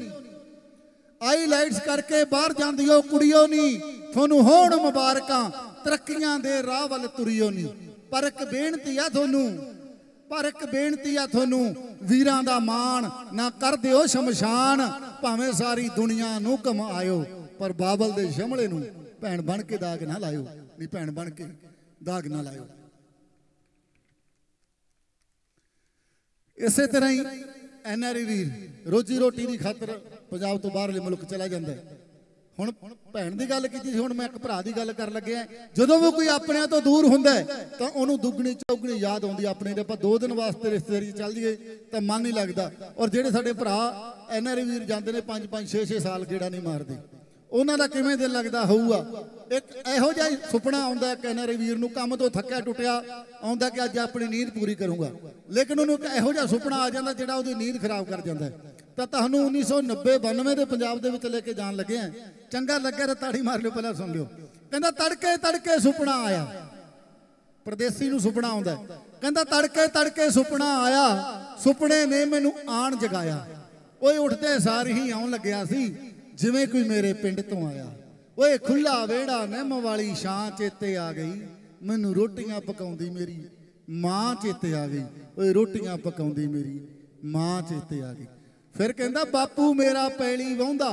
A: ਆਈਲੈਟਸ ਕਰਕੇ ਬਾਹਰ ਜਾਂਦੀ ਉਹ ਕੁੜੀਓ ਨਹੀਂ, ਤੁਹਾਨੂੰ ਹੋਣ ਮੁਬਾਰਕਾਂ ਤਰੱਕੀਆਂ ਦੇ ਰਾਹ ਵੱਲ ਤੁਰੀਓ ਨਹੀਂ। ਪਰ ਇੱਕ ਬੇਨਤੀ ਆ ਤੁਹਾਨੂੰ, ਪਰ ਇੱਕ ਬੇਨਤੀ ਆ ਤੁਹਾਨੂੰ, ਵੀਰਾਂ ਦਾ ਮਾਣ ਨਾ ਕਰ ਦਿਓ ਸ਼ਮਸ਼ਾਨ, ਭਾਵੇਂ ਸਾਰੀ ਦੁਨੀਆ ਨੂੰ ਕਮਾਇਓ, ਪਰ ਬਾਬਲ ਦੇ ਸ਼ਮਲੇ ਨੂੰ ਭੈਣ ਬਣ ਕੇ ਦਾਗ ਨਾ ਲਾਇਓ। ਨਹੀਂ, ਭੈਣ ਬਣ ਕੇ ਦਾਗ ਨਾ ਲਾਇਓ। ਇਸੇ ਤਰ੍ਹਾਂ ਹੀ ਐਨ ਆਰ ਆਈ ਵੀਰ ਰੋਜੀ ਰੋਟੀ ਦੀ ਖਾਤਰ ਪੰਜਾਬ ਤੋਂ ਬਾਹਰਲੇ ਮੁਲਕ ਚਲਾ ਜਾਂਦਾ। ਹੁਣ ਭੈਣ ਦੀ ਗੱਲ ਕੀਤੀ ਸੀ, ਹੁਣ ਮੈਂ ਇੱਕ ਭਰਾ ਦੀ ਗੱਲ ਕਰਨ ਲੱਗਿਆ। ਜਦੋਂ ਵੀ ਕੋਈ ਆਪਣਿਆਂ ਤੋਂ ਦੂਰ ਹੁੰਦਾ ਤਾਂ ਉਹਨੂੰ ਦੁੱਗਣੀ ਚੌਗਣੀ ਯਾਦ ਆਉਂਦੀ ਆਪਣੇ ਦੇ। ਆਪਾਂ ਦੋ ਦਿਨ ਵਾਸਤੇ ਰਿਸ਼ਤੇਦਾਰੀ 'ਚ ਚੱਲ ਜਾਈਏ ਤਾਂ ਮਨ ਨਹੀਂ ਲੱਗਦਾ। ਔਰ ਜਿਹੜੇ ਸਾਡੇ ਭਰਾ ਐਨ ਆਰ ਆਈ ਵੀਰ ਜਾਂਦੇ ਨੇ ਪੰਜ ਪੰਜ ਛੇ ਛੇ ਸਾਲ ਗੇੜਾ ਨਹੀਂ ਮਾਰਦੇ, ਉਹਨਾਂ ਦਾ ਕਿਵੇਂ ਦਿਲ ਲੱਗਦਾ ਹੋਊਗਾ। ਇੱਕ ਇਹੋ ਜਿਹਾ ਸੁਪਨਾ ਆਉਂਦਾ ਇੱਕ ਐਨ ਆਰ ਆਈ ਵੀਰ ਨੂੰ, ਕੰਮ ਤੋਂ ਥੱਕਿਆ ਟੁੱਟਿਆ ਆਉਂਦਾ ਕਿ ਅੱਜ ਆਪਣੀ ਨੀਂਦ ਪੂਰੀ ਕਰੂੰਗਾ, ਲੇਕਿਨ ਉਹਨੂੰ ਇੱਕ ਇਹੋ ਜਿਹਾ ਸੁਪਨਾ ਆ ਜਾਂਦਾ ਜਿਹੜਾ ਉਹਦੀ ਨੀਂਦ ਖਰਾਬ ਕਰ ਜਾਂਦਾ। ਤਾਂ ਤੁਹਾਨੂੰ ਉੱਨੀ ਸੌ ਨੱਬੇ ਬਾਨਵੇਂ ਦੇ ਪੰਜਾਬ ਦੇ ਵਿੱਚ ਲੈ ਕੇ ਜਾਣ ਲੱਗੇ ਆ। ਚੰਗਾ ਲੱਗਿਆ ਤਾਂ ਤਾੜੀ ਮਾਰ ਲਿਓ, ਪਹਿਲਾਂ ਸੁਣ ਲਿਓ। ਕਹਿੰਦਾ ਤੜਕੇ ਤੜਕੇ ਸੁਪਨਾ ਆਇਆ, ਪਰਦੇਸੀ ਨੂੰ ਸੁਪਨਾ ਆਉਂਦਾ। ਕਹਿੰਦਾ ਤੜਕੇ ਤੜਕੇ ਸੁਪਨਾ ਆਇਆ, ਸੁਪਨੇ ਨੇ ਮੈਨੂੰ ਆਣ ਜਗਾਇਆ। ਓਏ ਉੱਠਦੇ ਸਾਰ ਹੀ ਆਉਣ ਲੱਗਿਆ ਸੀ ਜਿਵੇਂ ਕੋਈ ਮੇਰੇ ਪਿੰਡ ਤੋਂ ਆਇਆ। ਓਏ ਖੁੱਲਾ ਵਿਹੜਾ ਨਿੰਮ ਵਾਲੀ ਛਾਂ ਚੇਤੇ ਆ ਗਈ, ਮੈਨੂੰ ਰੋਟੀਆਂ ਪਕਾਉਂਦੀ ਮੇਰੀ ਮਾਂ ਚੇਤੇ ਆ ਗਈ। ਓਏ ਰੋਟੀਆਂ ਪਕਾਉਂਦੀ ਮੇਰੀ ਮਾਂ ਚੇਤੇ ਆ ਗਈ। ਫਿਰ ਕਹਿੰਦਾ ਬਾਪੂ ਮੇਰਾ ਪੈਲੀ ਵਾਹੁੰਦਾ,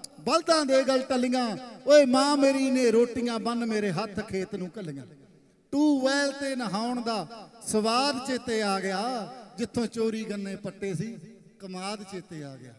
A: ਬਲਦਾਂ ਦੇ ਗਲ ਟੱਲੀਆਂ, ਓਏ ਮਾਂ ਮੇਰੀ ਨੇ ਰੋਟੀਆਂ ਬੰਨ ਮੇਰੇ ਹੱਥ ਖੇਤ ਨੂੰ ਘੱਲੀਆਂ। ਟੂਵੈਲ ਤੇ ਨਹਾਉਣ ਦਾ ਸਵਾਦ ਚੇਤੇ ਆ ਗਿਆ, ਜਿੱਥੋਂ ਚੋਰੀ ਗੰਨੇ ਪੱਟੇ ਸੀ ਕਮਾਦ ਚੇਤੇ ਆ ਗਿਆ।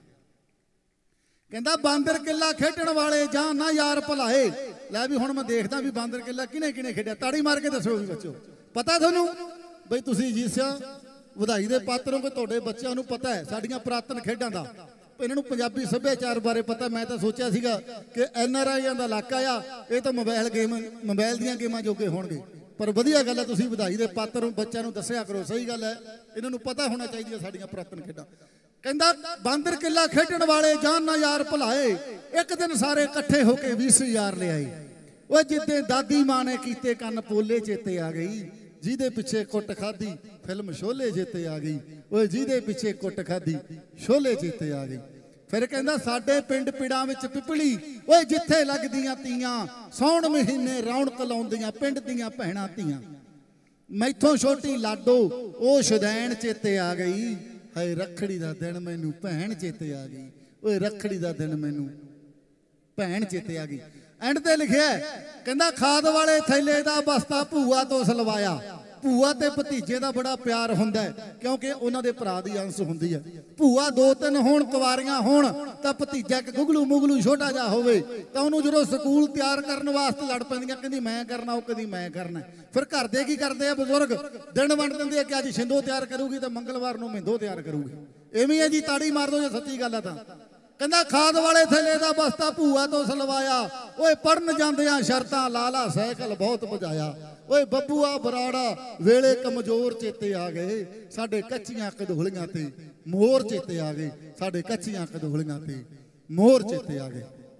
A: ਕਹਿੰਦਾ ਬਾਂਦਰ ਕਿੱਲਾ ਖੇਡਣ ਵਾਲੇ ਜਾਂ ਨਾ ਯਾਰ ਭੁਲਾਏ। ਲੈ ਵੀ ਹੁਣ ਮੈਂ ਦੇਖਦਾ ਵੀ ਬਾਂਦਰ ਕਿੱਲਾ ਕਿਹਨੇ ਕਿਹਨੇ ਖੇਡਿਆ, ਤਾੜੀ ਮਾਰ ਕੇ ਦੱਸੋ ਵੀ ਬੱਚੋ, ਪਤਾ ਤੁਹਾਨੂੰ ਬਈ ਤੁਸੀਂ ਜੀਸਿਆ ਵਧਾਈ ਦੇ ਪਾਤਰ ਹੋ ਕਿ ਤੁਹਾਡੇ ਬੱਚਿਆਂ ਨੂੰ ਪਤਾ ਹੈ ਸਾਡੀਆਂ ਪੁਰਾਤਨ ਖੇਡਾਂ ਦਾ, ਇਹਨਾਂ ਨੂੰ ਪੰਜਾਬੀ ਸੱਭਿਆਚਾਰ ਬਾਰੇ ਪਤਾ। ਮੈਂ ਤਾਂ ਸੋਚਿਆ ਸੀਗਾ ਕਿ ਐਨ ਆਰ ਆਈਆਂ ਦਾ ਇਲਾਕਾ ਆ, ਇਹ ਤਾਂ ਮੋਬਾਈਲ ਗੇਮ ਮੋਬਾਈਲ ਦੀਆਂ ਗੇਮਾਂ ਜੋਗੇ ਹੋਣਗੇ, ਪਰ ਵਧੀਆ ਗੱਲ ਹੈ ਤੁਸੀਂ ਵਧਾਈ ਦੇ ਪਾਤਰ ਨੂੰ, ਬੱਚਿਆਂ ਨੂੰ ਦੱਸਿਆ ਕਰੋ। ਸਹੀ ਗੱਲ ਹੈ, ਇਹਨਾਂ ਨੂੰ ਪਤਾ ਹੋਣਾ ਚਾਹੀਦੀਆਂ ਸਾਡੀਆਂ ਪੁਰਾਤਨ ਖੇਡਾਂ। ਕਹਿੰਦਾ ਬਾਂਦਰ ਕਿੱਲਾ ਖੇਡਣ ਵਾਲੇ ਜਾਨ ਨਾ ਯਾਰ ਭੁਲਾਏ, ਇੱਕ ਦਿਨ ਸਾਰੇ ਇਕੱਠੇ ਹੋ ਕੇ ਵੀਹ ਯਾਰ ਲਿਆਏ। ਉਹ ਜਿੱਦੇ ਦਾਦੀ ਮਾਂ ਨੇ ਕੀਤੇ ਕੰਨ ਪੋਲੇ ਚੇਤੇ ਆ ਗਈ, ਜਿਹਦੇ ਪਿੱਛੇ ਕੁੱਟ ਖਾਦੀ ਫਿਲਮ ਸ਼ੋਲੇ ਚੇਤੇ ਆ ਗਈ। ਉਹ ਜਿਹਦੇ ਪਿੱਛੇ ਕੁੱਟ ਖਾਦੀ ਸ਼ੋਲੇ ਚੇਤੇ ਆ ਗਈ। ਫਿਰ ਕਹਿੰਦਾ ਸਾਡੇ ਪਿੰਡ ਪਿੜਾਂ ਵਿੱਚ ਪਿਪਲੀ, ਓਏ ਜਿੱਥੇ ਲੱਗਦੀਆਂ ਤੀਆਂ, ਸੌਣ ਮਹੀਨੇ ਰੌਣਕ ਲਾਉਂਦੀਆਂ ਪਿੰਡ ਦੀਆਂ ਭੈਣਾਂ ਧੀਆਂ। ਮੈਥੋਂ ਛੋਟੀ ਲਾਡੋ ਉਹ ਸ਼ੁਦੈਣ ਚੇਤੇ ਆ ਗਈ, ਹਾਏ ਰੱਖੜੀ ਦਾ ਦਿਨ ਮੈਨੂੰ ਭੈਣ ਚੇਤੇ ਆ ਗਈ। ਓਏ ਰੱਖੜੀ ਦਾ ਦਿਨ ਮੈਨੂੰ ਭੈਣ ਚੇਤੇ ਆ ਗਈ। ਐਂਡ ਤੇ ਲਿਖਿਆ ਕਹਿੰਦਾ ਖਾਦ ਵਾਲੇ ਥੈਲੇ ਦਾ ਬਸਤਾ ਭੂਆ ਤੋਂ ਸਲਵਾਇਆ। ਭੂਆ ਤੇ ਭਤੀਜੇ ਦਾ ਬੜਾ ਪਿਆਰ ਹੁੰਦਾ ਕਿਉਂਕਿ ਉਹਨਾਂ ਦੇ ਭਰਾ ਦੀ ਅੰਸ਼ ਹੁੰਦੀ ਹੈ। ਭੂਆ ਦੋ ਤਿੰਨ ਹੋਣ, ਕੁਵਾਰੀਆਂ ਹੋਣ, ਤਾਂ ਭਤੀਜਾ ਇੱਕ ਗੁਗਲੂ ਮੁਗਲੂ ਛੋਟਾ ਜਿਹਾ ਹੋਵੇ ਤਾਂ ਉਹਨੂੰ ਜਦੋਂ ਸਕੂਲ ਤਿਆਰ ਕਰਨ ਵਾਸਤੇ ਲੜ ਪੈਂਦੀਆਂ, ਕਹਿੰਦੀ ਮੈਂ ਕਰਨਾ, ਉਹ ਕਹਿੰਦੀ ਮੈਂ ਕਰਨਾ। ਫਿਰ ਘਰ ਦੇ ਕੀ ਕਰਦੇ ਆ ਬਜ਼ੁਰਗ, ਦਿਨ ਵੰਡ ਦਿੰਦੇ ਆ ਕਿ ਅੱਜ ਸ਼ਿੰਦੋ ਤਿਆਰ ਕਰੂਗੀ ਤੇ ਮੰਗਲਵਾਰ ਨੂੰ ਮਿੰਦੋ ਤਿਆਰ ਕਰੂਗੀ। ਐਵੇਂ ਹੈ ਜੀ, ਤਾੜੀ ਮਾਰ ਦੋ ਜੇ ਸੱਚੀ ਗੱਲ ਆ ਤਾਂ। ਕਹਿੰਦਾ ਖਾਦ ਵਾਲੇ ਥੈਲੇ ਦਾ ਬਸਤਾ ਭੂਆ ਤੋਂ ਸਲਵਾਇਆ, ਓਏ ਪੜਨ ਜਾਂਦਿਆਂ ਸ਼ਰਤਾਂ ਲਾਲਾ ਸਾਈਕਲ ਬਹੁਤ ਭਜਾਇਆ। ਓਏ ਬੱਬੂਆ ਬਰਾੜਾ ਵੇਲੇ ਕਮਜ਼ੋਰ ਚੇਤੇ ਆ ਗਏ, ਸਾਡੇ ਕੱਚੀਆਂ ਕਦੋਲੀਆਂ ਤੇ ਮੋਰ ਚੇਤੇ ਆ ਗਏ, ਸਾਡੇ ਕੱਚੀਆਂ ਕਦੋਲੀਆਂ ਤੇ ਮੋਰ ਚੇਤੇ ਆ ਗਏ।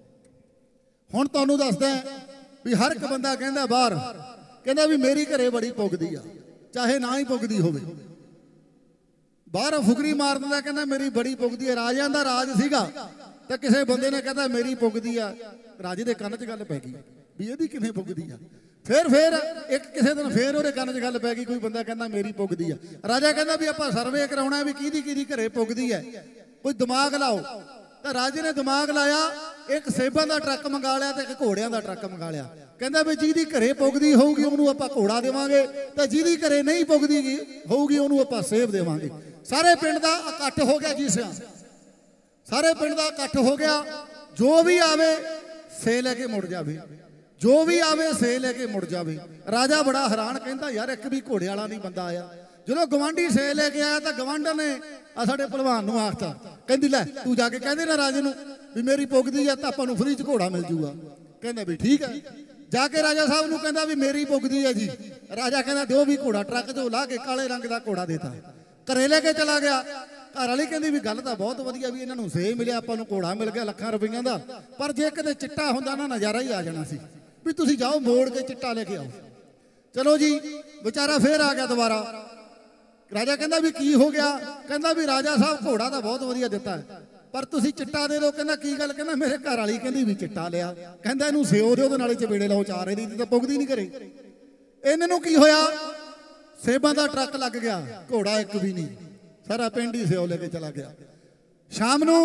A: ਹੁਣ ਤੁਹਾਨੂੰ ਦੱਸਦਾ ਵੀ ਹਰ ਇੱਕ ਬੰਦਾ ਕਹਿੰਦਾ ਬਾਹਰ, ਕਹਿੰਦਾ ਵੀ ਮੇਰੀ ਘਰੇ ਬੜੀ ਪੁੱਗਦੀ ਆ, ਚਾਹੇ ਨਾ ਹੀ ਪੁੱਗਦੀ ਹੋਵੇ। ਬਾਹਰ ਫੁਕਰੀ ਮਾਰ ਦਿੰਦਾ, ਕਹਿੰਦਾ ਮੇਰੀ ਬੜੀ ਪੁੱਗਦੀ ਆ। ਰਾਜਿਆਂ ਦਾ ਰਾਜ ਸੀਗਾ ਤਾਂ ਕਿਸੇ ਬੰਦੇ ਨੇ ਕਹਿੰਦਾ ਮੇਰੀ ਪੁੱਗਦੀ ਆ, ਰਾਜੇ ਦੇ ਕੰਨ 'ਚ ਗੱਲ ਪੈ ਗਈ ਵੀ ਇਹਦੀ ਕਿਵੇਂ ਪੁੱਗਦੀ ਆ। ਫਿਰ ਫਿਰ ਇੱਕ ਕਿਸੇ ਦਿਨ ਫਿਰ ਉਹਦੇ ਕੰਨ 'ਚ ਗੱਲ ਪੈ ਗਈ, ਕੋਈ ਬੰਦਾ ਕਹਿੰਦਾ ਮੇਰੀ ਪੁੱਗਦੀ ਆ। ਰਾਜਾ ਕਹਿੰਦਾ ਵੀ ਆਪਾਂ ਸਰਵੇ ਕਰਾਉਣਾ ਵੀ ਕਿਹਦੀ ਕਿਹਦੀ ਘਰੇ ਪੁੱਗਦੀ ਹੈ, ਕੋਈ ਦਿਮਾਗ ਲਾਓ। ਤਾਂ ਰਾਜੇ ਨੇ ਦਿਮਾਗ ਲਾਇਆ, ਇੱਕ ਸੇਬਾਂ ਦਾ ਟਰੱਕ ਮੰਗਾ ਲਿਆ ਤੇ ਇੱਕ ਘੋੜਿਆਂ ਦਾ ਟਰੱਕ ਮੰਗਾ ਲਿਆ। ਕਹਿੰਦਾ ਵੀ ਜਿਹਦੀ ਘਰੇ ਪੁੱਗਦੀ ਹੋਊਗੀ ਉਹਨੂੰ ਆਪਾਂ ਘੋੜਾ ਦੇਵਾਂਗੇ, ਤੇ ਜਿਹਦੀ ਘਰੇ ਨਹੀਂ ਪੁੱਗਦੀ ਹੋਊਗੀ ਉਹਨੂੰ ਆਪਾਂ ਸੇਬ ਦੇਵਾਂਗੇ। ਸਾਰੇ ਪਿੰਡ ਦਾ ਇਕੱਠ ਹੋ ਗਿਆ ਜੀ ਸਿਆ, ਸਾਰੇ ਪਿੰਡ ਦਾ ਇਕੱਠ ਹੋ ਗਿਆ। ਜੋ ਵੀ ਆਵੇ ਸੇ ਲੈ ਕੇ ਮੁੜ ਜਾਵੇ, ਜੋ ਵੀ ਆਵੇ ਸੇ ਲੈ ਕੇ ਮੁੜ ਜਾਵੇ। ਰਾਜਾ ਬੜਾ ਹੈਰਾਨ, ਕਹਿੰਦਾ ਯਾਰ ਇੱਕ ਵੀ ਘੋੜੇ ਵਾਲਾ ਨਹੀਂ ਬੰਦਾ ਆਇਆ। ਜਦੋਂ ਗਵਾਂਢੀ ਸੇ ਲੈ ਕੇ ਆਇਆ ਤਾਂ ਗਵਾਂਢਣ ਨੇ ਆ ਸਾਡੇ ਭਲਵਾਨ ਨੂੰ ਆਖਤਾ, ਕਹਿੰਦੀ ਲੈ ਤੂੰ ਜਾ ਕੇ ਕਹਿੰਦੇ ਨਾ ਰਾਜੇ ਨੂੰ ਵੀ ਮੇਰੀ ਪੁੱਗਦੀ ਆ ਤਾਂ ਆਪਾਂ ਨੂੰ ਫਰੀ 'ਚ ਘੋੜਾ ਮਿਲ ਜੂਗਾ। ਕਹਿੰਦਾ ਵੀ ਠੀਕ ਹੈ। ਜਾ ਕੇ ਰਾਜਾ ਸਾਹਿਬ ਨੂੰ ਕਹਿੰਦਾ ਵੀ ਮੇਰੀ ਪੁੱਗਦੀ ਹੈ ਜੀ। ਰਾਜਾ ਕਹਿੰਦਾ ਦਿਓ ਵੀ ਘੋੜਾ। ਟਰੱਕ 'ਚੋਂ ਲਾ ਕੇ ਕਾਲੇ ਰੰਗ ਦਾ ਘੋੜਾ ਦੇਤਾ, ਘਰੇ ਲੈ ਕੇ ਚਲਾ ਗਿਆ। ਘਰ ਵਾਲੀ ਕਹਿੰਦੀ ਵੀ ਗੱਲ ਤਾਂ ਬਹੁਤ ਵਧੀਆ ਵੀ ਇਹਨਾਂ ਨੂੰ ਸੇ ਮਿਲਿਆ, ਆਪਾਂ ਨੂੰ ਘੋੜਾ ਮਿਲ ਗਿਆ ਲੱਖਾਂ ਰੁਪਈਆਂ ਦਾ, ਪਰ ਜੇ ਕਿਤੇ ਚਿੱਟਾ ਹੁੰਦਾ ਨਾ ਨਜ਼ਾਰਾ ਹੀ ਆ ਜਾਣਾ ਸੀ। ਵੀ ਤੁਸੀਂ ਜਾਓ ਮੋੜ ਕੇ ਚਿੱਟਾ ਲੈ ਕੇ ਆਓ। ਚਲੋ ਜੀ, ਵਿਚਾਰਾ ਫੇਰ ਆ ਗਿਆ ਦੁਬਾਰਾ। ਰਾਜਾ ਕਹਿੰਦਾ ਵੀ ਕੀ ਹੋ ਗਿਆ? ਕਹਿੰਦਾ ਵੀ ਰਾਜਾ ਸਾਹਿਬ ਘੋੜਾ ਤਾਂ ਬਹੁਤ ਵਧੀਆ ਦਿੱਤਾ ਪਰ ਤੁਸੀਂ ਚਿੱਟਾ ਦੇ ਦਿਓ। ਕਹਿੰਦਾ ਕੀ ਗੱਲ? ਕਹਿੰਦਾ ਮੇਰੇ ਘਰ ਵਾਲੀ ਕਹਿੰਦੀ ਵੀ ਚਿੱਟਾ ਲਿਆ। ਕਹਿੰਦਾ ਇਹਨੂੰ ਸਿਓ ਦਿਓ, ਉਹਦੇ ਨਾਲੇ ਚਪੇੜੇ ਲਾਓ ਚਾਰ, ਇਹਦੀ ਤਾਂ ਪੁੱਗਦੀ ਨਹੀਂ ਘਰੇ। ਇਹਨਾਂ ਨੂੰ ਕੀ ਹੋਇਆ? ਸੇਬਾਂ ਦਾ ਟਰੱਕ ਲੱਗ ਗਿਆ, ਘੋੜਾ ਇੱਕ ਵੀ ਨਹੀਂ। ਸਾਰਾ ਪਿੰਡ ਹੀ ਸਿਓ ਲੈ ਕੇ ਚਲਾ ਗਿਆ। ਸ਼ਾਮ ਨੂੰ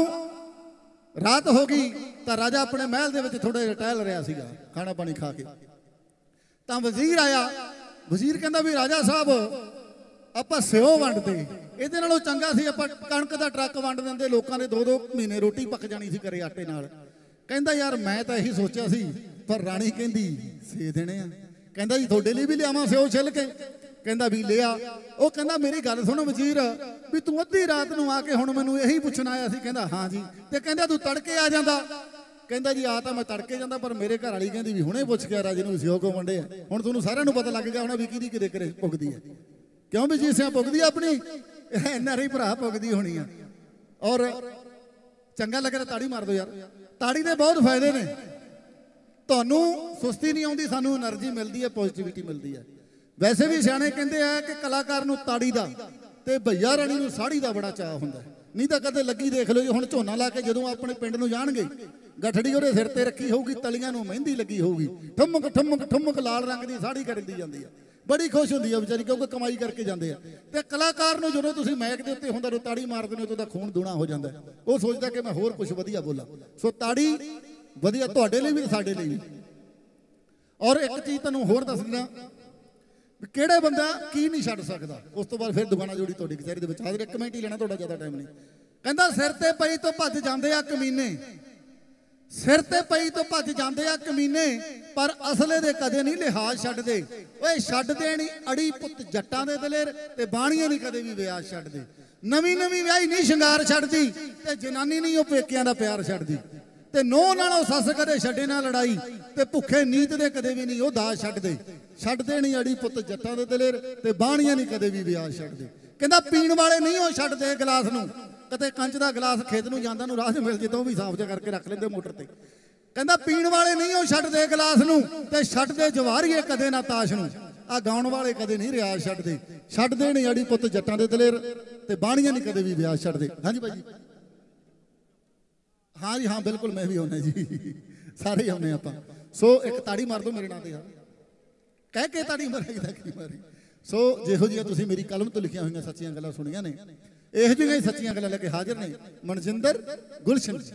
A: ਰਾਤ ਹੋ ਗਈ ਤਾਂ ਰਾਜਾ ਆਪਣੇ ਮਹਿਲ ਦੇ ਵਿੱਚ ਥੋੜਾ ਜਿਹਾ ਟਹਿਲ ਰਿਹਾ ਸੀਗਾ, ਖਾਣਾ ਪਾਣੀ ਖਾ ਕੇ। ਤਾਂ ਵਜ਼ੀਰ ਆਇਆ। ਵਜ਼ੀਰ ਕਹਿੰਦਾ ਵੀ ਰਾਜਾ ਸਾਹਿਬ ਆਪਾਂ ਸਿਓ ਵੰਡਦੇ, ਇਹਦੇ ਨਾਲੋਂ ਚੰਗਾ ਸੀ ਆਪਾਂ ਕਣਕ ਦਾ ਟਰੱਕ ਵੰਡ ਦਿੰਦੇ, ਲੋਕਾਂ ਦੇ ਦੋ ਦੋ ਮਹੀਨੇ ਰੋਟੀ ਪੱਕ ਜਾਣੀ ਸੀ ਘਰੇ ਆਟੇ ਨਾਲ। ਕਹਿੰਦਾ ਯਾਰ ਮੈਂ ਤਾਂ ਇਹੀ ਸੋਚਿਆ ਸੀ, ਪਰ ਰਾਣੀ ਕਹਿੰਦੀ ਸੇ ਦੇਣੇ ਆ। ਕਹਿੰਦਾ ਜੀ ਤੁਹਾਡੇ ਲਈ ਵੀ ਲਿਆਵਾਂ ਸਿਓ ਛਿੱਲ ਕੇ? ਕਹਿੰਦਾ ਵੀ ਲਿਆ। ਉਹ ਕਹਿੰਦਾ ਮੇਰੀ ਗੱਲ ਸੁਣੋ ਵਜ਼ੀਰ, ਵੀ ਤੂੰ ਅੱਧੀ ਰਾਤ ਨੂੰ ਆ ਕੇ ਹੁਣ ਮੈਨੂੰ ਇਹੀ ਪੁੱਛਣ ਆਇਆ ਸੀ? ਕਹਿੰਦਾ ਹਾਂ ਜੀ। ਤੇ ਕਹਿੰਦਾ ਤੂੰ ਤੜਕੇ ਆ ਜਾਂਦਾ? ਕਹਿੰਦਾ ਜੀ ਆ ਤਾਂ ਮੈਂ ਤੜਕੇ ਜਾਂਦਾ, ਪਰ ਮੇਰੇ ਘਰ ਵਾਲੀ ਕਹਿੰਦੀ ਵੀ ਹੁਣੇ ਪੁੱਛ ਗਿਆ ਰਾਜੇ ਨੂੰ ਸਿਓ ਕੋ ਵੰਡੇ ਆ। ਹੁਣ ਤੁਹਾਨੂੰ ਸਾਰਿਆਂ ਨੂੰ ਪਤਾ ਲੱਗ ਗਿਆ ਹੋਣਾ ਵੀ ਕਿਹਦੀ ਕਿਹਦੇ ਘਰੇ ਪੁੱਗਦੀ ਹੈ। ਕਿਉਂ ਵੀ ਜੀ ਸਿਆ ਪੁੱਗਦੀ ਆਪਣੀ ਐਨਆਰਆਈ ਭਰਾ ਪੁੱਗਦੀ ਹੋਣੀ ਆ। ਔਰ ਚੰਗਾ ਲੱਗ ਰਿਹਾ ਤਾੜੀ ਮਾਰ ਦਿਓ ਯਾਰ। ਤਾੜੀ ਦੇ ਬਹੁਤ ਫਾਇਦੇ ਨੇ, ਤੁਹਾਨੂੰ ਸੁਸਤੀ ਨਹੀਂ ਆਉਂਦੀ, ਸਾਨੂੰ એનર્ਜੀ ਮਿਲਦੀ ਹੈ, ਪੋਜ਼ਿਟਿਵਿਟੀ ਮਿਲਦੀ ਹੈ। ਵੈਸੇ ਵੀ ਸਿਆਣੇ ਕਹਿੰਦੇ ਆ ਕਿ ਕਲਾਕਾਰ ਨੂੰ ਤਾੜੀ ਦਾ ਤੇ ਭਈਆ ਰਾਣੀ ਨੂੰ ਸਾੜੀ ਦਾ ਬੜਾ ਚਾਅ ਹੁੰਦਾ, ਨਹੀਂ ਤਾਂ ਕਦੇ ਲੱਗੀ ਦੇਖ ਲਓ ਜੀ। ਹੁਣ ਝੋਨਾ ਲਾ ਕੇ ਜਦੋਂ ਆਪਣੇ ਪਿੰਡ ਨੂੰ ਜਾਣਗੇ, ਗੱਠੜੀ ਉਹਦੇ ਸਿਰ ਤੇ ਰੱਖੀ ਹੋਊਗੀ, ਤਲੀਆਂ ਨੂੰ ਮਹਿੰਦੀ ਲੱਗੀ ਹੋਊਗੀ, ਠੁਮਕ ਠੁਮਕ ਠੁਮਕ ਲਾਲ ਰੰਗ ਦੀ ਸਾੜੀ ਖਰੀਦੀ ਜਾਂਦੀ ਆ, ਬੜੀ ਖੁਸ਼ ਹੁੰਦੀ ਆ ਵਿਚਾਰੀ, ਕਿਉਂਕਿ ਕਮਾਈ ਕਰਕੇ ਜਾਂਦੇ ਆ। ਤੇ ਕਲਾਕਾਰ ਨੂੰ ਜਦੋਂ ਤੁਸੀਂ ਮਾਈਕ ਦੇ ਉੱਤੇ ਹੁੰਦਾ ਨੂੰ ਤਾੜੀ ਮਾਰਦੇ ਨੇ, ਉਹਦਾ ਖੂਨ ਦੂਣਾ ਹੋ ਜਾਂਦਾ। ਉਹ ਸੋਚਦਾ ਕਿ ਮੈਂ ਹੋਰ ਕੁਝ ਵਧੀਆ ਬੋਲਾਂ। ਸੋ ਤਾੜੀ ਵਧੀਆ ਤੁਹਾਡੇ ਲਈ ਵੀ, ਸਾਡੇ ਲਈ ਵੀ। ਔਰ ਇੱਕ ਚੀਜ਼ ਤੁਹਾਨੂੰ ਹੋਰ ਦੱਸ ਦਿੰਦਾ, ਕਿਹੜੇ ਬੰਦਾ ਕੀ ਨਹੀਂ ਛੱਡ ਸਕਦਾ। ਉਸ ਤੋਂ ਬਾਅਦ ਫਿਰ ਦੁਬਾਰਾ ਜੋੜੀ ਤੁਹਾਡੀ ਕਚਹਿਰੀ ਦੇ ਵਿੱਚ ਹਾਜ਼ਰ। ਇੱਕ ਮਿੰਟ ਹੀ ਲੈਣਾ ਤੁਹਾਡਾ, ਜ਼ਿਆਦਾ ਟਾਈਮ ਨਹੀਂ। ਕਹਿੰਦਾ ਸਿਰ ਤੇ ਪਈ ਤੋਂ ਭੱਜ ਜਾਂਦੇ ਆ ਕਮੀਨੇ, ਸਿਰ ਤੇ ਪਈ ਤੋਂ ਭੱਜ ਜਾਂਦੇ ਆ ਕਮੀਨੇ, ਪਰ ਅਸਲੇ ਦੇ ਕਦੇ ਨਹੀਂ ਲਿਹਾਜ਼ ਛੱਡਦੇ। ਓਏ ਛੱਡ ਦੇਣੀ ਅੜੀ ਪੁੱਤ ਜੱਟਾਂ ਦੇ ਦਲੇਰ, ਤੇ ਬਾਣੀਆਂ ਨਹੀਂ ਕਦੇ ਵੀ ਵਿਆਹ ਛੱਡਦੇ। ਨਵੀਂ ਨਵੀਂ ਵਿਆਹੀ ਨਹੀਂ ਸ਼ਿੰਗਾਰ ਛੱਡਦੀ, ਤੇ ਜਨਾਨੀ ਨਹੀਂ ਉਹ ਪੇਕਿਆਂ ਦਾ ਪਿਆਰ ਛੱਡਦੀ। ਤੇ ਨੋਹ ਨਾਲੋਂ ਸੱਸ ਕਦੇ ਛੱਡੇ ਨਾ ਲੜਾਈ, ਤੇ ਭੁੱਖੇ ਨੀਤ ਦੇ ਕਦੇ ਵੀ ਨਹੀਂ ਉਹ ਦਾਜ ਛੱਡਦੇ। ਛੱਡ ਦੇਣੀ ਅੜੀ ਪੁੱਤ ਜੱਟਾਂ ਦੇ ਦਲੇਰ, ਤੇ ਬਾਣੀਆਂ ਨਹੀਂ ਕਦੇ ਵੀ ਵਿਆਹ ਛੱਡਦੇ। ਕਹਿੰਦਾ ਪੀਣ ਵਾਲੇ ਨਹੀਂ ਉਹ ਛੱਡਦੇ ਗਲਾਸ ਨੂੰ, ਕਦੇ ਕੰਚ ਦਾ ਗਲਾਸ ਖੇਤ ਨੂੰ ਜਾਂਦਾ ਨੂੰ ਰਾਹ 'ਚ ਮਿਲ ਜੇ ਤਾਂ ਉਹ ਵੀ ਸਾਫ਼ ਜਿਹਾ ਕਰਕੇ ਰੱਖ ਲੈਂਦੇ ਮੋਟਰ ਤੇ। ਕਹਿੰਦਾ ਪੀਣ ਵਾਲੇ ਨਹੀਂ ਉਹ ਛੱਡਦੇ ਗਲਾਸ ਨੂੰ, ਤੇ ਛੱਡਦੇ ਜਵਾਰੀਏ ਕਦੇ ਨਾ ਤਾਸ਼ ਨੂੰ। ਆ ਗਾਉਣ ਵਾਲੇ ਕਦੇ ਨਹੀਂ ਰਿਆਜ਼ ਛੱਡਦੇ। ਛੱਡ ਦੇਣੀ ਅੜੀ ਪੁੱਤ ਜੱਟਾਂ ਦੇ ਦਲੇਰ, ਤੇ ਬਾਣੀਆਂ ਨਹੀਂ ਕਦੇ ਵੀ ਵਿਆਹ ਛੱਡਦੇ। ਹਾਂਜੀ ਭਾਈ ਜੀ, ਹਾਂ ਜੀ ਹਾਂ ਬਿਲਕੁਲ, ਮੈਂ ਵੀ ਆਉਣਾ ਜੀ, ਸਾਰੇ ਆਉਨੇ ਆਪਾਂ। ਸੋ ਇੱਕ ਤਾੜੀ ਮਾਰ ਦਿਓ ਮੇਰੇ ਨਾਂ ਤੇ ਯਾਰ, ਕਹਿ ਕੇ ਤਾੜੀ ਮਾਰੀ ਤਾਂ ਕੀ ਮਾਰੀ। ਸੋ ਜਿਹੋ ਜਿਹੀਆਂ ਤੁਸੀਂ ਮੇਰੀ ਕਲਮ ਤੋਂ ਲਿਖੀਆਂ ਹੋਈਆਂ ਸੱਚੀਆਂ ਗੱਲਾਂ ਸੁਣੀਆਂ ਨੇ, ਇਹੋ ਜਿਹੀਆਂ ਹੀ ਸੱਚੀਆਂ ਗੱਲਾਂ ਲੈ ਕੇ ਹਾਜ਼ਰ ਨੇ ਮਨਜਿੰਦਰ ਗੁਲਸ਼ਨ ਜੀ।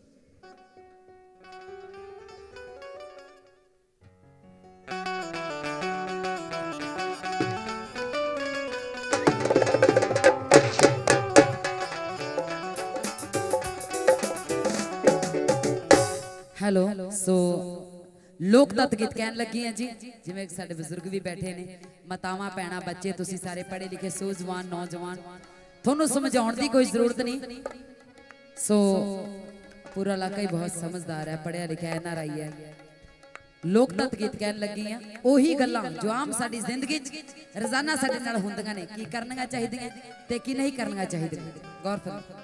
B: ਹੈਲੋ। ਸੋ ਲੋਕ ਤੱਤ ਗੀਤ ਕਹਿਣ ਲੱਗੀ ਆ ਜੀ, ਜਿਵੇਂ ਸਾਡੇ ਬਜ਼ੁਰਗ ਵੀ ਬੈਠੇ ਨੇ, ਮਾਤਾਵਾਂ ਭੈਣਾਂ ਬੱਚੇ ਤੁਸੀਂ ਸਾਰੇ ਪੜ੍ਹੇ ਲਿਖੇ ਸੂਝਵਾਨ ਨੌਜਵਾਨ, ਤੁਹਾਨੂੰ ਸਮਝਾਉਣ ਦੀ ਕੋਈ ਜ਼ਰੂਰਤ ਨਹੀਂ। ਸੋ ਪੂਰਾ ਇਲਾਕਾ ਹੀ ਬਹੁਤ ਸਮਝਦਾਰ ਹੈ, ਪੜ੍ਹਿਆ ਲਿਖਿਆ ਐਨ ਆਰ ਆਈ ਹੈ। ਲੋਕ ਤੱਤ ਗੀਤ ਕਹਿਣ ਲੱਗੀ ਆ ਉਹੀ ਗੱਲਾਂ ਜੋ ਆਮ ਸਾਡੀ ਜ਼ਿੰਦਗੀ 'ਚ ਰੋਜ਼ਾਨਾ ਸਾਡੇ ਨਾਲ ਹੁੰਦੀਆਂ ਨੇ, ਕੀ ਕਰਨੀਆਂ ਚਾਹੀਦੀਆਂ ਤੇ ਕੀ ਨਹੀਂ ਕਰਨੀਆਂ ਚਾਹੀਦੀਆਂ। ਗੌਰ ਕਰੋ।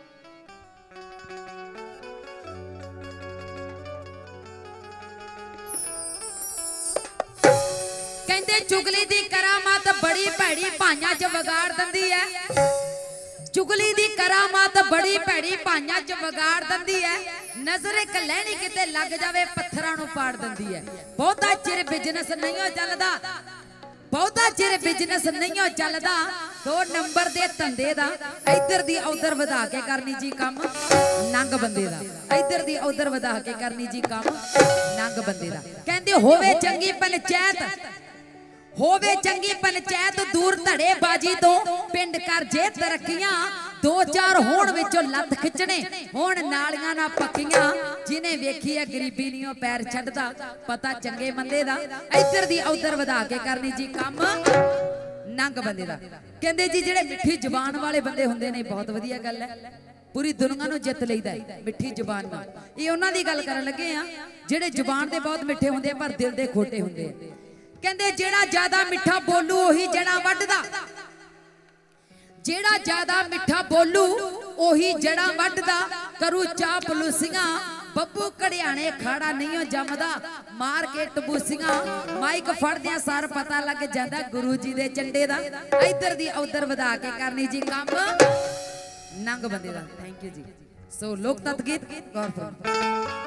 B: ਕਹਿੰਦੇ ਚੁਗਲੀ ਦੀ ਕਰਾਮਾਤ ਬੜੀ ਭੈੜੀ ਭਾਈਆਂ 'ਚ ਵਿਗਾੜ ਦਿੰਦੀ ਹੈ। ਚੁਗਲੀ ਦੀ ਕਰਾਮਾਤ ਬੜੀ ਭੈੜੀ ਭਾਈਆਂ 'ਚ ਵਿਗਾੜ ਦਿੰਦੀ ਹੈ। ਨਜ਼ਰ ਇੱਕ ਲੈਣੀ ਕਿਤੇ ਲੱਗ ਜਾਵੇ ਪੱਥਰਾਂ ਨੂੰ ਪਾੜ ਦਿੰਦੀ ਹੈ। ਬਹੁਤਾ ਚਿਰ ਬਿਜ਼ਨਸ ਨਹੀਂ ਚੱਲਦਾ, ਬਹੁਤਾ ਚਿਰ ਬਿਜ਼ਨਸ ਨਹੀਂ ਚੱਲਦਾ, ਦੋ ਨੰਬਰ ਦੇ ਧੰਦੇ ਦਾ ਇੱਧਰ ਦੀ ਉਧਰ ਵਧਾ ਕੇ ਕਰਨੀ ਜੀ ਕੰਮ ਨੰਗ ਬੰਦੇ ਦਾ, ਇੱਧਰ ਦੀ ਉਧਰ ਵਧਾ ਕੇ ਕਰਨੀ ਜੀ ਕੰਮ ਨੰਗ ਬੰਦੇ ਦਾ। ਕਹਿੰਦੇ ਹੋਵੇ ਚੰਗੀ ਪੰਚਾਇਤ, ਹੋਵੇ ਚੰਗੀ ਪੰਚਾਇਤ ਦੂਰ ਧੜੇ ਬਾਜੀ ਤੋਂ, ਪਿੰਡ ਕਰ ਜੇ ਤਰੱਕੀਆਂ, ਦੋ ਚਾਰ ਹੋਣ ਵਿੱਚੋਂ ਲੱਤ ਖਿੱਚਣੇ, ਹੁਣ ਨਾਲੀਆਂ ਨਾ ਪੱਕੀਆਂ। ਜਿਹਨੇ ਵੇਖੀ ਹੈ ਗਰੀਬੀ ਨਹੀਂ ਉਹ ਪੈਰ ਛੱਡਦਾ, ਪਤਾ ਚੰਗੇ ਬੰਦੇ ਦਾ ਇੱਧਰ ਦੀ ਉਧਰ ਵਧਾ ਕੇ ਕਰਨੀ ਜੀ ਕੰਮ ਨੰਗ ਬੰਦੇ ਦਾ। ਕਹਿੰਦੇ ਜੀ ਜਿਹੜੇ ਮਿੱਠੀ ਜ਼ੁਬਾਨ ਵਾਲੇ ਬੰਦੇ ਹੁੰਦੇ ਨੇ, ਬਹੁਤ ਵਧੀਆ ਗੱਲ ਹੈ, ਪੂਰੀ ਦੁਨੀਆ ਨੂੰ ਜਿੱਤ ਲਈਦਾ ਮਿੱਠੀ ਜ਼ੁਬਾਨ ਨਾਲ। ਇਹ ਉਹਨਾਂ ਦੀ ਗੱਲ ਕਰਨ ਲੱਗੇ ਆ ਜਿਹੜੇ ਜ਼ੁਬਾਨ ਦੇ ਬਹੁਤ ਮਿੱਠੇ ਹੁੰਦੇ ਆ ਪਰ ਦਿਲ ਦੇ ਖੋਟੇ ਹੁੰਦੇ ਆ। ਕਹਿੰਦੇ ਜਿਹੜਾ ਜ਼ਿਆਦਾ ਮਿੱਠਾ ਬੋਲੂ ਉਹੀ ਜੜਾਂ ਵੱਢਦਾ, ਜਿਹੜਾ ਜ਼ਿਆਦਾ ਮਿੱਠਾ ਬੋਲੂ ਉਹੀ ਜੜਾਂ ਵੱਢਦਾ, ਕਰੂ ਚਾਹ ਪਲੂਸੀਆਂ ਬੱਬੂ ਘੜਿਆਣੇ ਖਾੜਾ ਨਹੀਂ ਜੰਮਦਾ, ਮਾਰ ਕੇ ਟਬੂਸੀਆਂ ਮਾਈਕ ਫੜਦਿਆਂ ਸਾਰ ਪਤਾ ਲੱਗ ਜਾਂਦਾ ਗੁਰੂ ਜੀ ਦੇ ਚੰਡੇ ਦਾ, ਇੱਧਰ ਦੀ ਉਧਰ ਵਧਾ ਕੇ ਕਰਨੀ ਜੀ ਕੰਮ ਨੰਗ ਬੰਦੇ ਦਾ। ਥੈਂਕ ਯੂ ਜੀ। ਸੋ ਲੋਕ ਤੱਤ ਗੀਤ ਗੌਰ ਕਰੋ।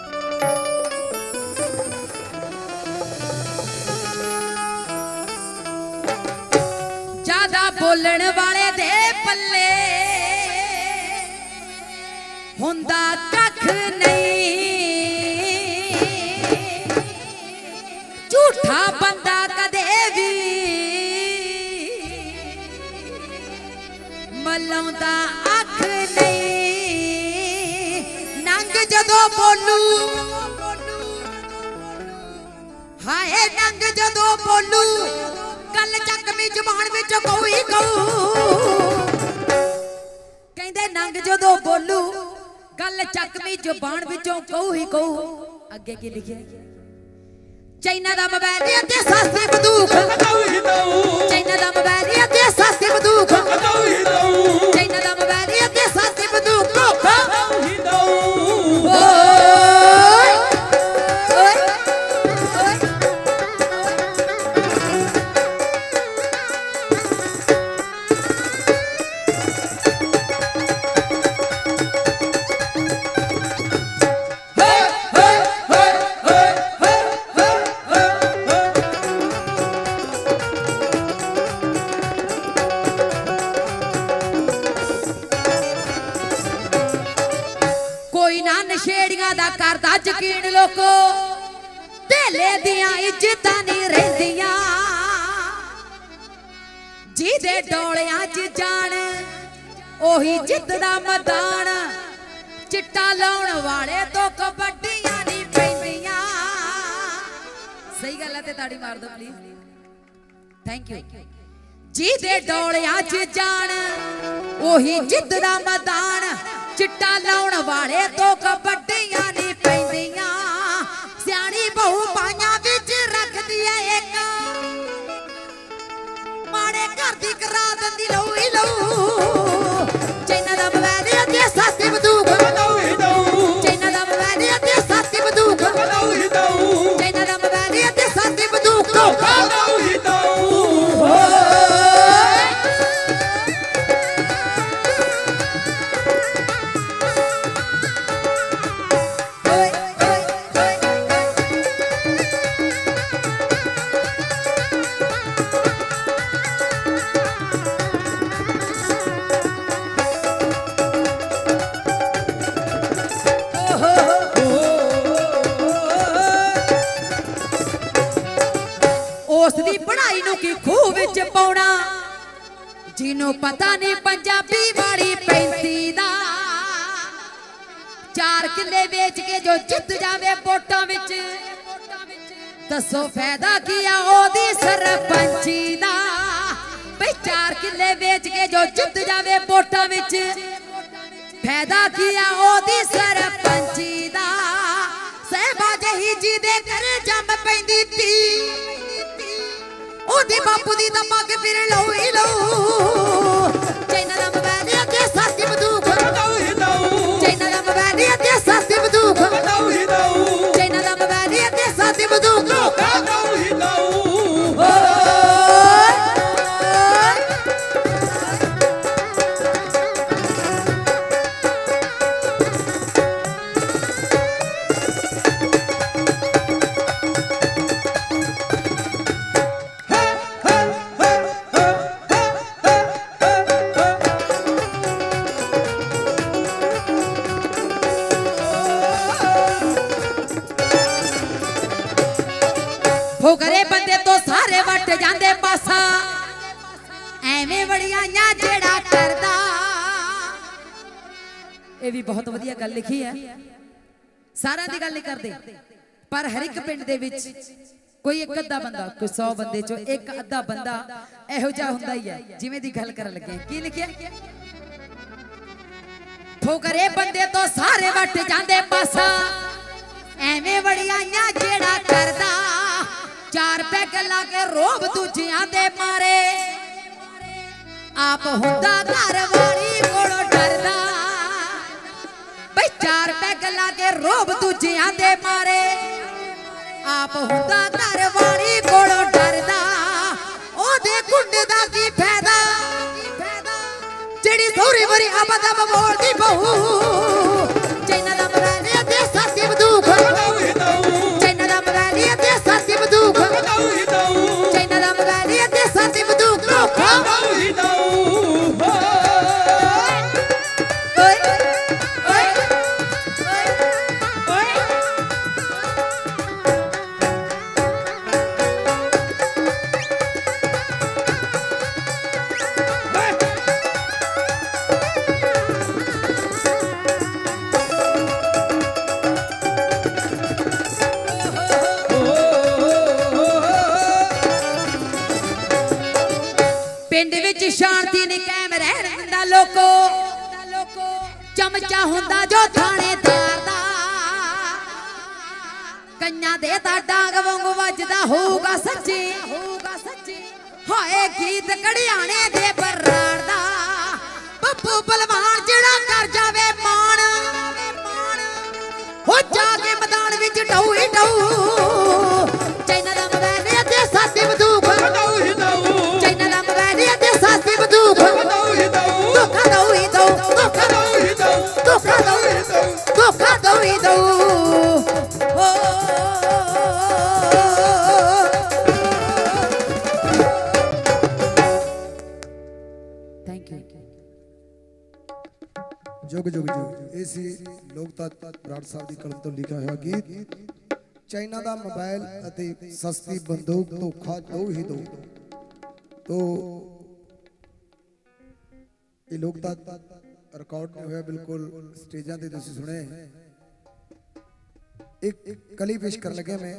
B: ਜ਼ਿਆਦਾ ਬੋਲਣ ਵਾਲੇ ਦੇ ਪੱਲੇ ਹੁੰਦਾ ਕੱਖ ਨਹੀਂ, ਝੂਠਾ ਬੰਦਾ ਕਦੇ ਵੀ ਮਲਾਉਂਦਾ ਅੱਖ ਨਹੀਂ। ਨੰਗ ਜਦੋਂ ਬੋਲੂ, ਹਾਏ ਨੰਗ ਜਦੋਂ ਬੋਲੂ ਗੱਲ ਚੱਕਵੀਂ ਜ਼ੁਬਾਨ ਵਿੱਚ ਕਹੂ ਹੀ ਕਹੂ। ਕਹਿੰਦੇ ਨੰਗ ਜਦੋਂ ਬੋਲੂ ਗੱਲ ਚੱਕਵੀਂ ਜ਼ੁਬਾਨ ਵਿੱਚੋਂ ਕਹੂ ਹੀ ਕਹੂ। ਅੱਗੇ ਕੀ ਲਿਖਿਆ? ਚਾਈਨਾ ਦਾ ਮੋਬਾਈਲ ਤੇ ਸਸਤੀ ਬੰਦੂਕ ਕਹੂ ਹੀ ਕਹੂ। ਚਾਈਨਾ ਦਾ ਮੋਬਾਈਲ ਤੇ ਸਸਤੀ ਬੰਦੂਕ ਕਹੂ ਹੀ ਕਹੂ। ਚਾਈਨਾ ਦਾ ਮੋਬਾਈਲ ਤੇ ਸਸਤੀ ਬੰਦੂਕ ਕਹੂ ਹੀ ਕਹੂ। ਓਏ ਓਏ ਦਾ ਕਰਦਾ ਯਕੀਨ ਲੋਕੋ, ਢੇਲੇ ਦੀਆਂ ਇੱਜ਼ਤਾਂ ਨਹੀਂ ਰਹਿੰਦੀਆਂ। ਜਿਹਦੇ ਡੋਲਿਆਂ 'ਚ ਜਾਣ ਉਹੀ ਜਿੱਤਦਾ ਮੈਦਾਨ ਚਿੱਟਾ ਲਾਉਣ ਵਾਲੇ ਤੋਂ ਕਬੱਡੀਆਂ ਨਹੀਂ ਪੈਂਦੀਆਂ ਸਹੀ ਗੱਲ ਹੈ ਤੇ ਤਾੜੀ ਮਾਰ ਦਿਓ ਪਲੀਜ਼ ਥੈਂਕ ਯੂ ਜਿਹਦੇ ਡੋਲਿਆਂ 'ਚ ਜਾਣ ਉਹੀ ਜਿੱਤਦਾ ਮੈਦਾਨ ਚਿੱਟਾ ਲਾਉਣ ਵਾਲੇ ਤੋਂ ਕਬੱਡੀਆਂ ਨਹੀਂ ਪੈਂਦੀਆਂ ਸਿਆਣੀ ਬਹੂ ਪਾਈਆਂ ਵਿੱਚ ਰੱਖਦੀ ਐ ਇੱਕ ਮਾੜੇ ਘਰ ਦੀ ਕਰਾ ਦਿੰਦੀ ਲਊ ਹੀ ਲਊ ਚੈਨਾ ਦਾ ਮਵੈਦੇ ਅਤੇ ਸਾਥੀ ਬੰਦੂਕ ਲਊ ਹੀ ਲਊ ਚੈਨਾ ਦਾ ਮਵੈਦੇ ਅਤੇ ਸਾਥੀ ਬੰਦੂਕ ਲਊ ਹੀ ਲਊ ਚੈਨਾ ਦਾ ਮਵੈਦੇ ਅਤੇ ਸਾਥੀ ਬੰਦੂਕ ਲਊ ਹੀ ਲਊ ਉਸ ਦੀ ਪੜ੍ਹਾਈ ਨੂੰ ਕੀ ਖੂਹ ਵਿੱਚ ਪਾਉਣਾ ਜਿਹਨੂੰ ਪਤਾ ਨਹੀਂ ਪੰਜਾਬੀ ਵਾਲੀ ਪੈਂਤੀ ਦਾ ਚਾਰ ਕਿੱਲੇ ਵੇਚ ਕੇ ਜੋ ਜਿੱਤ ਜਾਵੇ ਵੋਟਾਂ ਵਿੱਚ ਦੱਸੋ ਫਾਇਦਾ ਕੀ ਆ ਉਹਦੀ ਸਰਪੰਚੀ ਦਾ ਬਈ ਚਾਰ ਕਿੱਲੇ ਵੇਚ ਕੇ ਜੋ ਜਿੱਤ ਜਾਵੇ ਵੋਟਾਂ ਵਿੱਚ ਫਾਇਦਾ ਕੀ ਆ ਉਹਦੀ ਸਰਪੰਚੀ ਦਾ ਸਹਿਬਾ ਜਹੀ ਜੀ ਦੇ ਘਰੇ ਜੰਮ ਪੈਂਦੀ ਤੀ ਉਹਦੇ ਬਾਪੂ ਦੀ ਤਾਂ ਪੱਗ ਫਿਰ ਲਊ ਹੀ ਲਊ ਚੈਨਾ ਦਾ ਮਵੈਦੇ ਅਤੇ ਸਾਥੀ ਬੰਦੂਕ ਲਊ ਹੀ ਲਊ ਚੈਨਾ ਦਾ ਮਵੈਦੇ ਅਤੇ ਸਾਥੀ ਬੰਦੂਕ ਲਊ ਹੀ ਲਊ ਚੈਨਾ ਦਾ ਮਵੈਦੇ ਅਤੇ ਸਾਥੀ ਬੰਦੂਕ ਲਊ ਹੀ ਲਊ ਫੁਕਰੇ ਬੰਦੇ ਤੋਂ ਸਾਰੇ ਵੱਟ ਜਾਂਦੇ ਪਾਸਾ ਐਵੇਂ ਵੜਿਆਈਆਂ ਜਿਹੜਾ ਕਰਦਾ ਇਹ ਵੀ ਬਹੁਤ ਵਧੀਆ ਗੱਲ ਲਿਖੀ ਹੈ ਸਾਰਿਆਂ ਦੀ ਗੱਲ ਨਹੀਂ ਕਰਦੇ ਪਰ ਹਰ ਇੱਕ ਪਿੰਡ ਦੇ ਵਿੱਚ ਕੋਈ ਇੱਕ ਅੱਧਾ ਬੰਦਾ ਕੋਈ ਸੌ ਬੰਦੇ ਚੋਂ ਇੱਕ ਅੱਧਾ ਬੰਦਾ ਇਹੋ ਜਿਹਾ ਹੁੰਦਾ ਹੀ ਹੈ ਜਿਵੇਂ ਦੀ ਗੱਲ ਕਰਨ ਲੱਗੇ ਕੀ ਲਿਖਿਆ ਫੁਕਰੇ ਬੰਦੇ ਤੋਂ ਸਾਰੇ ਵੱਟ ਜਾਂਦੇ ਪਾਸਾ ਐਵੇਂ ਵੜਿਆਈਆਂ ਜਿਹੜਾ ਕਰਦਾ ਚਾਰ ਪੈਗ ਲਾ ਕੇ ਰੋਬ ਦੂਜਿਆਂ ਦੇ ਮਾਰੇ ਆਪ ਹੁੰਦਾ ਘਰ ਵਾਲੀ ਕੋਲੋਂ ਡਰਦਾ ਬਈ ਚਾਰ ਪੈਗ ਲਾ ਕੇ ਰੋਬ ਦੂਜਿਆਂ ਦੇ ਮਾਰੇ ਆਪ ਹੁੰਦਾ ਘਰ ਵਾਲੀ ਕੋਲੋਂ ਡਰਦਾ ਉਹਦੇ ਗੁੰਡ ਦਾ ਕੀ ਫਾਇਦਾ ਜਿਹੜੀ ਸੋਰੀ ਵਰੀ ਅਬਦ ਅਬ ਬੋਲਦੀ ਬਹੂ ਚੈਨਾ ਦਾ ਮਵੈਦੇ ਅਤੇ ਸਾਥੀ ਬੰਦੂਕ ਲਊ ਹੀ ਲਊ ਚੈਨਾ ਦਾ ਮਵੈਦੇ ਅਤੇ ਸਾਥੀ ਬੰਦੂਕ ਲਊ ਹੀ ਲਊ ਚੈਨਾ ਦਾ ਮਵੈਦੇ ਅਤੇ ਸਾਥੀ ਬੰਦੂਕ ਲਊ ਹੀ ਲਊ ਓਏ ਓਏ ਓਏ ਪਿੰਡ ਵਿੱਚ ਸ਼ਾਂਤੀ ਨਹੀਂ ਕਾਇਮ ਰਹਿਣ ਦਿੰਦਾ ਲੋਕੋ ਚਮਚਾ ਹੁੰਦਾ ਜੋ ਥਾਣੇਦਾਰ ਦਾ ਕੰਨਾਂ ਦੇ ਤਾਂ ਡਾਂਗ ਵਾਂਗੂ ਵੱਜਦਾ ਹੋਊਗਾ ਸੱਚੀ ਹਾਏ ਗੀਤ ਕੜਿਆਣੇ ਦੇ ਬਰਾੜ ਦਾ ਬੱਬੂ ਬਲਵਾਨ ਜਿਹੜਾ ਕਰ ਜਾਵੇ ਮਾਣ ਹੋ ਜਾ ਕੇ ਮੈਦਾਨ ਵਿੱਚ ਡਾਊ ਹੀ ਡਾਊ ਚੈਨਾ ਦਾ ਮਵੈਦੇ ਅਤੇ ਸਾਥੀ ਬੰਦੂਕ ਲਊ ਹੀ ਲਊ ਚੈਨਾ ਦਾ ਮਵੈਦੇ ਅਤੇ ਸਾਥੀ ਬੰਦੂਕ ਲਊ ਹੀ ਲਊ ਧੋਖਾ ਦਊ ਹੀ ਦਊ ਧੋਖਾ ਦਊ ਹੀ ਦਊ ਧੋਖਾ ਦਊ ਹੀ ਦਊ ਧੋਖਾ ਦਊ ਹੀ ਦਊ ਥੈਂਕ ਯੂ
D: जुग जुग जुग इसी लोकता बराड़ साहब की कलम तो लिखा हुआ गीत चाइना का मोबाइल सस्ती बंदूक धोखा दो ही दो तो ਇਹ ਲੋਕ ਤਾਂ ਰਿਕਾਰਡ ਨਹੀਂ ਹੋਇਆ ਬਿਲਕੁਲ ਸਟੇਜਾਂ ਤੇ ਤੁਸੀਂ ਸੁਣੇ ਇੱਕ ਕਲੀ ਪੇਸ਼ ਕਰਨ ਲੱਗੇ ਮੈਂ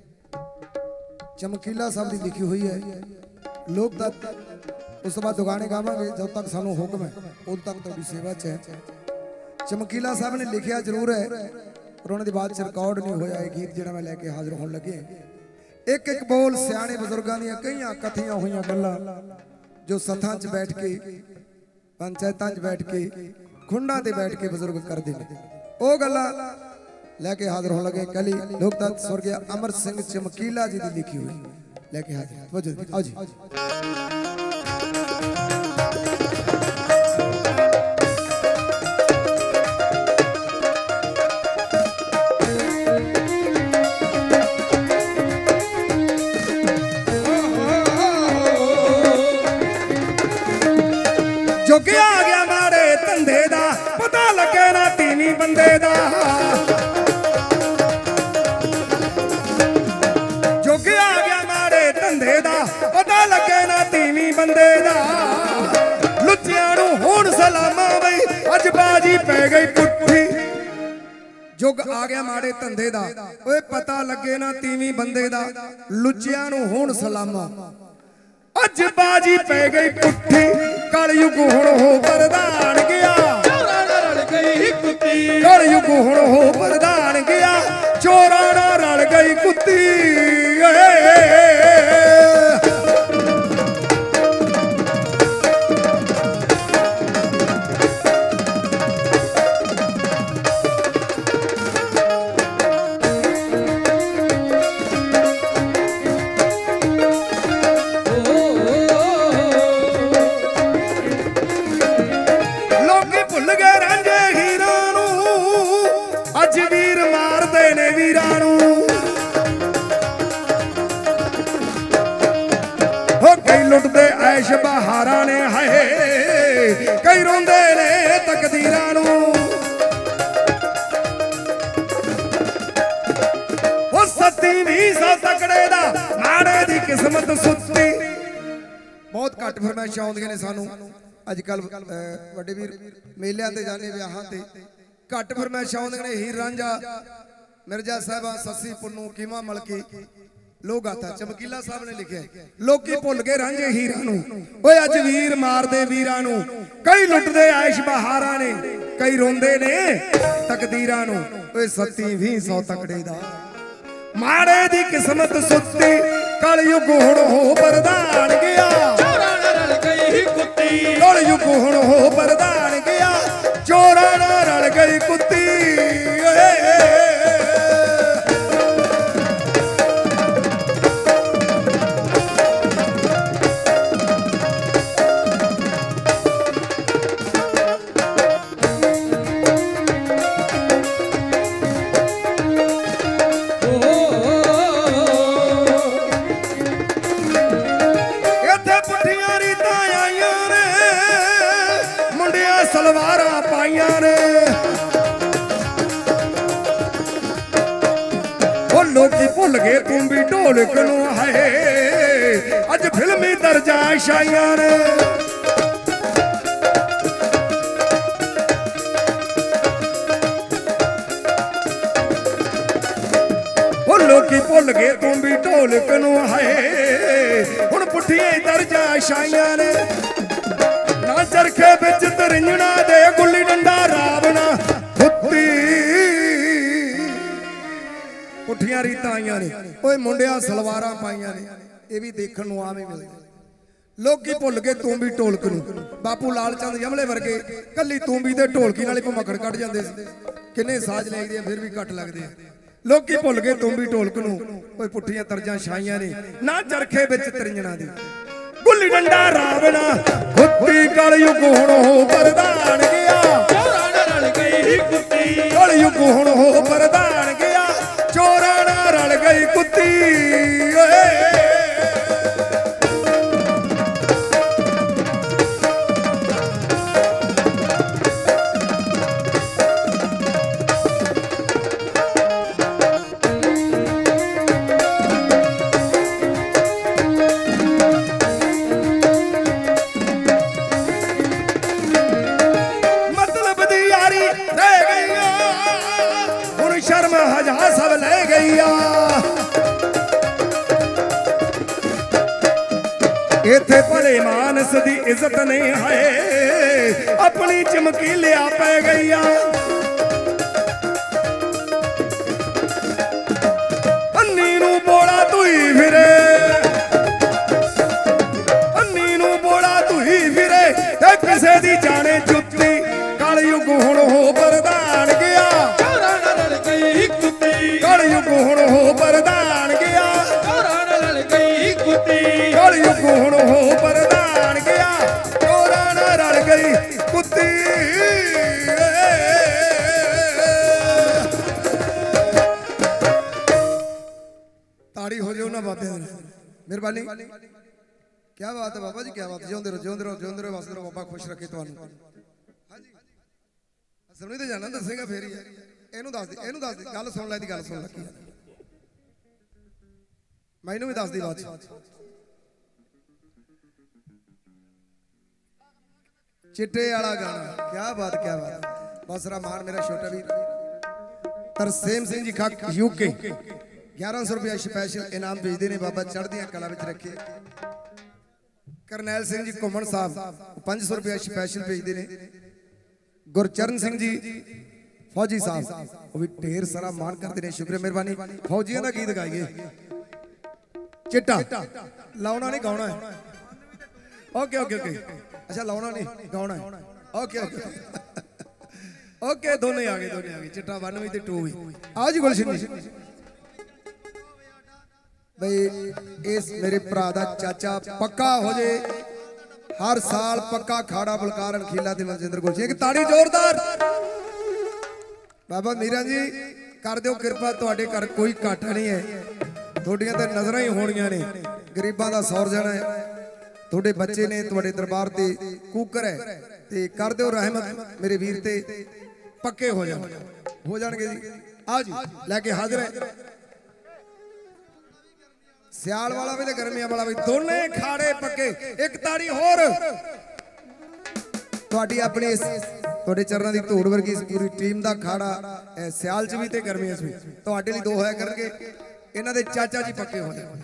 D: ਚਮਕੀਲਾ ਸਾਹਿਬ ਦੀ ਲਿਖੀ ਹੋਈ ਹੈ ਲੋਕ ਤਾਂ ਉਸ ਤੋਂ ਬਾਅਦ ਦੁਗਾਣੇ ਗਾਵਾਂਗੇ ਜਦ ਤੱਕ ਸਾਨੂੰ ਹੁਕਮ ਹੈ ਉਦੋਂ ਤੱਕ ਤੁਹਾਡੀ ਸੇਵਾ 'ਚ ਹੈ ਚਮਕੀਲਾ ਸਾਹਿਬ ਨੇ ਲਿਖਿਆ ਜ਼ਰੂਰ ਹੈ ਪਰ ਉਹਨਾਂ ਦੇ ਬਾਅਦ ਚ ਰਿਕਾਰਡ ਨਹੀਂ ਹੋਇਆ ਇਹ ਗੀਤ ਜਿਹੜਾ ਮੈਂ ਲੈ ਕੇ ਹਾਜ਼ਰ ਹੋਣ ਲੱਗੇ ਇੱਕ ਇੱਕ ਬੋਲ ਸਿਆਣੇ ਬਜ਼ੁਰਗਾਂ ਦੀਆਂ ਕਈਆਂ ਕਥੀਆਂ ਹੋਈਆਂ ਗੱਲਾਂ ਜੋ ਸੱਥਾਂ 'ਚ ਬੈਠ ਕੇ ਪੰਚਾਇਤਾਂ 'ਚ ਬੈਠ ਕੇ ਖੁੰਡਾਂ ਤੇ ਬੈਠ ਕੇ ਬਜ਼ੁਰਗ ਕਰਦੇ ਨੇ ਉਹ ਗੱਲਾਂ ਲੈ ਕੇ ਹਾਜ਼ਰ ਹੋਣ ਲੱਗੇ ਕਲੀ ਲੋਕਤੱਤ ਸਵਰਗਿਆ ਅਮਰ ਸਿੰਘ ਚਮਕੀਲਾ ਜੀ ਦੀ ਲਿਖੀ ਹੋਈ ਲੈ ਕੇ ਹਾਜ਼ਰ ਵਜੋ ਆਓ ਜੀ
C: ਜੁਗ ਆ ਗਿਆ ਮਾੜੇ ਧੰਦੇ ਦਾ ਪਤਾ ਲੱਗੇ ਨਾ ਤੀਵੀਂ ਬੰਦੇ ਦਾ ਜੁਗ ਆ ਗਿਆ ਮਾੜੇ ਧੰਦੇ ਦਾ ਪਤਾ ਲੱਗੇ ਨਾ ਤੀਵੀਂ ਬੰਦੇ ਦਾ ਲੁੱਚਿਆਂ ਨੂੰ ਹੁਣ ਸਲਾਮਾਂ ਬਈ ਅੱਜ ਬਾਜੀ ਪੈ ਗਈ ਪੁੱਠੀ ਜੁਗ ਆ ਗਿਆ ਮਾੜੇ ਧੰਦੇ ਦਾ ਓਏ ਪਤਾ ਲੱਗੇ ਨਾ ਤੀਵੀਂ ਬੰਦੇ ਦਾ ਲੁੱਚਿਆਂ ਨੂੰ ਹੁਣ ਸਲਾਮਾਂ ਅੱਜ ਬਾਜੀ ਪੈ ਗਈ ਪੁੱਠੀ ਕਲਯੁਗ ਹੁਣ ਹੋ ਪ੍ਰਧਾਨ ਗਿਆ ਚੋਰਾਂ ਨਾਲ ਰਲ ਗਈ ਕੁੱਤੀ ਕਲਯੁਗ ਹੁਣ ਹੋ ਪ੍ਰਧਾਨ ਗਿਆ ਚੋਰਾਂ ਨਾਲ ਰਲ ਗਈ ਕੁੱਤੀ ਐਸ਼ ਬਹਾਰਾਂ ਨੇ ਹਾਏ ਕਈ ਰੋਂਦੇ ਨੇ ਤਕਦੀਰਾਂ ਨੂੰ ਉਹ ਸੱਤੀ ਵੀ ਸੌ ਤਕੜੇ ਦਾ ਮਾੜੇ ਦੀ ਕਿਸਮਤ ਸੁੱਤੀ ਬਹੁਤ ਘੱਟ ਫਰਮਾਇਸ਼ਾਂ ਆਉਂਦੀਆਂ ਨੇ ਸਾਨੂੰ ਅੱਜ ਕੱਲ ਵੱਡੇ ਵੀਰ ਮੇਲਿਆਂ ਤੇ ਜਾਂਦੇ ਵਿਆਹਾਂ ਤੇ ਘੱਟ ਫਰਮਾਇਸ਼ਾਂ ਆਉਂਦੀਆਂ ਨੇ ਹੀਰ ਰਾਂਝਾ ਮਿਰਜ਼ਾ ਸਾਹਿਬਾਂ ਸੱਸੀ ਪੁੰਨੂ ਕੀਮਾ ਮਲਕੀ ਲੋਕ ਆਤਾ ਚਮਕੀਲਾ ਸਾਹਿਬ ਨੇ ਲਿਖਿਆ ਲੋਕੀ ਭੁੱਲ ਗਏ ਰਾਂਝੇ ਹੀਰਾਂ ਨੂੰ ਓਏ ਅੱਜ ਵੀਰ ਮਾਰਦੇ ਵੀਰਾਂ ਨੂੰ ਕਈ ਲੁੱਟਦੇ ਐਸ਼ ਬਹਾਰਾਂ ਨੇ ਕਈ ਰੋਂਦੇ ਨੇ ਤਕਦੀਰਾਂ ਨੂੰ ਓਏ ਸੱਤੀ ਵੀ ਸੌ ਤਕੜੇ ਦਾ ਮਾੜੇ ਦੀ ਕਿਸਮਤ ਸੁੱਤੀ ਕਲਯੁਗ ਹੁਣ ਹੋ ਪ੍ਰਧਾਨ ਗਿਆ ਚੋਰਾਂ ਨਾਲ ਰਲ ਗਈ ਕੁੱਤੀ ਕਲਯੁਗ ਹੁਣ ਹੋ ਪ੍ਰਧਾਨ ਗਿਆ ਚੋਰਾਂ ਨਾਲ ਰਲ ਗਈ ਕੁੱਤੀ ਓਏ ਸਲਵਾਰਾਂ ਪਾਈਆਂ ਨੇ ਉਹ ਲੋਕੀ ਭੁੱਲ ਗਏ ਤੂੰ ਵੀ ਢੋਲਕ ਨੂੰ ਹੈ ਅੱਜ ਫਿਲਮੀ ਦਰਜਾ ਛਾਈਆਂ ਨੇ ਉਹ ਲੋਕੀ ਭੁੱਲ ਗਏ ਤੂੰ ਵੀ ਢੋਲਕ ਨੂੰ ਹੈ ਹੁਣ ਪੁੱਠੀਆਂ ਦਰਜਾ ਛਾਈਆਂ ਨੇ ਨਾ ਚਰਖੇ ਵਿੱਚ ਤਰਿੰਜਣਾ ਦੇ ਗੁੱਲੀ ਡੰਡਾ ਰਾਵਣਾ ਹੁੱਤੀ ਪੁੱਠੀਆਂ ਰੀਤਾਂ ਆਈਆਂ ਨੇ ਓਏ ਮੁੰਡਿਆਂ ਸਲਵਾਰਾਂ ਪਾਈਆਂ ਨੇ ਇਹ ਵੀ ਦੇਖਣ ਨੂੰ ਆਵੇਂ ਮਿਲਦੇ ਲੋਕੀ ਭੁੱਲ ਗਏ ਤੂੰਬੀ ਢੋਲਕ ਨੂੰ ਬਾਪੂ ਲਾਲ ਚੰਦ ਯਮਲੇ ਵਰਗੇ ਕੱਲੀ ਤੂੰਬੀ ਤੇ ਢੋਲਕੀ ਨਾਲ ਹੀ ਭਮਕੜ ਕੱਢ ਜਾਂਦੇ ਸੀ ਕਿੰਨੇ ਸਾਜ਼ ਲੈਂਦੇ ਆ ਫਿਰ ਵੀ ਘੱਟ ਲੱਗਦੇ ਆ ਲੋਕੀ ਭੁੱਲ ਗਏ ਤੂੰਬੀ ਢੋਲਕ ਨੂੰ ਓਏ ਪੁੱਠੀਆਂ ਤਰਜਾਂ ਛਾਈਆਂ ਨੇ ਨਾ ਚਰਖੇ ਵਿੱਚ ਤਰਿੰਜਣਾ ਦੇ ਗੁੱਲੀ ਡੰਡਾ ਰਾਵਣਾ ਹੁੱਤੀ ਕਲਯੁਗ ਹੁਣ ਹੋ ਪ੍ਰਧਾਨ ਗਿਆ ਚੋਰਾਂ ਨਾਲ ਰਲ ਗਈ ਕੁੱਤੀ ਕਲਯੁਗ ਹੁਣ ਹੋ ਪ੍ਰਧਾਨ ਗਿਆ ਚੋਰਾਂ ਨਾਲ ਰਲ ਗਈ ਕੁੱਤੀ ਓਏ इथे भले मानस दी इज्जत नहीं है अपनी चमकी लिया पै गई अन्नी नू बोला तुई फिरे अन्नी नू बोला तुई फिरे ते किसे दी जाने जुत्ती कलयुग हुण हो बरदान गया कलयुग हुण हो बरदान गया कलयुग हुण हो बरदान गया चोरा ना रल गई कुत्ती ताड़ी हो जाओ ना बाबे मेहरबानी क्या बात है बाबा जी क्या बात जिंदे रहो जिंदे रहो जिंदे रहो वसदे रहो बाबा खुश रखे तुहानू हां जी सुनी ते जाना दसेगा फेर ही ਇਹਨੂੰ ਦੱਸ ਦੇ ਇਹਨੂੰ ਦੱਸ ਦੇ ਗੱਲ ਸੁਣ ਲੈ ਦੀ ਗੱਲ ਸੁਣ ਲੱਗੀ ਮੈਨੂੰ ਵੀ ਦੱਸ ਦੀ ਬਾਤ चिट्टे वाला गाना क्या बात क्या बात बसरा मान मेरा छोटा भी तरसेम सिंह जी खक यूके ग्यारह सौ रुपया स्पैशल इनाम भेजते ने बाबा चढ़दियां कला विच रखे करनैल सिंह जी घुमन साहब पांच सौ रुपया स्पैशल भेजते ने गुरचरण सिंह जी फौजी साहब वो भी ढेर सारा मान करते हैं शुक्रिया मेहरबानी फौजियों का गीत गाइए चिट्टा लाउना नहीं गाउना है ओके ओके ओके अच्छा लाउना नहीं गाउना है ओके ओके ओके दोनों आ गए दोनों आ गए चिट्टा वन भी ते टू भी आओ जी गुलशन जी भाई इस मेरे भरा दा चाचा पक्का हो जे हर साल पक्का खाड़ा बलकारण खीला ते मनजिंदर गुलशन एक ताड़ी जोरदार बाबा मीरा जी कर दो कृपा तुहाडे घर कोई घाटा नहीं है थोड़ियां ते नजरां ही होणियां ने गरीबां दा सौर जाना है थोड़े बच्चे ने तुहाडे दरबार ते कूकर है ते कर दो रहमत मेरे वीर ते पक्के हो जाण हो जाणगे जी आ जी लेके हाजिर है सियाल वाला भी ते गर्मियां वाला भी दोने खाड़े पक्के एक ताड़ी होर तुहाडी अपनी ਤੁਹਾਡੇ ਚਰਨਾਂ ਦੀ ਧੂੜ ਵਰਗੀ ਇਸ ਪੂਰੀ ਟੀਮ ਦਾ ਖਾੜਾ ਸਿਆਲ ਚ ਵੀ ਤੇ ਗਰਮੀਆਂ ਚ ਵੀ ਤੁਹਾਡੇ ਲਈ ਦੋ ਹੋਇਆ ਕਰਨਗੇ ਇਹਨਾਂ ਦੇ ਚਾਚਾ ਜੀ ਪੱਕੇ ਹੋ ਜਾਣ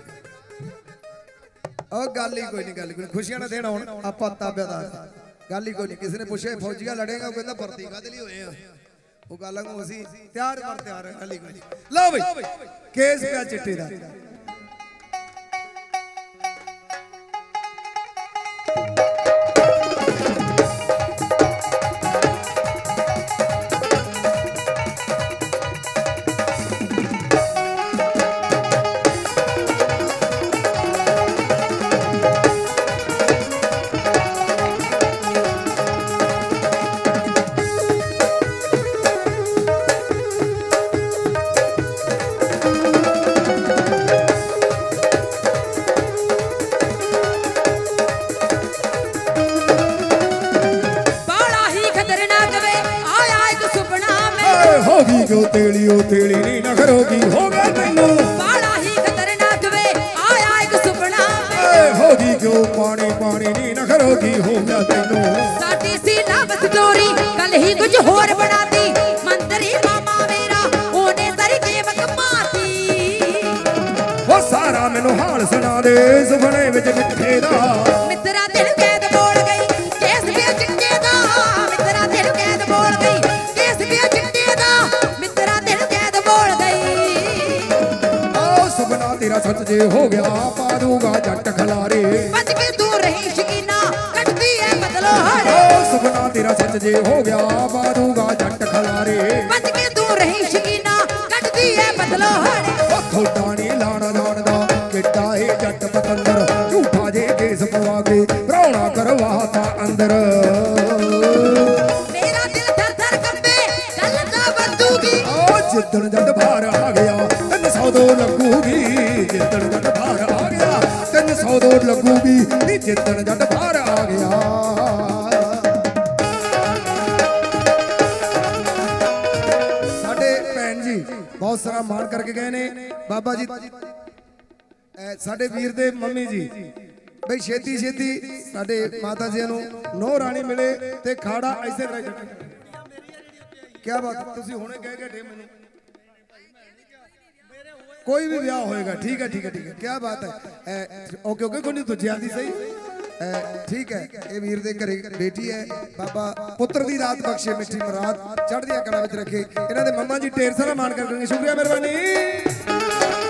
C: ਉਹ ਗੱਲ ਹੀ ਕੋਈ ਨਹੀਂ ਗੱਲ ਕੋਈ ਖੁਸ਼ੀਆਂ ਨਾਲ ਦੇਣ ਹੁਣ ਆਪਾਂ ਤਾਬੇਦਾਰ ਗੱਲ ਹੀ ਕੋਈ ਨਹੀਂ ਕਿਸੇ ਨੇ ਪੁੱਛਿਆ ਫੌਜੀਆ ਲੜੇਗਾ ਉਹ ਕਹਿੰਦਾ ਭਰਤੀ ਕਾਹਦੇ ਲਈ ਹੋਏ ਆ ਉਹ ਗੱਲ ਨੂੰ ਅਸੀਂ ਤਿਆਰ ਕਰ ਤਿਆਰ ਹੈ ਗੱਲ ਹੀ ਕੋਈ ਲਓ ਬਈ ਕੇਸ ਪਿਆ ਚਿੱਟੇ ਦਾ तेली ओ तेली नी नखरोगी होगा तैनू
B: बड़ा ही खतरनाक वे आया एक सुपना
C: होगी क्यों पानी पानी नी नखरोगी होगा तैनू
B: साडी सी लाबत डोरी कल ही कुछ होर बना दी मंत्री मामा मेरा ओने सारी गेम कमाती
C: ओ सारा मैनू हाल सुना दे सुपने विच मिठे दा
B: मित्रा दिल कैद बोल गई केस भी चिट्टे दा मित्रा दिल कैद बोल गई केस भी चिट्टे दा
C: तेरा सच जे हो गया पा दूंगा जट खलारे
B: बच के तू रही शकीना कटती है बदलो हड़े
C: ओ सुपना तेरा सच जे हो गया पा दूंगा जट खलारे
B: बच के तू रही शकीना कटती है बदलो हड़े
C: ओ थोड़ा नी लाना जानदा किट्टा है जट पतंदर झूठा जे केस पवा के रौना करवाता अंदर
B: मेरा दिल थर थर कंबे गल दा बंदूकी
C: ओ जिद्दन जट बाहर आ गया तीन सौ दो लगूगी जिद्दन जट बाहर आ गया तीन सौ दो लगूगी नी जिद्दन जट बाहर आ गया साडे भैन जी बहुत सारा मान करके गए ने बाबा जी साडे वीर दे मम्मी जी भाई छेती छेती साडे माता जी नूं नौ राणी मिले ते खाड़ा ऐसे क्या बात तुसी हुणे कह गए मैनू
D: कोई भी ब्याह होएगा ठीक है ठीक है ठीक है क्या बात है ए, ओके ओके कोई नहीं तुझे आती सही ए, ठीक है ये वीर दे घरे बेटी है बाबा पुत्र दी रात बख्शे मिठी मुराद चढ़दियां कला विच रखे इन्हां दे मम्मा जी ढेर सारा मान करके शुक्रिया मेहरबानी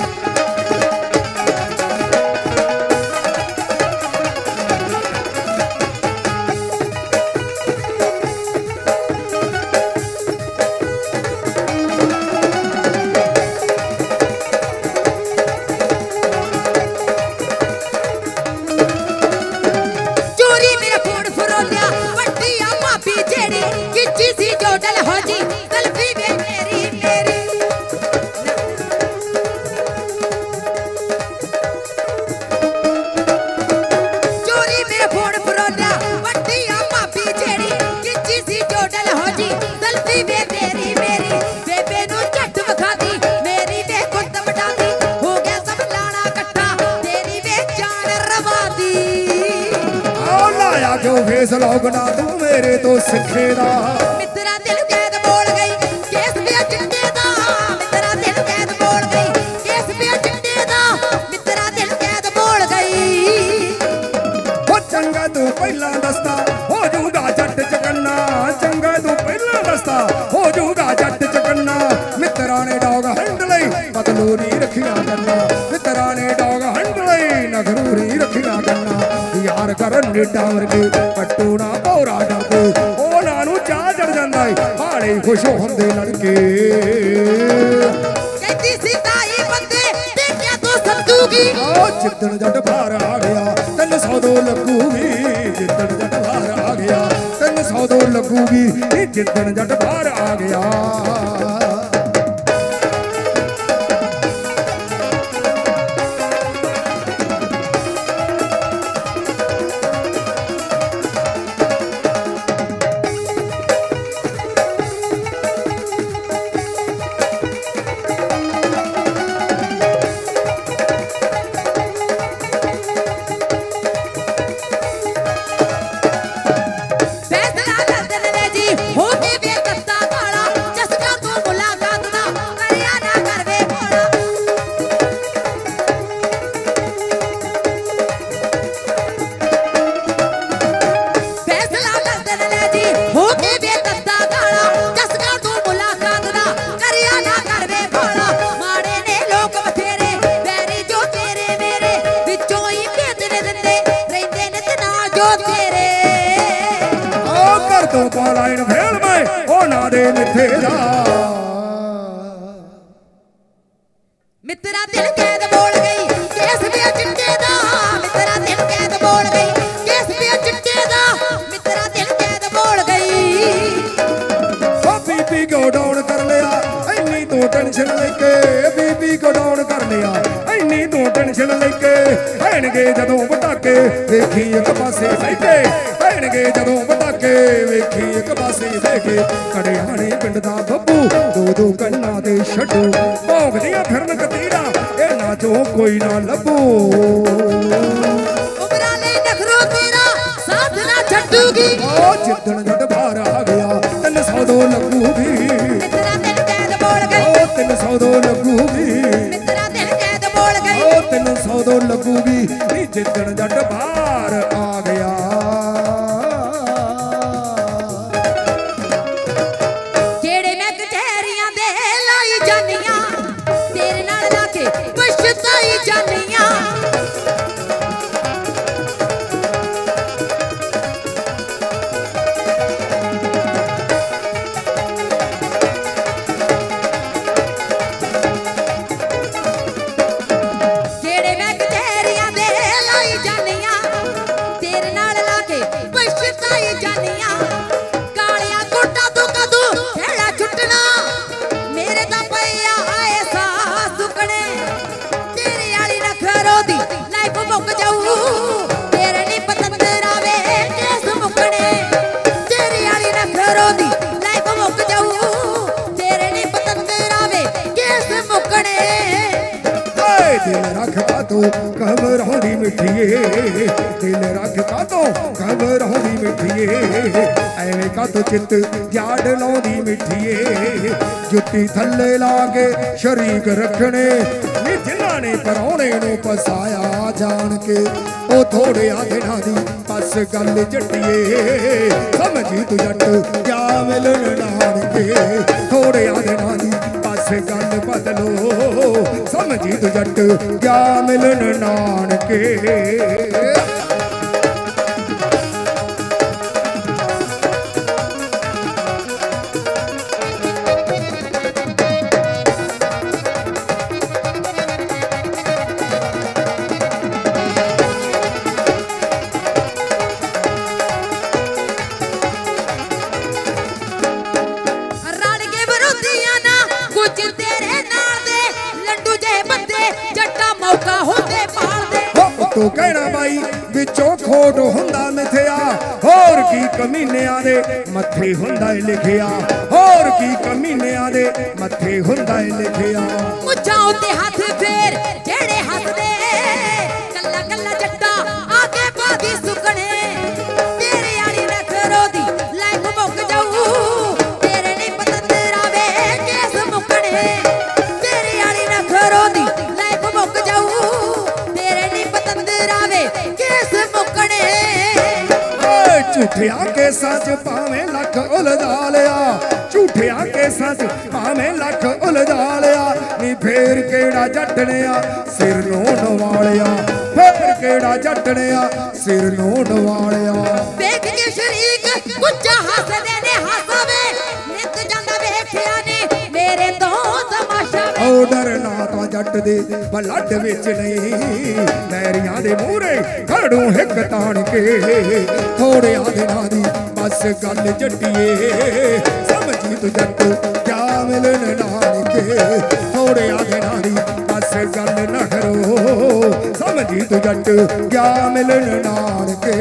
D: लोगना तू मेरे तो सिखेदा
E: मित्रा दिल कैद बोल गई केस पे चिट्टे दा मित्रा दिल कैद बोल गई केस पे चिट्टे दा मित्रा दिल कैद बोल गई
C: हो चंगा तू पहला दस्ता हो जूगा जट चकन्ना चंगा तू पहला दस्ता हो जूगा जट चकन्ना मित्रा ने डॉग हंडलई बदलूरी रखिया करना मित्रा ने डॉग हंडलई नगरूरी रखिया करना यार करन निडा वर्गे पट्टू ना पौरा डरदे ओना नु चाह चढ़ जांदा है हाले खुश होंदे लड़के
E: कहती सी ताई बंदे देखिया तो सत्तूगी
C: ओ जिद्दन जट बाहर आ गया तीन सौ दो लगूगी जिद्दन जट बाहर आ गया तीन सौ दो लगूगी जिद्दन जट बाहर आ गया
E: मित्रा दिल कैद बोल गई केस पे चिट्टे दा मित्रा दिल कैद बोल गई केस पे चिट्टे दा मित्रा दिल कैद बोल गई
C: ओ बीबी को डाउन कर लिया इन्नी तो टेंशन लेके बीबी को डाउन कर लिया इन्नी तो टेंशन लेके हैणगे जदों पटाके देखी एक पासे सैके हैणगे जदों पटाके वेखी एक पासे सैके कड़ियाने पिंड दा बब्बू दो दो कन्ना दे छड्डू भौंकदियां फिरन कतीड़ा इन्हां चों कोई ना लभू
E: उमरा ले नखरो तेरा साथ ना छड्डूगी
C: ओ जिद्दन जट बाहर आ गया तीन सौ दो लगूगी
E: मित्रा दिल कैद बोल गई
C: ओ तीन सौ दो लगूगी
E: मित्रा दिल कैद बोल गई
C: ओ तीन सौ दो लगूगी जिद्दन जट बाहर आ गया
E: जेड़े मैं कचहरियां दे लाई जानियां तेरे नाल ला के पछताई जानियां जेड़े मैं कचहरियां दे लाई जानियां तेरे नाल ला के पछताई जानियां कालिया कोटा तू कदू खेड़ा छुटना मेरे दा पया आए सा सुकने तेरे वाली नखरो दी लाइफ मुक जाऊ तेरे नी पतंदरा वे केस मुकने तेरे वाली नखरो दी लाइफ मुक जाऊ तेरे नी पतंदरा वे केस मुकने
C: दिल रखा तू घबराउंदी मिठिए दिल रख का तो घबराउंदी मिठिए एवें का तो चित याद लाउंदी मिठिए जुट्टी थल्ले ला के शरीक रखने नी जिन्हां ने परौणे नूं पसाया जान के ओ थोड़े दिनां दी बस गल जट्टिए समझी तू जट क्या मिलन नानके थोड़े दिनां दी बस गल बदलो समझी तू जट क्या मिलन नानके तो कहना भाई विचों खोट हुंदा मिथया होर की कमीनियां दे मथे हुंदा लिखिया होर की कमीनियां दे मथे हुंदा लिखिया
B: मुझा उते हाथ फेर जेड़े हसदे कल्ला कल्ला जट्टा आगे बादी सुकने तेरे यारी रख रोदी लाइफ मुक जाऊ तेरे नहीं पतंदरा वे केस मुकने तेरे यारी रख रोदी लाइफ मुक जाऊ
C: झूठिया के सच पावे लख उलझा लिया झूठिया के सच पावे लख उलझा लिया नी फेर केड़ा जटनिया सिर नूं नवालिया फेर केड़ा जटनिया सिर नूं नवालिया
B: देख के शरीक कुछ हसदे ने हसावे नित जांदा वेखिया ने मेरे तो तमाशा वे
C: ओ डरना तो जट दे बलड विच नहीं मैरियां दे मूरे खड़ू हिक ताण के थोड़े दिनां दी बस गल जट्टिए समझी तू जट क्या मिलन नानके थोड़े दिनां दी बस गल न करो समझी तू जट क्या मिलन नानके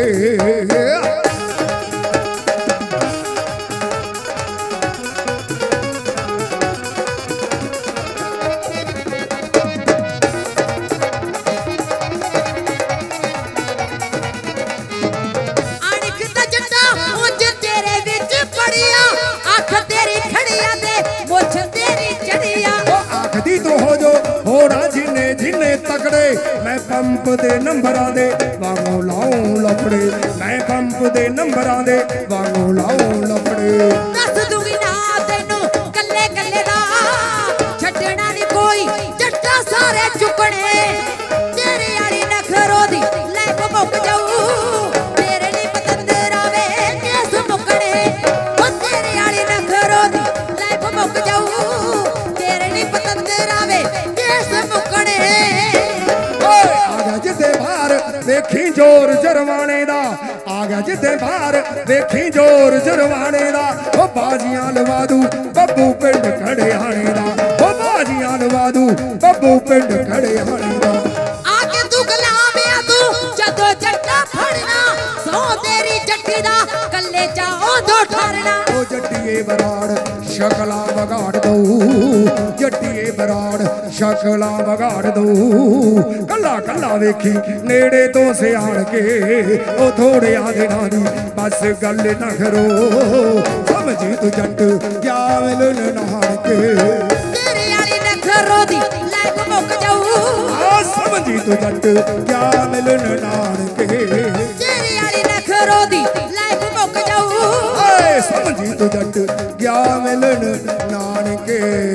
C: तो हो जो होना जिन्ने जिन्ने तकड़े मैं पंप दे नंबरां दे वांगू लाऊं लफड़े मैं पंप दे नंबरां दे वांगू लाऊं लफड़े
B: दस दूंगी ना तेनू कल्ले कल्ले दा छड्डना नहीं कोई जट्टा सारे चुकने तेरे यारी नखरो दी लाइफ मुक जाऊ तेरे नहीं पतंदरा वे केस मुकने ओ तेरे यारी नखरो दी लाइफ मुक जाऊ तेरे नहीं पतंदरा वे केस मुकने
C: आगा जिते बाहर देखी जोर जरवाने दा आगा जिते बाहर देखी जोर जरवाने दा ओ बाजियां लवा दू बब्बू पिंड खड़े आने दा ओ बाजियां लवा दू बब्बू पिंड खड़े आने दा
B: आके तू गलामिया तू जदों जट्टा फड़ना सो तेरी जट्टी दा कल्ले जाओ दो ठरना
C: ओ जट्टिए बराड़ शकला बगाड़ दऊ जट्टिए बराड़ शकला बगाड़ दऊ कल्ला कल्ला वेखी नेड़े तो से आण के ओ थोड़े दिनां दी बस गल न करो समझी तू जट क्या मिलन नानके
B: तेरे यारी नखरो दी लाइफ मुक जाऊ
C: आ समझी तू जट क्या मिलन नानके
B: तेरे यारी नखरो दी लाइफ मुक जाऊ
C: ए समझी तू जट क्या मिलन नानके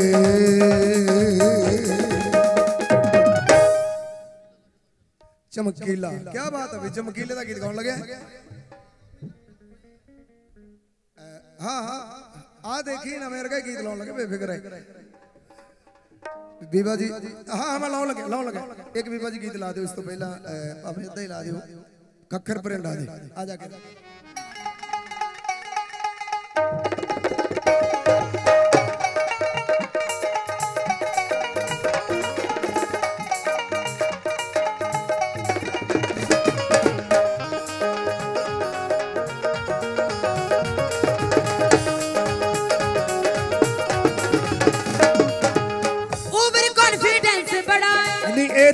C: चमकीला क्या बात है चमकीले का गीत गाउन लगे हाँ हाँ आ देखी ना मेरे का गीत लाउन लगे बेफिक्र है बीबा जी हाँ हाँ मैं लाउन लगे लाउन लगे एक बीबा जी गीत ला दो इस तो पहला भावें इदा ही ला दो कखर पर ला दे आ जाके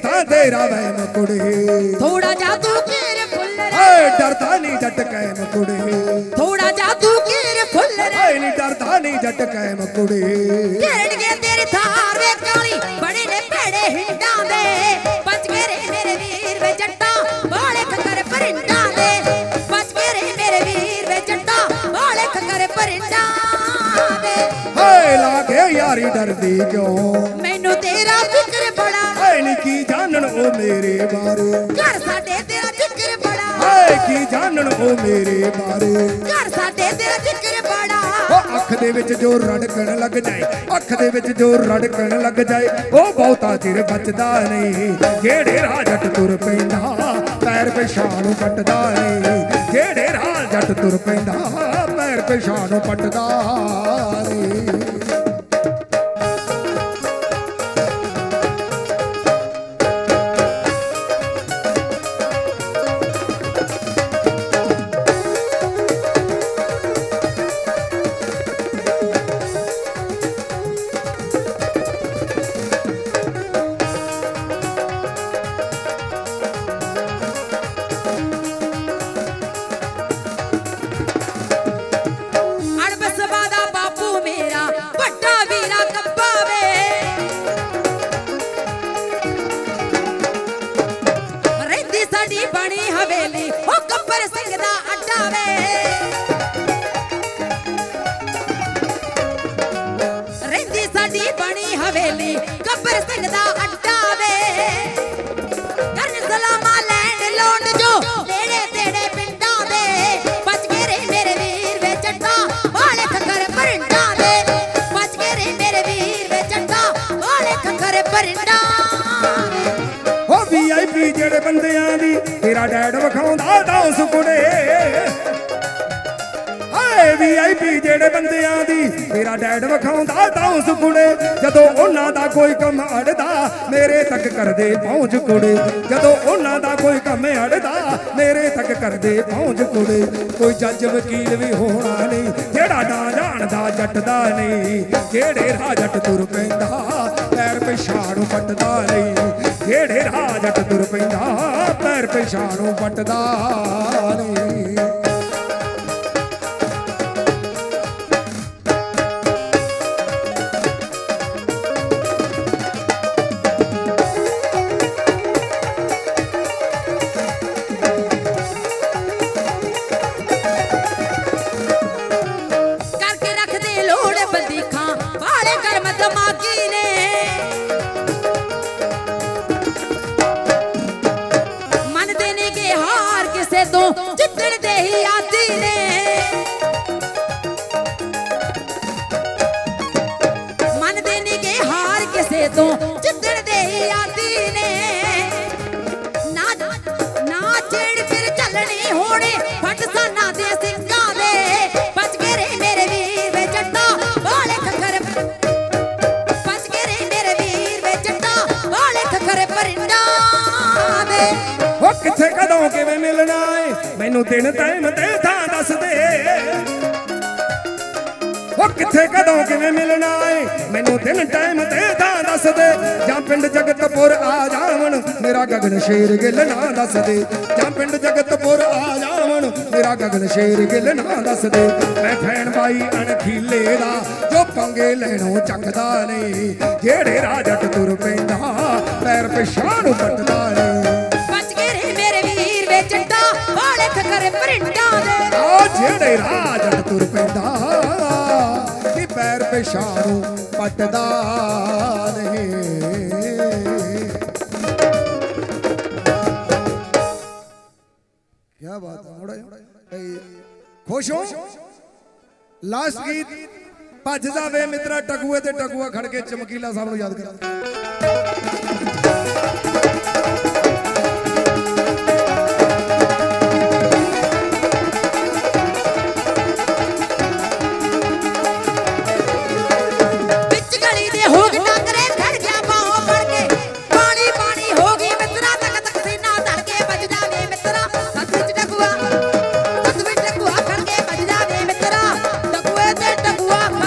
C: था तेरा वहम कुड़े
B: थोड़ा जादू केर फुੱਲ
C: ਏ ਡਰਦਾ ਨਹੀਂ ਜੱਟ ਕਾਇਮ ਕੁੜੇ
B: ਥੋੜਾ ਜਾਦੂ ਕੇਰ ਫੁੱਲ
C: ਏ ਨਹੀਂ ਡਰਦਾ ਨਹੀਂ ਜੱਟ ਕਾਇਮ ਕੁੜੇ
B: ਘੇਰਣਗੇ ਤੇਰੀ ਥਾਰ ਵੇ ਕਾਲੀ ਬੜੇ ਨੇ ਭੇੜੇ ਹਿੰਡਾਂ ਦੇ ਬਚ ਗਏ ਰੇ ਮੇਰੇ ਵੀਰ ਵੇ ਜੱਟਾਂ ਬਾਲੇ ਖੱਕਰ ਪਰਿੰਡਾਂ ਦੇ ਬਚ ਗਏ ਰੇ ਮੇਰੇ ਵੀਰ ਵੇ ਜੱਟਾਂ ਬਾਲੇ ਖੱਕਰ ਪਰਿੰਡਾਂ ਦੇ
C: ਹਾਏ ਲਾਗੇ ਯਾਰੀ ਡਰਦੀ ਕਿਉਂ
B: ਮੈਨੂੰ ਤੇਰਾ ਫਿਕਰ ਬੜਾ
C: ਹਾਏ ਨੀ ਕੀ ਜਾਣਨ ਉਹ ਮੇਰੇ ਬਾਰੇ
B: ਘਰ ਸਾਡੇ ਤੇਰਾ ਜ਼ਿਕਰ ਬੜਾ
C: ਹਾਏ ਕੀ ਜਾਣਨ ਉਹ ਮੇਰੇ ਬਾਰੇ
B: ਘਰ ਸਾਡੇ ਤੇਰਾ ਜ਼ਿਕਰ ਬੜਾ
C: ਉਹ ਅੱਖ ਦੇ ਵਿੱਚ ਜੋ ਰੜਕਣ ਲੱਗ ਜਾਏ ਅੱਖ ਦੇ ਵਿੱਚ ਜੋ ਰੜਕਣ ਲੱਗ ਜਾਏ ਉਹ ਬਹੁਤਾ ਚਿਰ ਬਚਦਾ ਨਹੀਂ ਜਿਹੜੇ ਰਾਹ ਜੱਟ ਤੁਰ ਪੈਂਦਾ ਪੈਰ ਪਿਛਾਂ ਨੂੰ ਪੱਟਦਾ ਨਹੀਂ ਜਿਹੜੇ ਰਾਹ ਜੱਟ ਤੁਰ ਪੈਂਦਾ ਪੈਰ ਪਿਛਾਂ ਨੂੰ ਪੱਟਦਾ ਨਹੀਂ ਜਿਹੜੇ ਬੰਦਿਆਂ ਦੀ ਤੇਰਾ ਡੈਡ ਵਿਖਾਉਂਦਾ ਡਾਂਸ ਕੁੜੇ ਹਾਏ ਵੀ ਆਈ ਪੀ ਜਿਹੜੇ ਬੰਦਿਆਂ ਦੀ ਤੇਰਾ ਡੈਡ ਵਿਖਾਉਂਦਾ ਡਾਂਸ ਕੁੜੇ ਜਦੋਂ ਉਹਨਾਂ ਦਾ ਕੋਈ ਕੰਮ ਅੜਦਾ ਮੇਰੇ ਤੱਕ ਕਰਦੇ ਪਹੁੰਚ ਕੁੜੇ ਜਦੋਂ ਉਹਨਾਂ ਦਾ ਕੋਈ ਕੰਮ ਅੜਦਾ ਮੇਰੇ ਤੱਕ ਕਰਦੇ ਪਹੁੰਚ ਕੁੜੇ ਕੋਈ ਜੱਜ ਵਕੀਲ ਵੀ ਹੋਣਾ ਨਹੀਂ ਜਿਹੜਾ ਨਾ ਜਾਣਦਾ ਜੱਟ ਦਾ ਨਹੀਂ ਜਿਹੜੇ ਰਾਹ ਜੱਟ ਤੁਰ ਪੈਂਦਾ ਪੈਰ ਪਿਛਾਂ ਨੂੰ ਪੱਟਦਾ ਨਹੀਂ ਜਿਹੜੇ ਰਾਹ ਜੱਟ ਤੁਰ ਪੈਂਦਾ ਪੈਰ ਪਿਛਾਂ ਨੂੰ ਪੱਟਦਾ ਨਹੀਂ
B: ਕਰਕੇ ਰੱਖਦੇ ਲੋੜ ਬੰਦੀ ਖਾਂ ਵਾਲੇ ਕਰਮ ਦਿਮਾਗੀ ਨੇ ਤੋਂ ਜਿੱਤਣ ਦੇ ਹੀ ਆਦੀ ਨੇ ਮੰਨਦੇ ਨੀ ਕਿ ਹਾਰ ਕਿਸੇ ਤੋਂ ਜਿੱਤਣ ਦੇ ਹੀ ਆਦੀ ਨੇ ਨਾ ਨਾ ਛੇੜ ਫਿਰ ਚੱਲਣੀ ਹੋਣੇ ਫਟ ਸਾਨਾ ਦੇ ਸਿੰਘਾਂ ਦੇ ਬਚ ਗਏ ਰੇ ਮੇਰੇ ਵੀਰ ਵੇ ਜੱਟਾ ਵਾਲੇ ਖੱਖਰ ਬਚ ਗਏ ਰੇ ਮੇਰੇ ਵੀਰ ਵੇ ਜੱਟਾ ਵਾਲੇ ਖੱਖਰ ਪਰਿੰਡਾਂ ਦੇ
C: ਉਹ ਕਿੱਥੇ ਕਦੋਂ ਕਿਵੇਂ ਮਿਲਣਾ ਏ ਮੈਨੂੰ ਦਿਨ ਟਾਈਮ ਤੇ ਥਾਂ ਦੱਸ ਦੇ ਉਹ ਕਿੱਥੇ ਕਦੋਂ ਕਿਵੇਂ ਮਿਲਣਾ ਏ ਮੈਨੂੰ ਦਿਨ ਟਾਈਮ ਤੇ ਥਾਂ ਦੱਸ ਦੇ ਜਾਂ ਪਿੰਡ ਜਗਤਪੁਰ ਆ ਜਾਵਣ ਮੇਰਾ ਗਗਨ ਸ਼ੇਰ ਗਿੱਲ ਨਾ ਦੱਸ ਦੇ ਜਾਂ ਪਿੰਡ ਜਗਤਪੁਰ ਆ ਜਾਵਣ ਮੇਰਾ ਗਗਨ ਸ਼ੇਰ ਗਿੱਲ ਨਾ ਦੱਸ ਦੇ ਮੈਂ ਫੈਣ ਬਾਈ ਅਣਖੀਲੇ ਦਾ ਜੋ ਪੰਗੇ ਲੈਣੋਂ ਚੱਕਦਾ ਨਹੀਂ ਜਿਹੜੇ ਰਾਹ ਜੱਟ ਤੁਰ ਪੈਂਦਾ ਪੈਰ ਪਿਛਾਂ ਨੂੰ ਪੱਟਦਾ ਨਹੀਂ
B: ਜੱਟਾ ਵਾਲੇ ਖੱਕਰ ਪਰਿੰਡਾਂ ਦੇ
C: ਆ ਜਿਹੜੇ ਰਾਹ ਜੱਟ ਤੁਰ ਪੈਂਦਾ ਕਿ ਪੈਰ ਪਿਛਾਂ ਨੂੰ ਪੱਟਦਾ ਨਹੀਂ ਕੀ ਬਾਤ ਹੈ ਮੁੰਡਾ ਖੁਸ਼ ਹੋ ਲਾਸਟ ਗੀਤ ਭੱਜ ਜਾਵੇ ਮਿੱਤਰਾ ਟਕੂਏ ਤੇ ਟਕੂਆ ਖੜ ਕੇ ਚਮਕੀਲਾ ਸਾਹਿਬ ਨੂੰ ਯਾਦ ਕਰ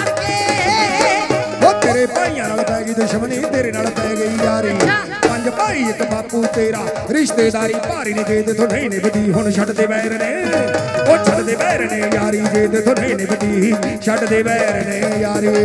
C: ਦੁਸ਼ਮਣੀ ਤੇਰੇ ਨਾਲ ਪੈ ਗਈ ਯਾਰੀ ਪੰਜ ਭਾਈ भाई एक बापू तेरा रिश्तेदारी भारी ने जे तो नहीं ने बदी हुण छड्ड दे वैर ने ओ छड्ड दे वैर ने यारी जे तो नहीं ने बदी छड्ड दे वैर ने यारी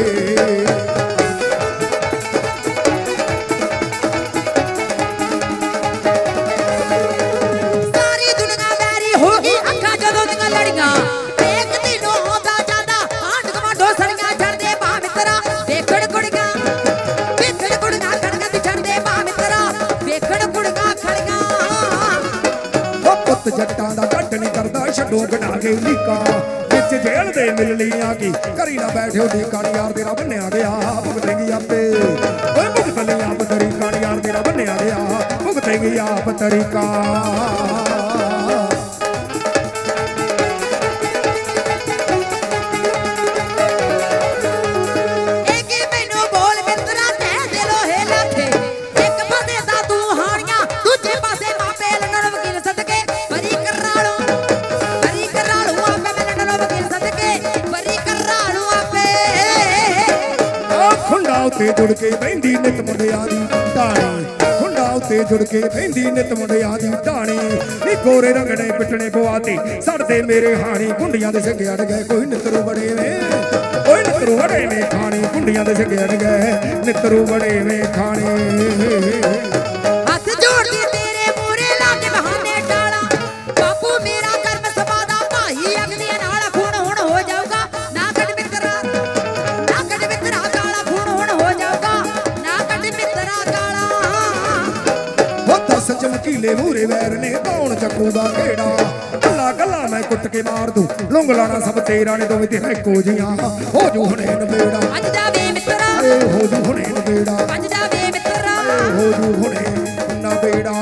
B: सारी दुनिया वैरी होगी अखा जदों दी लड़ियां एक दिनों होंदा जादा आंड कमांडो सड़ियां छड़ दे बा मित्रा देखड़ कुड़ियां देखड़ कुड़ियां खड़ियां दी छड़ दे बा मित्रा देखड़ कुड़ियां खड़ियां
C: ओ पुੱਤ ਜੱਟਾਂ ਦਾ ਕੱਟ ਨਹੀਂ ਕਰਦਾ ਛੱਡੋ ਬਣਾ ਕੇ ਲੀਕਾ ਵਿੱਚ ਜੇਲ੍ਹ ਦੇ ਮਿਲ ਲੀਆਂ ਕੀ ਕਰੀ ਨਾ ਬੈਠਿਓ ਦੀ ਕਾਣੀ ਯਾਰ ਤੇਰਾ ਬੰਨਿਆ ਗਿਆ ਭੁਗਤੇਂਗੀ ਆਪੇ ਓਏ ਭੁਗਤ ਲਈ ਆਪ ਤਰੀਕਾ ਯਾਰ ਤੇਰਾ ਬੰਨਿਆ ਗਿਆ ਭੁਗਤੇਂਗੀ ਆਪ ਤਰੀਕਾ ਉੱਤੇ ਜੁੜ ਕੇ ਬੈਂਦੀ ਨਿਤ ਮੁੰਡਿਆਂ ਦੀ ਢਾਣੀ ਖੁੰਡਾ ਉੱਤੇ ਜੁੜ ਕੇ ਬੈਂਦੀ ਨਿਤ ਮੁੰਡਿਆਂ ਦੀ ਢਾਣੀ ਨੀ ਗੋਰੇ ਰੰਗਣੇ ਪਿੱਟਣੇ ਪਵਾਤੇ ਸੜਦੇ ਮੇਰੇ ਹਾਣੀ ਗੁੰਡੀਆਂ ਦੇ ਸਿੱਗੇ ਅੜ ਗਏ ਕੋਈ ਨਿਤਰੂ ਬੜੇ ਵੇ ਓਏ ਨਿਤਰੂ ਬੜੇ ਵੇ ਖਾਣੀ ਗੁੰਡੀਆਂ ਦੇ ਸਿੱਗੇ ਅੜ ਗਏ ਨਿਤਰੂ ਬੜੇ ਵੇ ਖਾਣੀ
B: ਹੱਥ ਜੋੜਦੀ ਤੇਰੇ ਮੂਰੇ ਲਾ ਕੇ ਬਹਾਨੇ ਟਾਲਾ ਬਾਪੂ ਮੇਰਾ ਕਰਮ ਸਵਾਦਾ ਭਾਈ ਅਗਲੀਆਂ ਨਾਲ ਖੂਨ ਹੁਣ ਹੋ ਜਾਊਗਾ ਨਾ ਕੱਢ ਮਿੱਤਰਾ ਨਾ ਕੱਢ ਮਿੱਤਰਾ ਕਾਲਾ ਖੂਨ ਹੁਣ ਹੋ ਜਾਊਗਾ ਨਾ ਕੱਢ ਮਿੱਤਰਾ ਕਾਲਾ
C: ਉਹ ਦਸ ਚਮਕੀਲੇ ਮੂਰੇ ਵੈਰ ਨੇ ਕੌਣ ਚੱਕੂਗਾ ਕਿਹੜਾ ਗੱਲਾਂ ਗੱਲਾਂ ਮੈਂ ਕੁੱਟ ਕੇ ਮਾਰ ਦੂੰ ਲੁੰਗ ਲਾਣਾ ਸਭ ਤੇਰਾ ਨੇ ਦੋਵੇਂ ਤੇਰਾ ਇੱਕੋ ਜੀਆਂ ਹੋ ਜੂ ਹੁਣੇ ਨਵੇੜਾ
B: ਅੱਜ ਦਾ ਵੇ ਮਿੱਤਰਾ
C: ਏ ਹੋ ਜੂ ਹੁਣੇ ਨਵੇੜਾ
B: ਅੱਜ ਦਾ ਵੇ ਮਿੱਤਰਾ
C: ਹੋ ਜੂ ਹੁਣੇ ਨਵੇੜਾ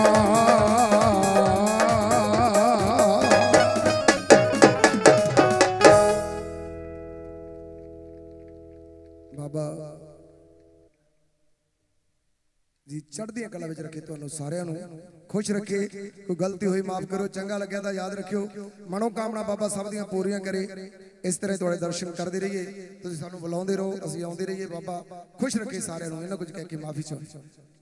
D: ਬਾਬਾ ਜੀ ਚੜ੍ਹਦੀਆਂ ਕਲਾ ਵਿੱਚ ਰੱਖੇ ਤੁਹਾਨੂੰ ਸਾਰਿਆਂ ਨੂੰ ਖੁਸ਼ ਰੱਖੇ ਕੋਈ ਗਲਤੀ ਹੋਈ ਮਾਫ ਕਰੋ ਚੰਗਾ ਲੱਗਿਆ ਤਾਂ ਯਾਦ ਰੱਖਿਓ ਮਨੋ ਕਾਮਨਾ ਬਾਬਾ ਸਭ ਦੀਆਂ ਪੂਰੀਆਂ ਕਰੇ ਇਸ ਤਰ੍ਹਾਂ ਤੁਹਾਡੇ ਦਰਸ਼ਨ ਕਰਦੇ ਰਹੀਏ ਤੁਸੀਂ ਸਾਨੂੰ ਬੁਲਾਉਂਦੇ ਰਹੋ ਅਸੀਂ ਆਉਂਦੇ ਰਹੀਏ ਬਾਬਾ ਖੁਸ਼ ਰੱਖੇ ਸਾਰਿਆਂ ਨੂੰ ਇਹਨਾਂ ਕੁਝ ਕਹਿ ਕੇ ਮਾਫੀ ਚਾਹੁੰਦਾ